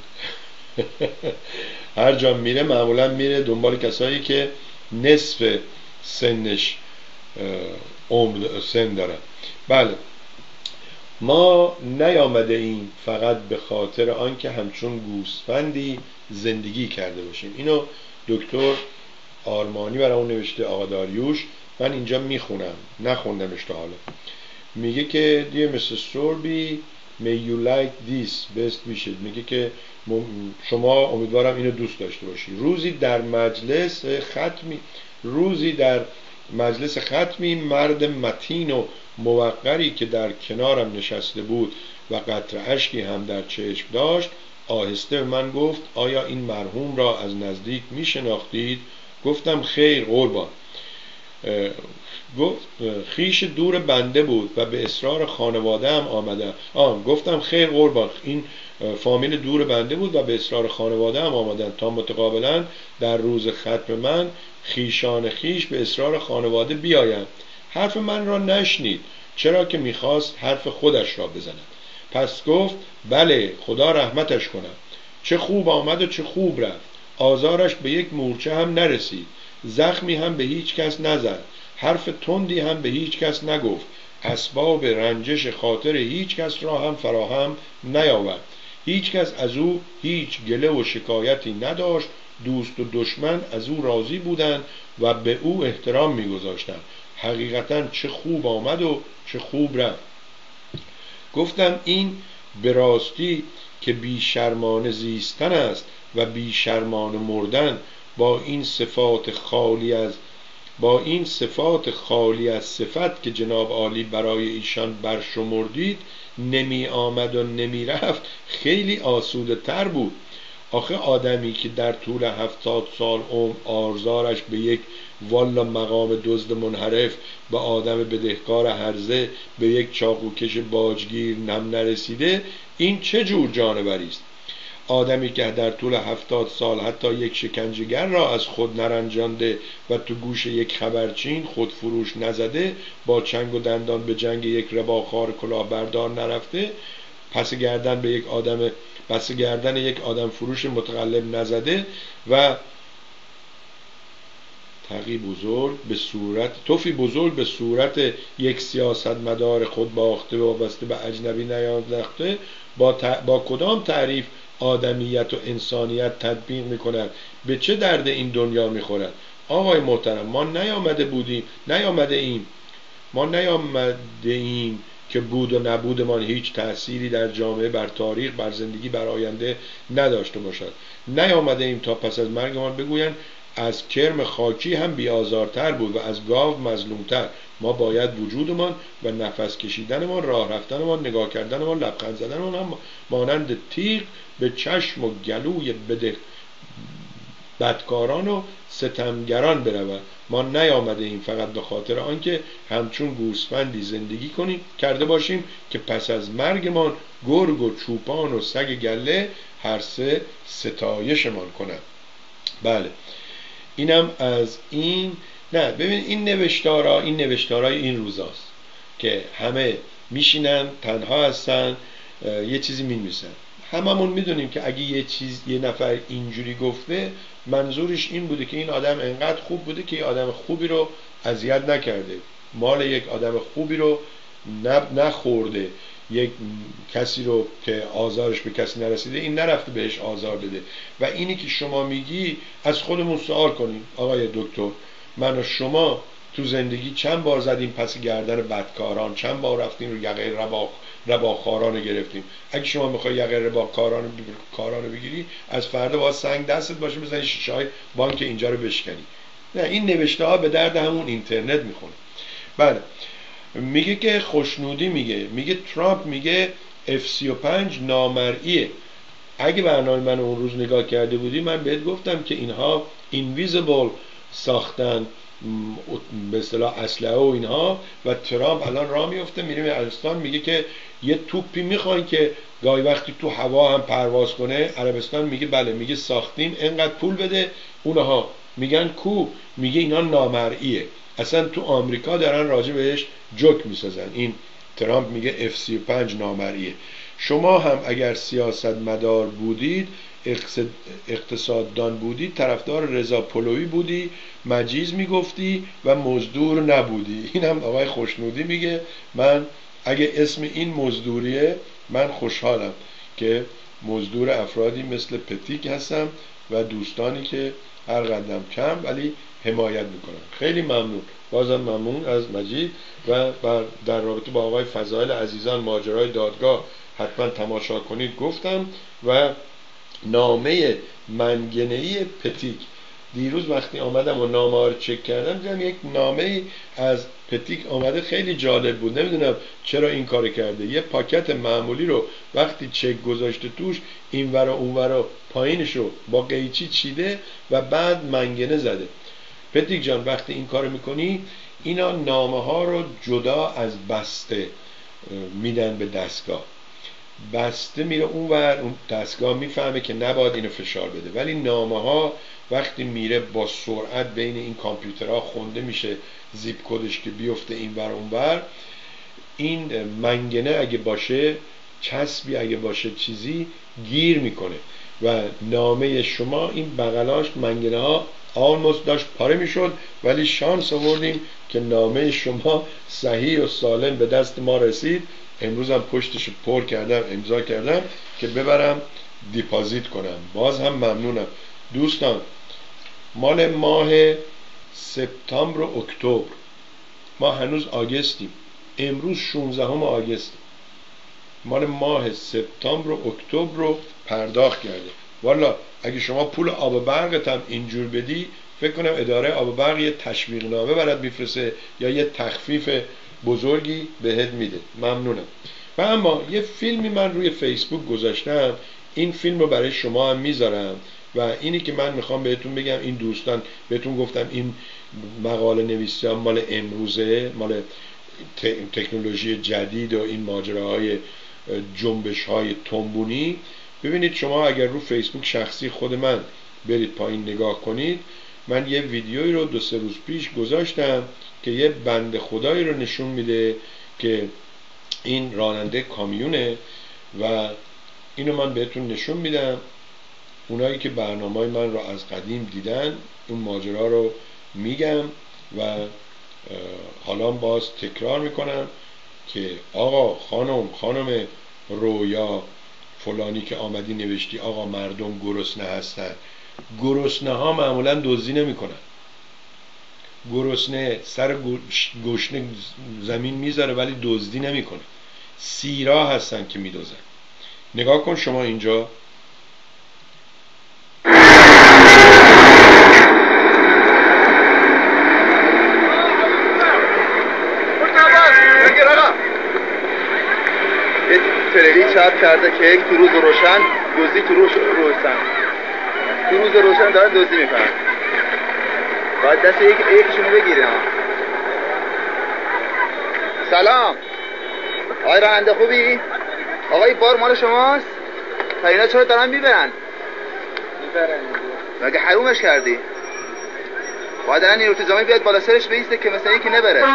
هر جا میره معمولا میره دنبال کسایی که نصف سنش سن دارن. بله ما نیامده ایم فقط به خاطر آنکه همچون گوسفندی زندگی کرده باشیم. اینو دکتر آرمانی برای اون نوشته، آقا داریوش. من اینجا میخونم، نخوندمش تا حالا. میگه که Dear Mr. Sorby may you like this best wishes. میگه که شما امیدوارم اینو دوست داشته باشی. روزی در مجلس ختمی مرد متین و موقری که در کنارم نشسته بود و قطره اشکی هم در چشم داشت آهسته به من گفت آیا این مرحوم را از نزدیک می شناختید؟ گفتم خیر قربان. گفت خیش دور بنده بود و به اصرار خانواده هم آمدم. گفتم خیر قربان، این فامیل دور بنده بود و به اصرار خانواده هم آمدن تا متقابلا در روز ختم من خیشان خیش به اصرار خانواده بیایند. حرف من را نشنید، چرا که میخواست حرف خودش را بزند. پس گفت بله خدا رحمتش کنم. چه خوب آمد و چه خوب رفت. آزارش به یک مورچه هم نرسید، زخمی هم به هیچ کس نزد، حرف تندی هم به هیچ کس نگفت، اسباب رنجش خاطر هیچ کس را هم فراهم نیاورد. هیچ کس از او هیچ گله و شکایتی نداشت. دوست و دشمن از او راضی بودند و به او احترام می‌گذاشتند. حقیقتاً چه خوب آمد و چه خوب رفت. گفتم این به راستی که بیشرمانه زیستن است و بیشرمانه مردن. با این صفات خالی از صفت که جناب عالی برای ایشان برشمردید نمی آمد و نمی رفت خیلی آسوده تر بود. آخه آدمی که در طول 70 سال عمر آرزارش به یک والا مقام دزد منحرف، به آدم بدهکار هرزه، به یک چاقوکش باجگیر نم نرسیده، این چه جور جانوری است؟ آدمی که در طول 70 سال حتی یک شکنجهگر را از خود نرنجانده و تو گوش یک خبرچین خودفروش نزده، با چنگ و دندان به جنگ یک رباخوار کلاهبردار نرفته، پس گردن یک آدم فروش متقلب نزده و توفی بزرگ به صورت یک سیاستمدار خود باخته و وابسته به اجنبی نیانداخته، با کدام تعریف آدمیت و انسانیت تطبیق میکند؟ به چه درد این دنیا میخورد؟ آقای محترم، ما نیامده ایم که بود و نبودمان هیچ تأثیری در جامعه، بر تاریخ، بر زندگی، بر آینده نداشته باشد. نیامده ایم تا پس از مرگمان بگویند از کرم خاکی هم بیازارتر بود و از گاو مظلومتر. ما باید وجودمان و نفس کشیدنمان، راه رفتنمان، نگاه کردنمان، لبخند زدنمان هم مانند تیغ به چشم و گلوی بدکاران و ستمگران برود. ما نیامده ایم فقط به خاطر آنکه همچون گوسفندی زندگی کرده باشیم که پس از مرگمان گرگ و چوپان و سگ گله هر سه ستایشمان کنند. بله، اینم از این. نه ببین، این نوشتارای این روزاست که همه میشینن تنها هستن یه چیزی مینویسن. هممون میدونیم که اگه یه نفر اینجوری گفته، منظورش این بوده که این آدم انقدر خوب بوده که یه آدم خوبی رو اذیت نکرده، مال یک آدم خوبی رو نخورده، یک کسی رو که آزارش به کسی نرسیده این نرفته بهش آزار بده. و اینی که شما میگی، از خودمون سوال کنیم آقای دکتر، من و شما تو زندگی چند بار زدیم پس گردن بدکاران، چند بار رفتیم رو یقه رباخواران رو گرفتیم. اگه شما میخوای یقه رباخواران رو بگیری، از فردا باید سنگ دستت باشه بزنی شیشه‌های بانک اینجا رو بشکنی. نه، این نوشته ها به درد همون اینترنت میخونه. بله، میگه که خوشنودی میگه ترامپ میگه F-35 نامرئیه. اگه برنامه من اون روز نگاه کرده بودی، من بهت گفتم که اینها اینویزیبل ساختن به اصطلاح اسلحه و اینها، و ترامپ الان راه میفته میره عربستان، میگه که یه توپی میخواین که گاهی وقتی تو هوا هم پرواز کنه. عربستان میگه بله، میگه ساختیم، انقدر پول بده. اونها میگن کو؟ میگه اینا نامرئیه. اصلا تو آمریکا دارن راجع بهش جوک میسازن. این ترامپ میگه F-35 نامرئیه. شما هم اگر سیاستمدار بودید، اقتصاددان بودید، طرفدار رضا پهلوی بودی، مجیز میگفتی و مزدور نبودی. این هم آقای خوشنودی میگه من اگه اسم این مزدوریه، من خوشحالم که مزدور افرادی مثل پتیک هستم و دوستانی که هر قدم کم ولی حمایت میکنن. خیلی ممنون، بازم ممنون از مجید. و در رابطه با آقای فضائل عزیزان ماجرای دادگاه حتما تماشا کنید گفتم. و نامه منگنه‌ای پتیک، دیروز وقتی آمدم و نامه ها رو چک کردم دیدم یک نامه از پتیک آمده، خیلی جالب بود. نمیدونم چرا این کار کرده. یه پاکت معمولی رو وقتی چک گذاشته توش، این ور و اون ور و پایینش رو با قیچی چیده و بعد منگنه زده. پتیک جان، وقتی این کارو میکنی، اینا نامه ها رو جدا از بسته میدن به دستگاه. بسته میره اونور، اون دستگاه میفهمه که نباید اینو فشار بده، ولی نامه ها وقتی میره با سرعت بین این کامپیوترها خونده میشه، زیپ کدش که بیفته این ور اونور. این منگنه اگه باشه، چسبی اگه باشه، چیزی گیر میکنه و نامه شما این بغلاش منگنه ها آلموست داشت پاره میشد، ولی شانس آوردیم که نامه شما صحیح و سالم به دست ما رسید. امروز هم پشتش پر کردم، امضا کردم که ببرم دیپازیت کنم. باز هم ممنونم دوستان. مال ماه سپتامبر و اکتبر، ما هنوز آگستیم، امروز 16 آگست، مال ماه سپتامبر و اکتبر رو پرداخت کرده. والا اگه شما پول آب و برقت هم اینجور بدی، فکر کنم اداره آب و برق یه تشویق نامه برات میفرسته یا یه تخفیف بزرگی بهت میده. ممنونم. و اما یه فیلمی من روی فیسبوک گذاشتم، این فیلم رو برای شما هم میذارم و اینی که من میخوام بهتون بگم، این دوستان بهتون گفتم این مقاله نویسی ها مال امروزه، مال تکنولوژی جدید و این ماجراهای جنبش های تنبونی. ببینید شما اگر رو فیسبوک شخصی خود من برید پایین نگاه کنید، من یه ویدیویی رو 2-3 روز پیش گذاشتم که یه بنده خدایی رو نشون میده که این راننده کامیونه و اینو من بهتون نشون میدم. اونایی که برنامه‌های من رو از قدیم دیدن اون ماجرا رو میگم و حالا باز تکرار میکنم که آقا خانم رویا فلانی که آمدی نوشتی آقا مردم گرسنه هستن. گرسنه ها معمولا دزدی نمیکنن. گرسنه سر گشنه زمین میذاره ولی دزدی نمیکنه. سیرا هستن که میدوزن. نگاه کن شما اینجا تریلی چپ کرده که یک تو روز روشن دزدی تو روز روشن داره دزدی میکنن. باید دست یکیشونو بگیریم. سلام آقای راننده خوبی؟ آقا این بار مال شماست؟ تا اینا چرا دارن میبرن؟ مگه حرومش کردی؟ باید الان نیروی انتظامی بیاد بالا سرش بیسته که مثلا یکی نبره.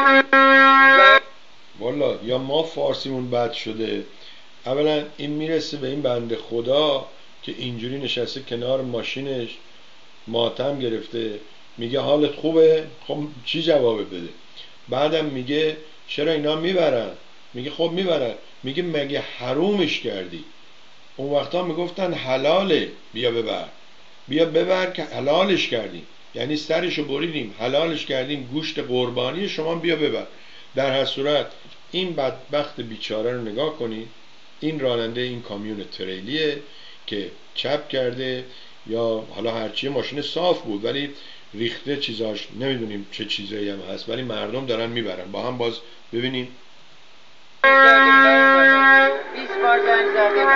والا یا ما فارسیمون بد شده. اولا این میرسه به این بنده خدا که اینجوری نشسته کنار ماشینش ماتم گرفته، میگه حالت خوبه؟ خب چی جواب بده؟ بعدم میگه چرا اینا میبرن؟ میگه خب میبرن. میگه مگه حرومش کردی؟ اون وقتا میگفتن حلاله بیا ببر که حلالش کردیم، یعنی سرشو بریدیم حلالش کردیم، گوشت قربانی شما بیا ببر. در هر صورت این بدبخت بیچاره رو نگاه کنید. این راننده این کامیون تریلیه که چپ کرده یا حالا هرچی، ماشین صاف بود ولی ریخته چیزاش، نمیدونیم چه چیزایی هم هست، ولی مردم دارن میبرن. با هم باز ببینیم. 20 بار زنگ زدیم،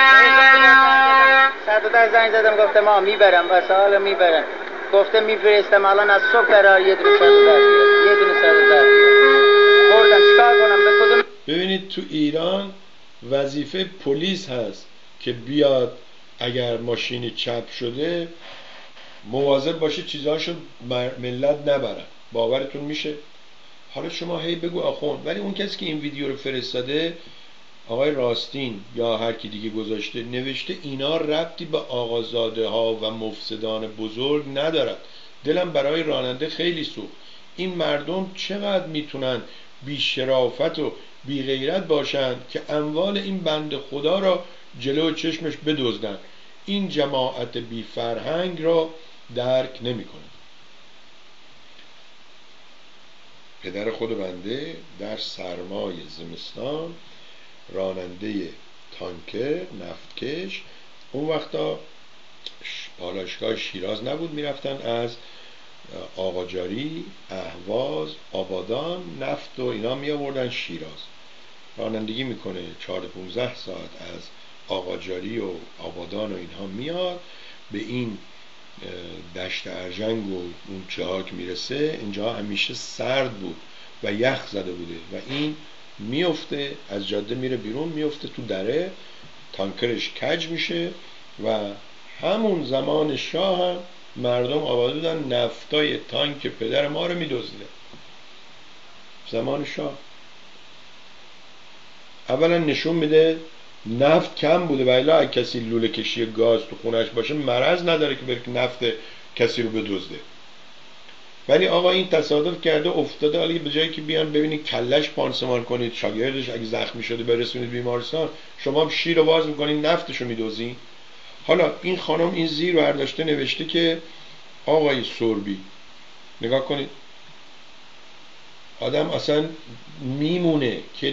110 زنگ زدم گفته ما میبرم بس حالا میبرم، گفته میفرستم الان از صبح قرار یه دونه 110 بردم. چیکار کنم؟ به کدوم؟ ببینید تو ایران وظیفه پلیس هست که بیاد اگر ماشینی چپ شده مواظب باشه چیزاشو ملت نبرن. باورتون میشه؟ حالا شما هی بگو آخوند، ولی اون کسی که این ویدیو رو فرستاده آقای راستین یا هر کی دیگه گذاشته نوشته اینا ربطی به آقازاده ها و مفسدان بزرگ ندارد. دلم برای راننده خیلی سوخت. این مردم چقدر میتونن بی شرافت و بی غیرت باشن که اموال این بنده خدا را جلو چشمش بدزدن. این جماعت بی فرهنگ را درک نمیکنه. پدر خود بنده در سرمای زمستان راننده تانکر نفتکش، اون وقتا پالایشگاه شیراز نبود، میرفتن از آقاجاری، اهواز، آبادان نفت و اینا می آوردن شیراز. رانندگی میکنه 14-15 ساعت از آقاجاری و آبادان و اینها میاد به این دشت ارژنگ و اون جاها که میرسه. اینجا همیشه سرد بود و یخ زده بوده و این میفته از جاده میره بیرون، میفته تو دره، تانکرش کج میشه و همون زمان شاه هم مردم آباده بودن نفتای تانک پدر ما رو میدزدیدن. زمان شاه اولا نشون میده نفت کم بوده و الا اگه کسی لوله کشی گاز تو خونش باشه مرض نداره که بره نفت کسی رو بدزده. ولی آقا این تصادف کرده افتاده، حالا به جایی که بیان ببینید کلش پانسمان کنید، شاگردش اگه زخمی شده برسونید بیمارستان، شما هم شیر رو باز میکنید نفتشو میدوزین. حالا این خانم این زیر رو برداشته نوشته که آقای سربی، نگاه کنید آدم اصلا میمونه که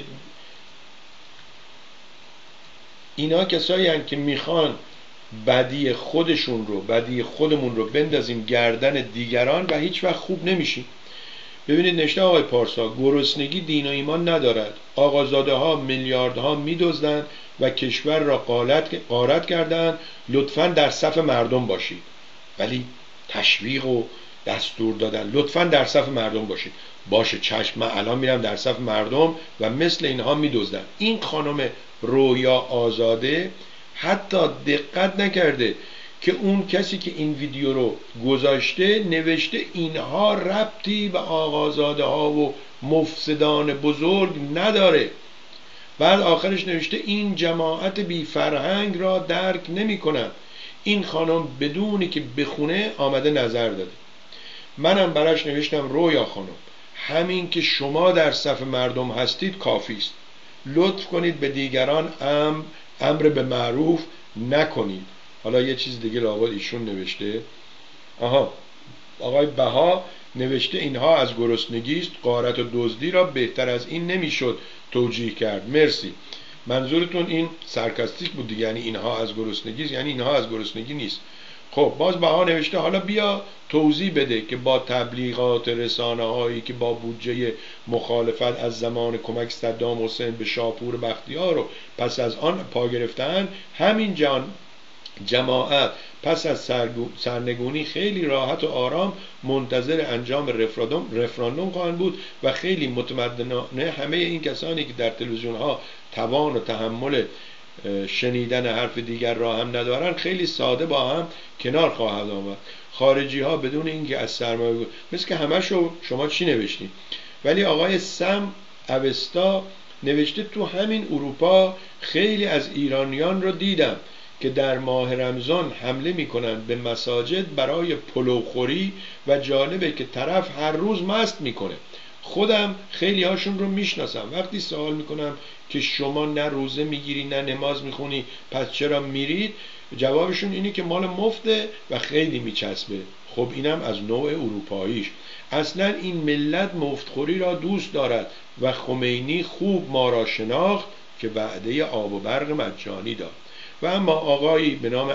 اینا کسایی هستند که میخوان بدی خودشون رو، بدی خودمون رو بندازیم گردن دیگران و هیچ وقت خوب نمیشیم. ببینید نشته آقای پارسا، گرسنگی دین و ایمان ندارد. آقازاده ها میلیاردها میدزدند و کشور را غارت کردند. لطفاً در صف مردم باشید. ولی تشویق و دستور دادن لطفاً در صف مردم باشید. باشه چشم، من الان میرم در صف مردم و مثل اینها میدزدن. این خانم رویا آزاده حتی دقت نکرده که اون کسی که این ویدیو رو گذاشته نوشته اینها ربطی به آقازاده ها و مفسدان بزرگ نداره. بعد آخرش نوشته این جماعت بی فرهنگ را درک نمی کنن. این خانم بدونی که بخونه آمده نظر داده. منم براش نوشتم رویا خانم، همین که شما در صف مردم هستید کافی است. لطف کنید به دیگران امر به معروف نکنید. حالا یه چیز دیگه لابد ایشون نوشته. آقای بها نوشته اینها از گرسنگی است، غارت و دزدی را بهتر از این نمیشد توجیه کرد. مرسی. منظورتون این سارکاستیک بود دیگه، یعنی اینها از گرسنگی است، یعنی اینها از گرسنگی نیست. خب باز بها نوشته حالا بیا توضیح بده که با تبلیغات رسانه هایی که با بودجه مخالفت از زمان کمک صدام حسین به شاپور بختیار رو پس از آن پا گرفتن، همین جماعت پس از سرنگونی خیلی راحت و آرام منتظر انجام رفراندوم خواهند بود و خیلی متمدنانه همه این کسانی که در تلویزیون ها توان و تحمل شنیدن حرف دیگر را هم ندارن خیلی ساده با هم کنار خواهد آمد. خارجی ها بدون اینکه از سرمایه مثل که همشو شما چی نوشتین، ولی آقای سم اوستا نوشته تو همین اروپا خیلی از ایرانیان رو دیدم که در ماه رمضان حمله میکنن به مساجد برای پلوخوری و جالبه که طرف هر روز مست میکنه. خودم خیلی هاشون رو میشناسم. وقتی سوال میکنم که شما نه روزه میگیری نه نماز میخونی پس چرا میرید، جوابشون اینه که مال مفته و خیلی میچسبه. خب اینم از نوع اروپاییش. اصلا این ملت مفتخوری را دوست دارد و خمینی خوب ما را شناخت که وعده آب و برق مجانی داد. و اما آقایی به نام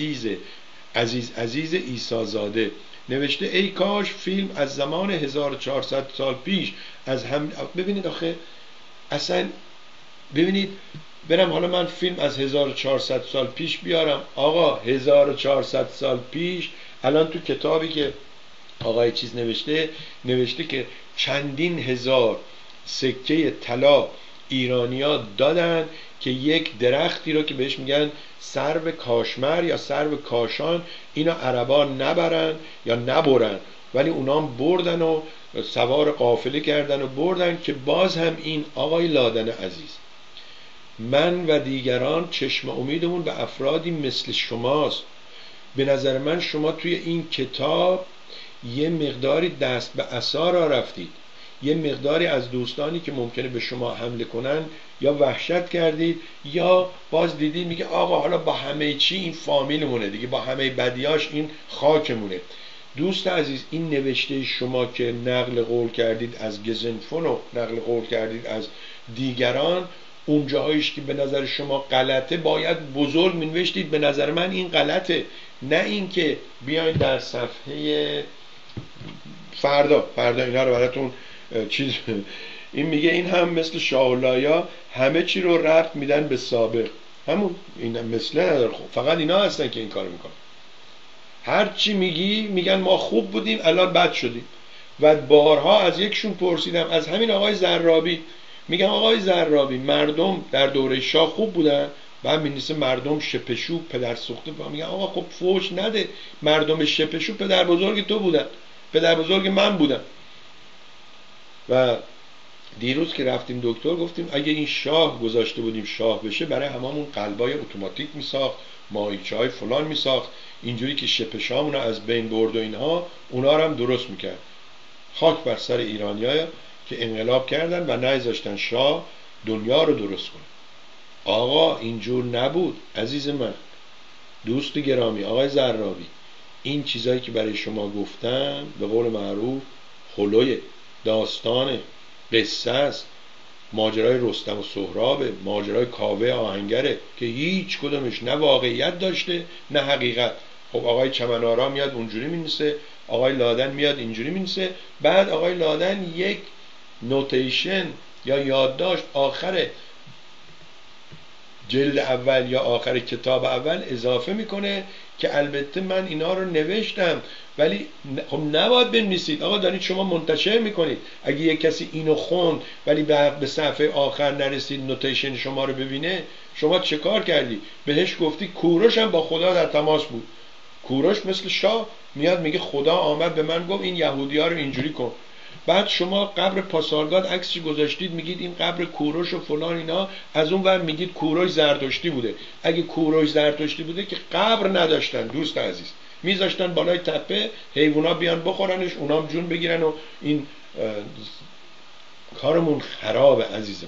عزیز عیسازاده نوشته ای کاش فیلم از زمان 1400 سال پیش از هم. ببینید آخه اصلا ببینید، برم حالا من فیلم از 1400 سال پیش بیارم. آقا 1400 سال پیش الان تو کتابی که آقای چیز نوشته که چندین هزار سکه طلا ایرانیا دادن که یک درختی رو که بهش میگن سرو کاشمر یا سرو کاشان، اینا عربا نبرن یا نبرن، ولی اونام بردن و سوار قافله کردن و بردن. که باز هم این آقای لادن عزیز، من و دیگران چشم امیدمون به افرادی مثل شماست. به نظر من شما توی این کتاب یه مقداری دست به عصا را رفتید، یه مقداری از دوستانی که ممکنه به شما حمله کنن یا وحشت کردید یا باز دیدید میگه آقا حالا با همه چی این فامیلمونه دیگه، با همه بدیاش این خاکمونه. دوست عزیز، این نوشته شما که نقل قول کردید از گزنفون و نقل قول کردید از دیگران، اون جاهایش که به نظر شما غلطه باید بزرگ مینوشتید به نظر من این غلطه، نه اینکه بیاین در صفحه فردا اینا رو براتون چیز این میگه این هم مثل شاهولایا همه چی رو ربط میدن به سابق. همون این مثل نداره. خب فقط اینا هستن که این کارو میکنن. هر چی میگن ما خوب بودیم الان بد شدیم. و بارها از یکشون پرسیدم، از همین آقای زرابی، میگم آقای زرابی مردم در دوره شاه خوب بودن؟ بعد می‌نویسه مردم شپشو پدر سوخته. میگم آقا خب فوش نده، مردم شپشو پدر بزرگ تو بودن، پدر بزرگ من بودن. و دیروز که رفتیم دکتر گفتیم اگه این شاه گذاشته بودیم شاه بشه برای هممون قلبای اتوماتیک میساخت، ماهیچه‌های فلان میساخت، اینجوری که شپشامون رو از بین برد و اینها، اونا رو هم درست میکرد. خاک بر سر ایرانی‌ها که انقلاب کردن و نذاشتن شاه دنیا رو درست کنه. آقا اینجور نبود عزیز من. دوست گرامی آقای زرابی، این چیزایی که برای شما گفتم به قول معروف خلوی داستان قصه است، ماجرای رستم و سهراب، ماجرای کاوه آهنگره که هیچ کدومش نه واقعیت داشته نه حقیقت. خب آقای چمنارا میاد اونجوری مینویسه، آقای لادن میاد اینجوری مینویسه، بعد آقای لادن یک نوتیشن یا یادداشت آخر جلد اول یا آخر کتاب اول اضافه میکنه که البته من اینا رو نوشتم، ولی خب نباید بنویسید. آقا دارید شما منتشر میکنید. اگه یک کسی اینو خوند ولی به صفحه آخر نرسید نوتیشن شما رو ببینه، شما چه کار کردی؟ بهش گفتی. کوروش هم با خدا در تماس بود. کوروش مثل شاه میاد میگه خدا آمد به من گفت این یهودی‌ها رو اینجوری کن. بعد شما قبر پاسارگاد عکسش گذاشتید میگید این قبر کوروش و فلان اینا، از اون ور میگید کوروش زرتشتی بوده. اگه کوروش زرتشتی بوده که قبر نداشتن دوست عزیز، میذاشتن بالای تپه حیوونا بیان بخورنش، اونام جون بگیرن و این کارمون خرابه عزیز من.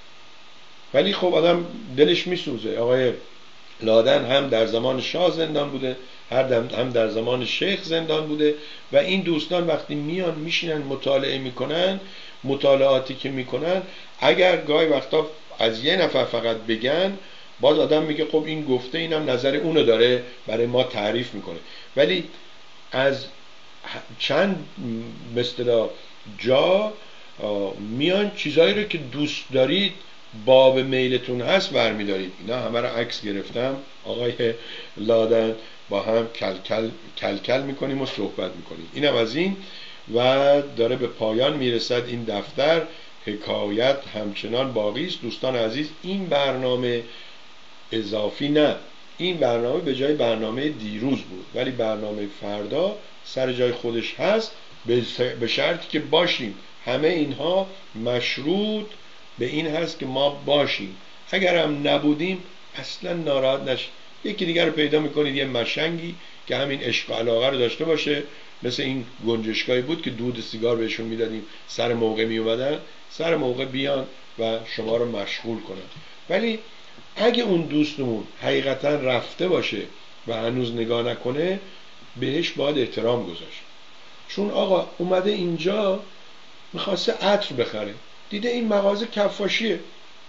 ولی خب آدم دلش میسوزه. آقای لادن هم در زمان شاه زندان بوده، هم در زمان شیخ زندان بوده و این دوستان وقتی میان میشینن مطالعه میکنن، مطالعاتی که میکنن اگر گاهی وقتا از یه نفر فقط بگن، باز آدم میگه خب این گفته، اینم نظر اونو داره برای ما تعریف میکنه. ولی از چند مثلا جا میان چیزایی رو که دوست دارید باب میلتون هست برمیدارید. اینا همه رو عکس گرفتم آقای لادن، با هم کل میکنیم و صحبت میکنیم. اینم از این و داره به پایان میرسد این دفتر. حکایت همچنان باقی است دوستان عزیز. این برنامه اضافی نه، این برنامه به جای برنامه دیروز بود، ولی برنامه فردا سر جای خودش هست، به شرطی که باشیم. همه اینها مشروط به این هست که ما باشیم. اگر هم نبودیم اصلا ناراحت نشید. یکی دیگر رو پیدا میکنید، یه مشنگی که همین عشق و علاقه رو داشته باشه، مثل این گنجشگاهی بود که دود سیگار بهشون میدادیم، سر موقع میومدن، سر موقع بیان و شما رو مشغول کنن. ولی اگه اون دوستمون حقیقتا رفته باشه و هنوز نگاه نکنه، بهش باید احترام گذاشت. چون آقا اومده اینجا میخواسته عطر بخره، دیده این مغازه کفاشیه،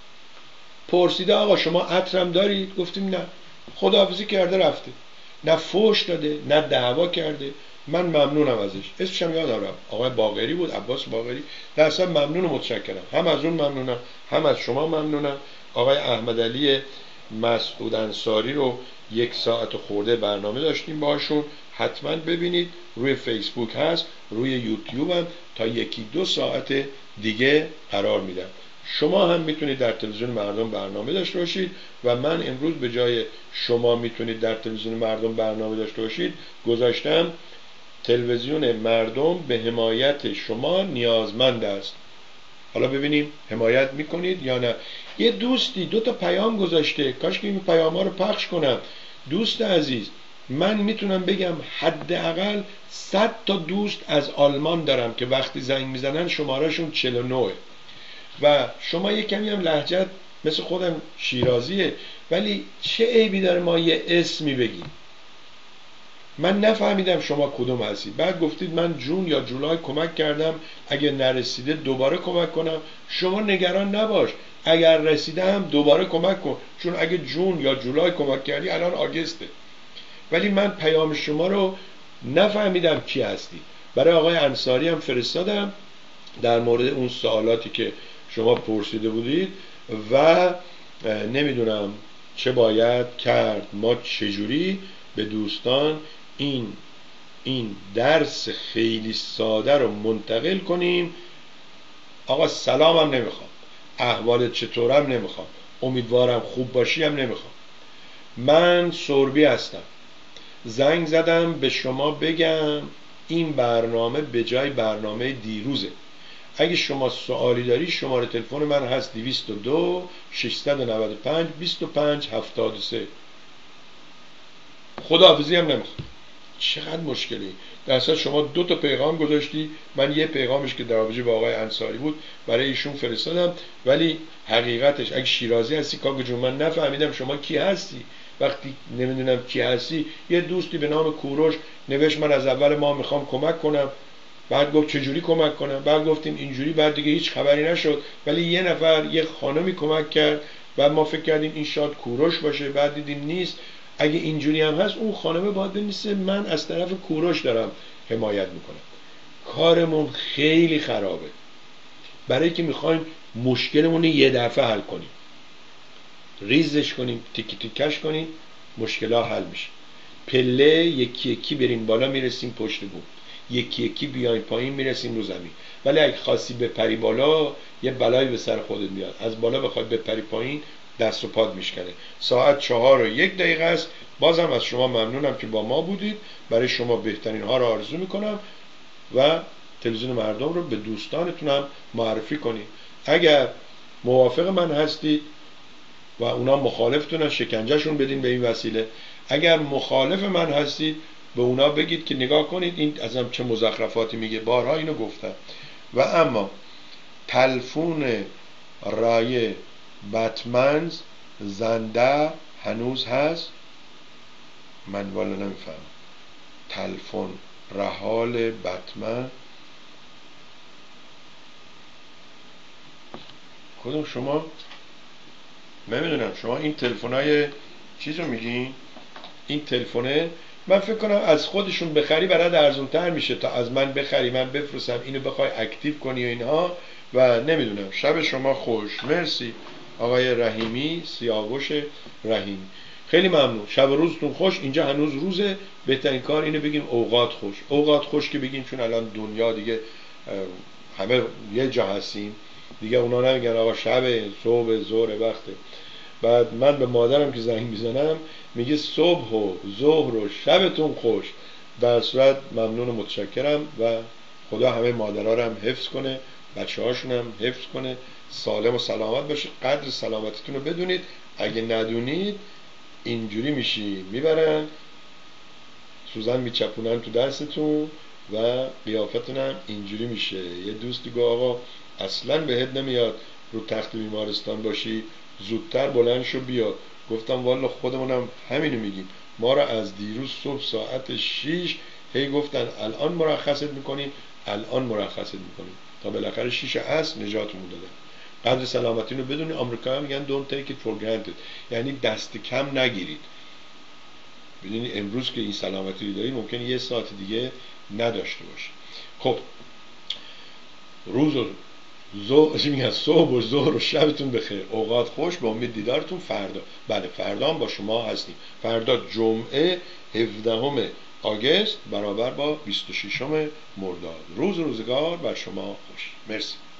پرسیده آقا شما عطرم دارید؟ گفتیم نه. خداحافظی کرده رفته، نه فحش داده نه دعوا کرده. من ممنونم ازش. اسمشم یادم رفت، آقای باقری بود، عباس باقری. در اصلا ممنون و متشکرم. هم از اون ممنونم، هم از شما ممنونم. آقای احمد علی مسعود انصاری رو 1 ساعت خورده برنامه داشتیم باشون. حتما ببینید، روی فیسبوک هست، روی یوتیوب هم تا 1-2 ساعت دیگه قرار میدم. شما هم میتونید در تلویزیون مردم برنامه داشته باشید و من امروز به جای شما میتونید در تلویزیون مردم برنامه داشته باشید گذاشتم تلویزیون مردم به حمایت شما نیازمند است. حالا ببینیم حمایت میکنید یا نه. یه دوستی 2 تا پیام گذاشته، کاش که این پیام ها رو پخش کنم. دوست عزیز، من میتونم بگم حداقل 100 تا دوست از آلمان دارم که وقتی زنگ میزنن شمارهشون 49 و شما یه کمی هم لهجت مثل خودم شیرازیه، ولی چه عیبی داره ما یه اسمی بگیم؟ من نفهمیدم شما کدوم هستید. بعد گفتید من جون یا جولای کمک کردم، اگه نرسیده دوباره کمک کنم. شما نگران نباش، اگر رسیده هم دوباره کمک کن، چون اگه جون یا جولای کمک کردی الان آگسته. ولی من پیام شما رو نفهمیدم کی هستی. برای آقای انصاری هم فرستادم در مورد اون سوالاتی که شما پرسیده بودید و نمیدونم چه باید کرد. ما چجوری به دوستان این درس خیلی ساده رو منتقل کنیم. آقا سلامم نمیخوام، احوالت چطورم نمیخوام، امیدوارم خوب باشی هم نمیخوام. من سربی هستم، زنگ زدم به شما بگم این برنامه به جای برنامه دیروزه. اگه شما سوالی داری شماره تلفن من هست 202 695 25 73. خداحافظی هم نمیخوام. چقدر مشکلی. در اصل شما 2 تا پیغام گذاشتی، من یه پیغامش که در رابطه با آقای انصاری بود برای ایشون فرستادم. ولی حقیقتش اگه شیرازی هستی کاکو جون، من نفهمیدم شما کی هستی. وقتی نمیدونم کی هستی، یه دوستی به نام کوروش نوشت من از اول ما میخوام کمک کنم، بعد گفت چجوری کمک کنم، بعد گفتیم اینجوری، بعد دیگه هیچ خبری نشد. ولی یه نفر یه خانمی کمک کرد و ما فکر کردیم این شاید کوروش باشه، بعد دیدیم نیست. اگه اینجوری هم هست اون خانمه باید بنویسه من از طرف کوروش دارم حمایت میکنم. کارمون خیلی خرابه برای که میخوایم مشکلمون یه دفعه حل کنیم، ریزش کنیم، تیکی تیکش کنیم، مشکلات حل میشه. پله یکی یکی برین بالا میرسیم پشت بوم، یکی یکی بیاین پایین میرسیم رو زمین. ولی اگه خاصی بپری بالا یه بلایی به سر خودت میاد. از بالا بخوای بپری پایین دست و پات میشکنه. ساعت 4:01 است. بازم از شما ممنونم که با ما بودید. برای شما بهترین ها رو آرزو میکنم و تلویزیون مردم رو به دوستانتونم معرفی کنید. اگر موافق من هستید و اونا مخالفتونن شکنجهشون بدین به این وسیله. اگر مخالف من هستید به اونا بگید که نگاه کنید این ازم چه مزخرفاتی میگه، بارها اینو گفتم. و اما تلفون رای بتمنز زنده هنوز هست؟ من والا نمیفهم. تلفن رحال بتمن کدوم شما؟ نمیدونم شما این تلفن‌های چیزو میگین؟ این تلفنه من فکر کنم از خودشون بخری برات ارزان‌تر میشه تا از من بخری من بفرستم اینو بخوای اکتیو کنی و اینها. و نمیدونم. شب شما خوش. مرسی آقای رحیمی، سیاوش رحیمی، خیلی ممنون. شب روزتون خوش. اینجا هنوز روزه. بهترین کار اینه بگیم اوقات خوش. اوقات خوش که بگیم چون الان دنیا دیگه همه یه جا هستیم دیگه. اونا نمیگن آقا شب، صبح، ظهر، وقته. بعد من به مادرم که زنگ میزنم میگه صبح و ظهر و شبتون خوش. در صورت ممنون و متشکرم و خدا همه مادرها رو هم حفظ کنه، بچه هاشون هم حفظ کنه، سالم و سلامت باشید. قدر سلامتیتون رو بدونید. اگه ندونید اینجوری میشی میبرن سوزن میچپونن تو دستتون و قیافتون هم اینجوری میشه. یه دوستی گفت آقا اصلا بهت نمیاد رو تخت بیمارستان باشی، زودتر بلند شو بیا. گفتم والا خودمونم همینو میگیم. ما را از دیروز صبح ساعت 6 هی گفتن الان مرخصت میکنیم الان مرخصت میکنیم تا بالاخره 6 عصر نجاتمون دادن. قدر سلامتی رو بدونید. آمریکایی‌ها میگن don't take it for granted، یعنی دست کم نگیرید. بدونید امروز که این سلامتی رو دارید ممکنه یه ساعت دیگه نداشته باشه. خب روز و صبح و ظهر و شبتون بخیر. اوقات خوش. به امید دیدارتون فردا. بله فردا هم با شما هستیم. فردا جمعه 17 آگوست برابر با 26 مرداد. روز و روزگار بر شما خوش. مرسی.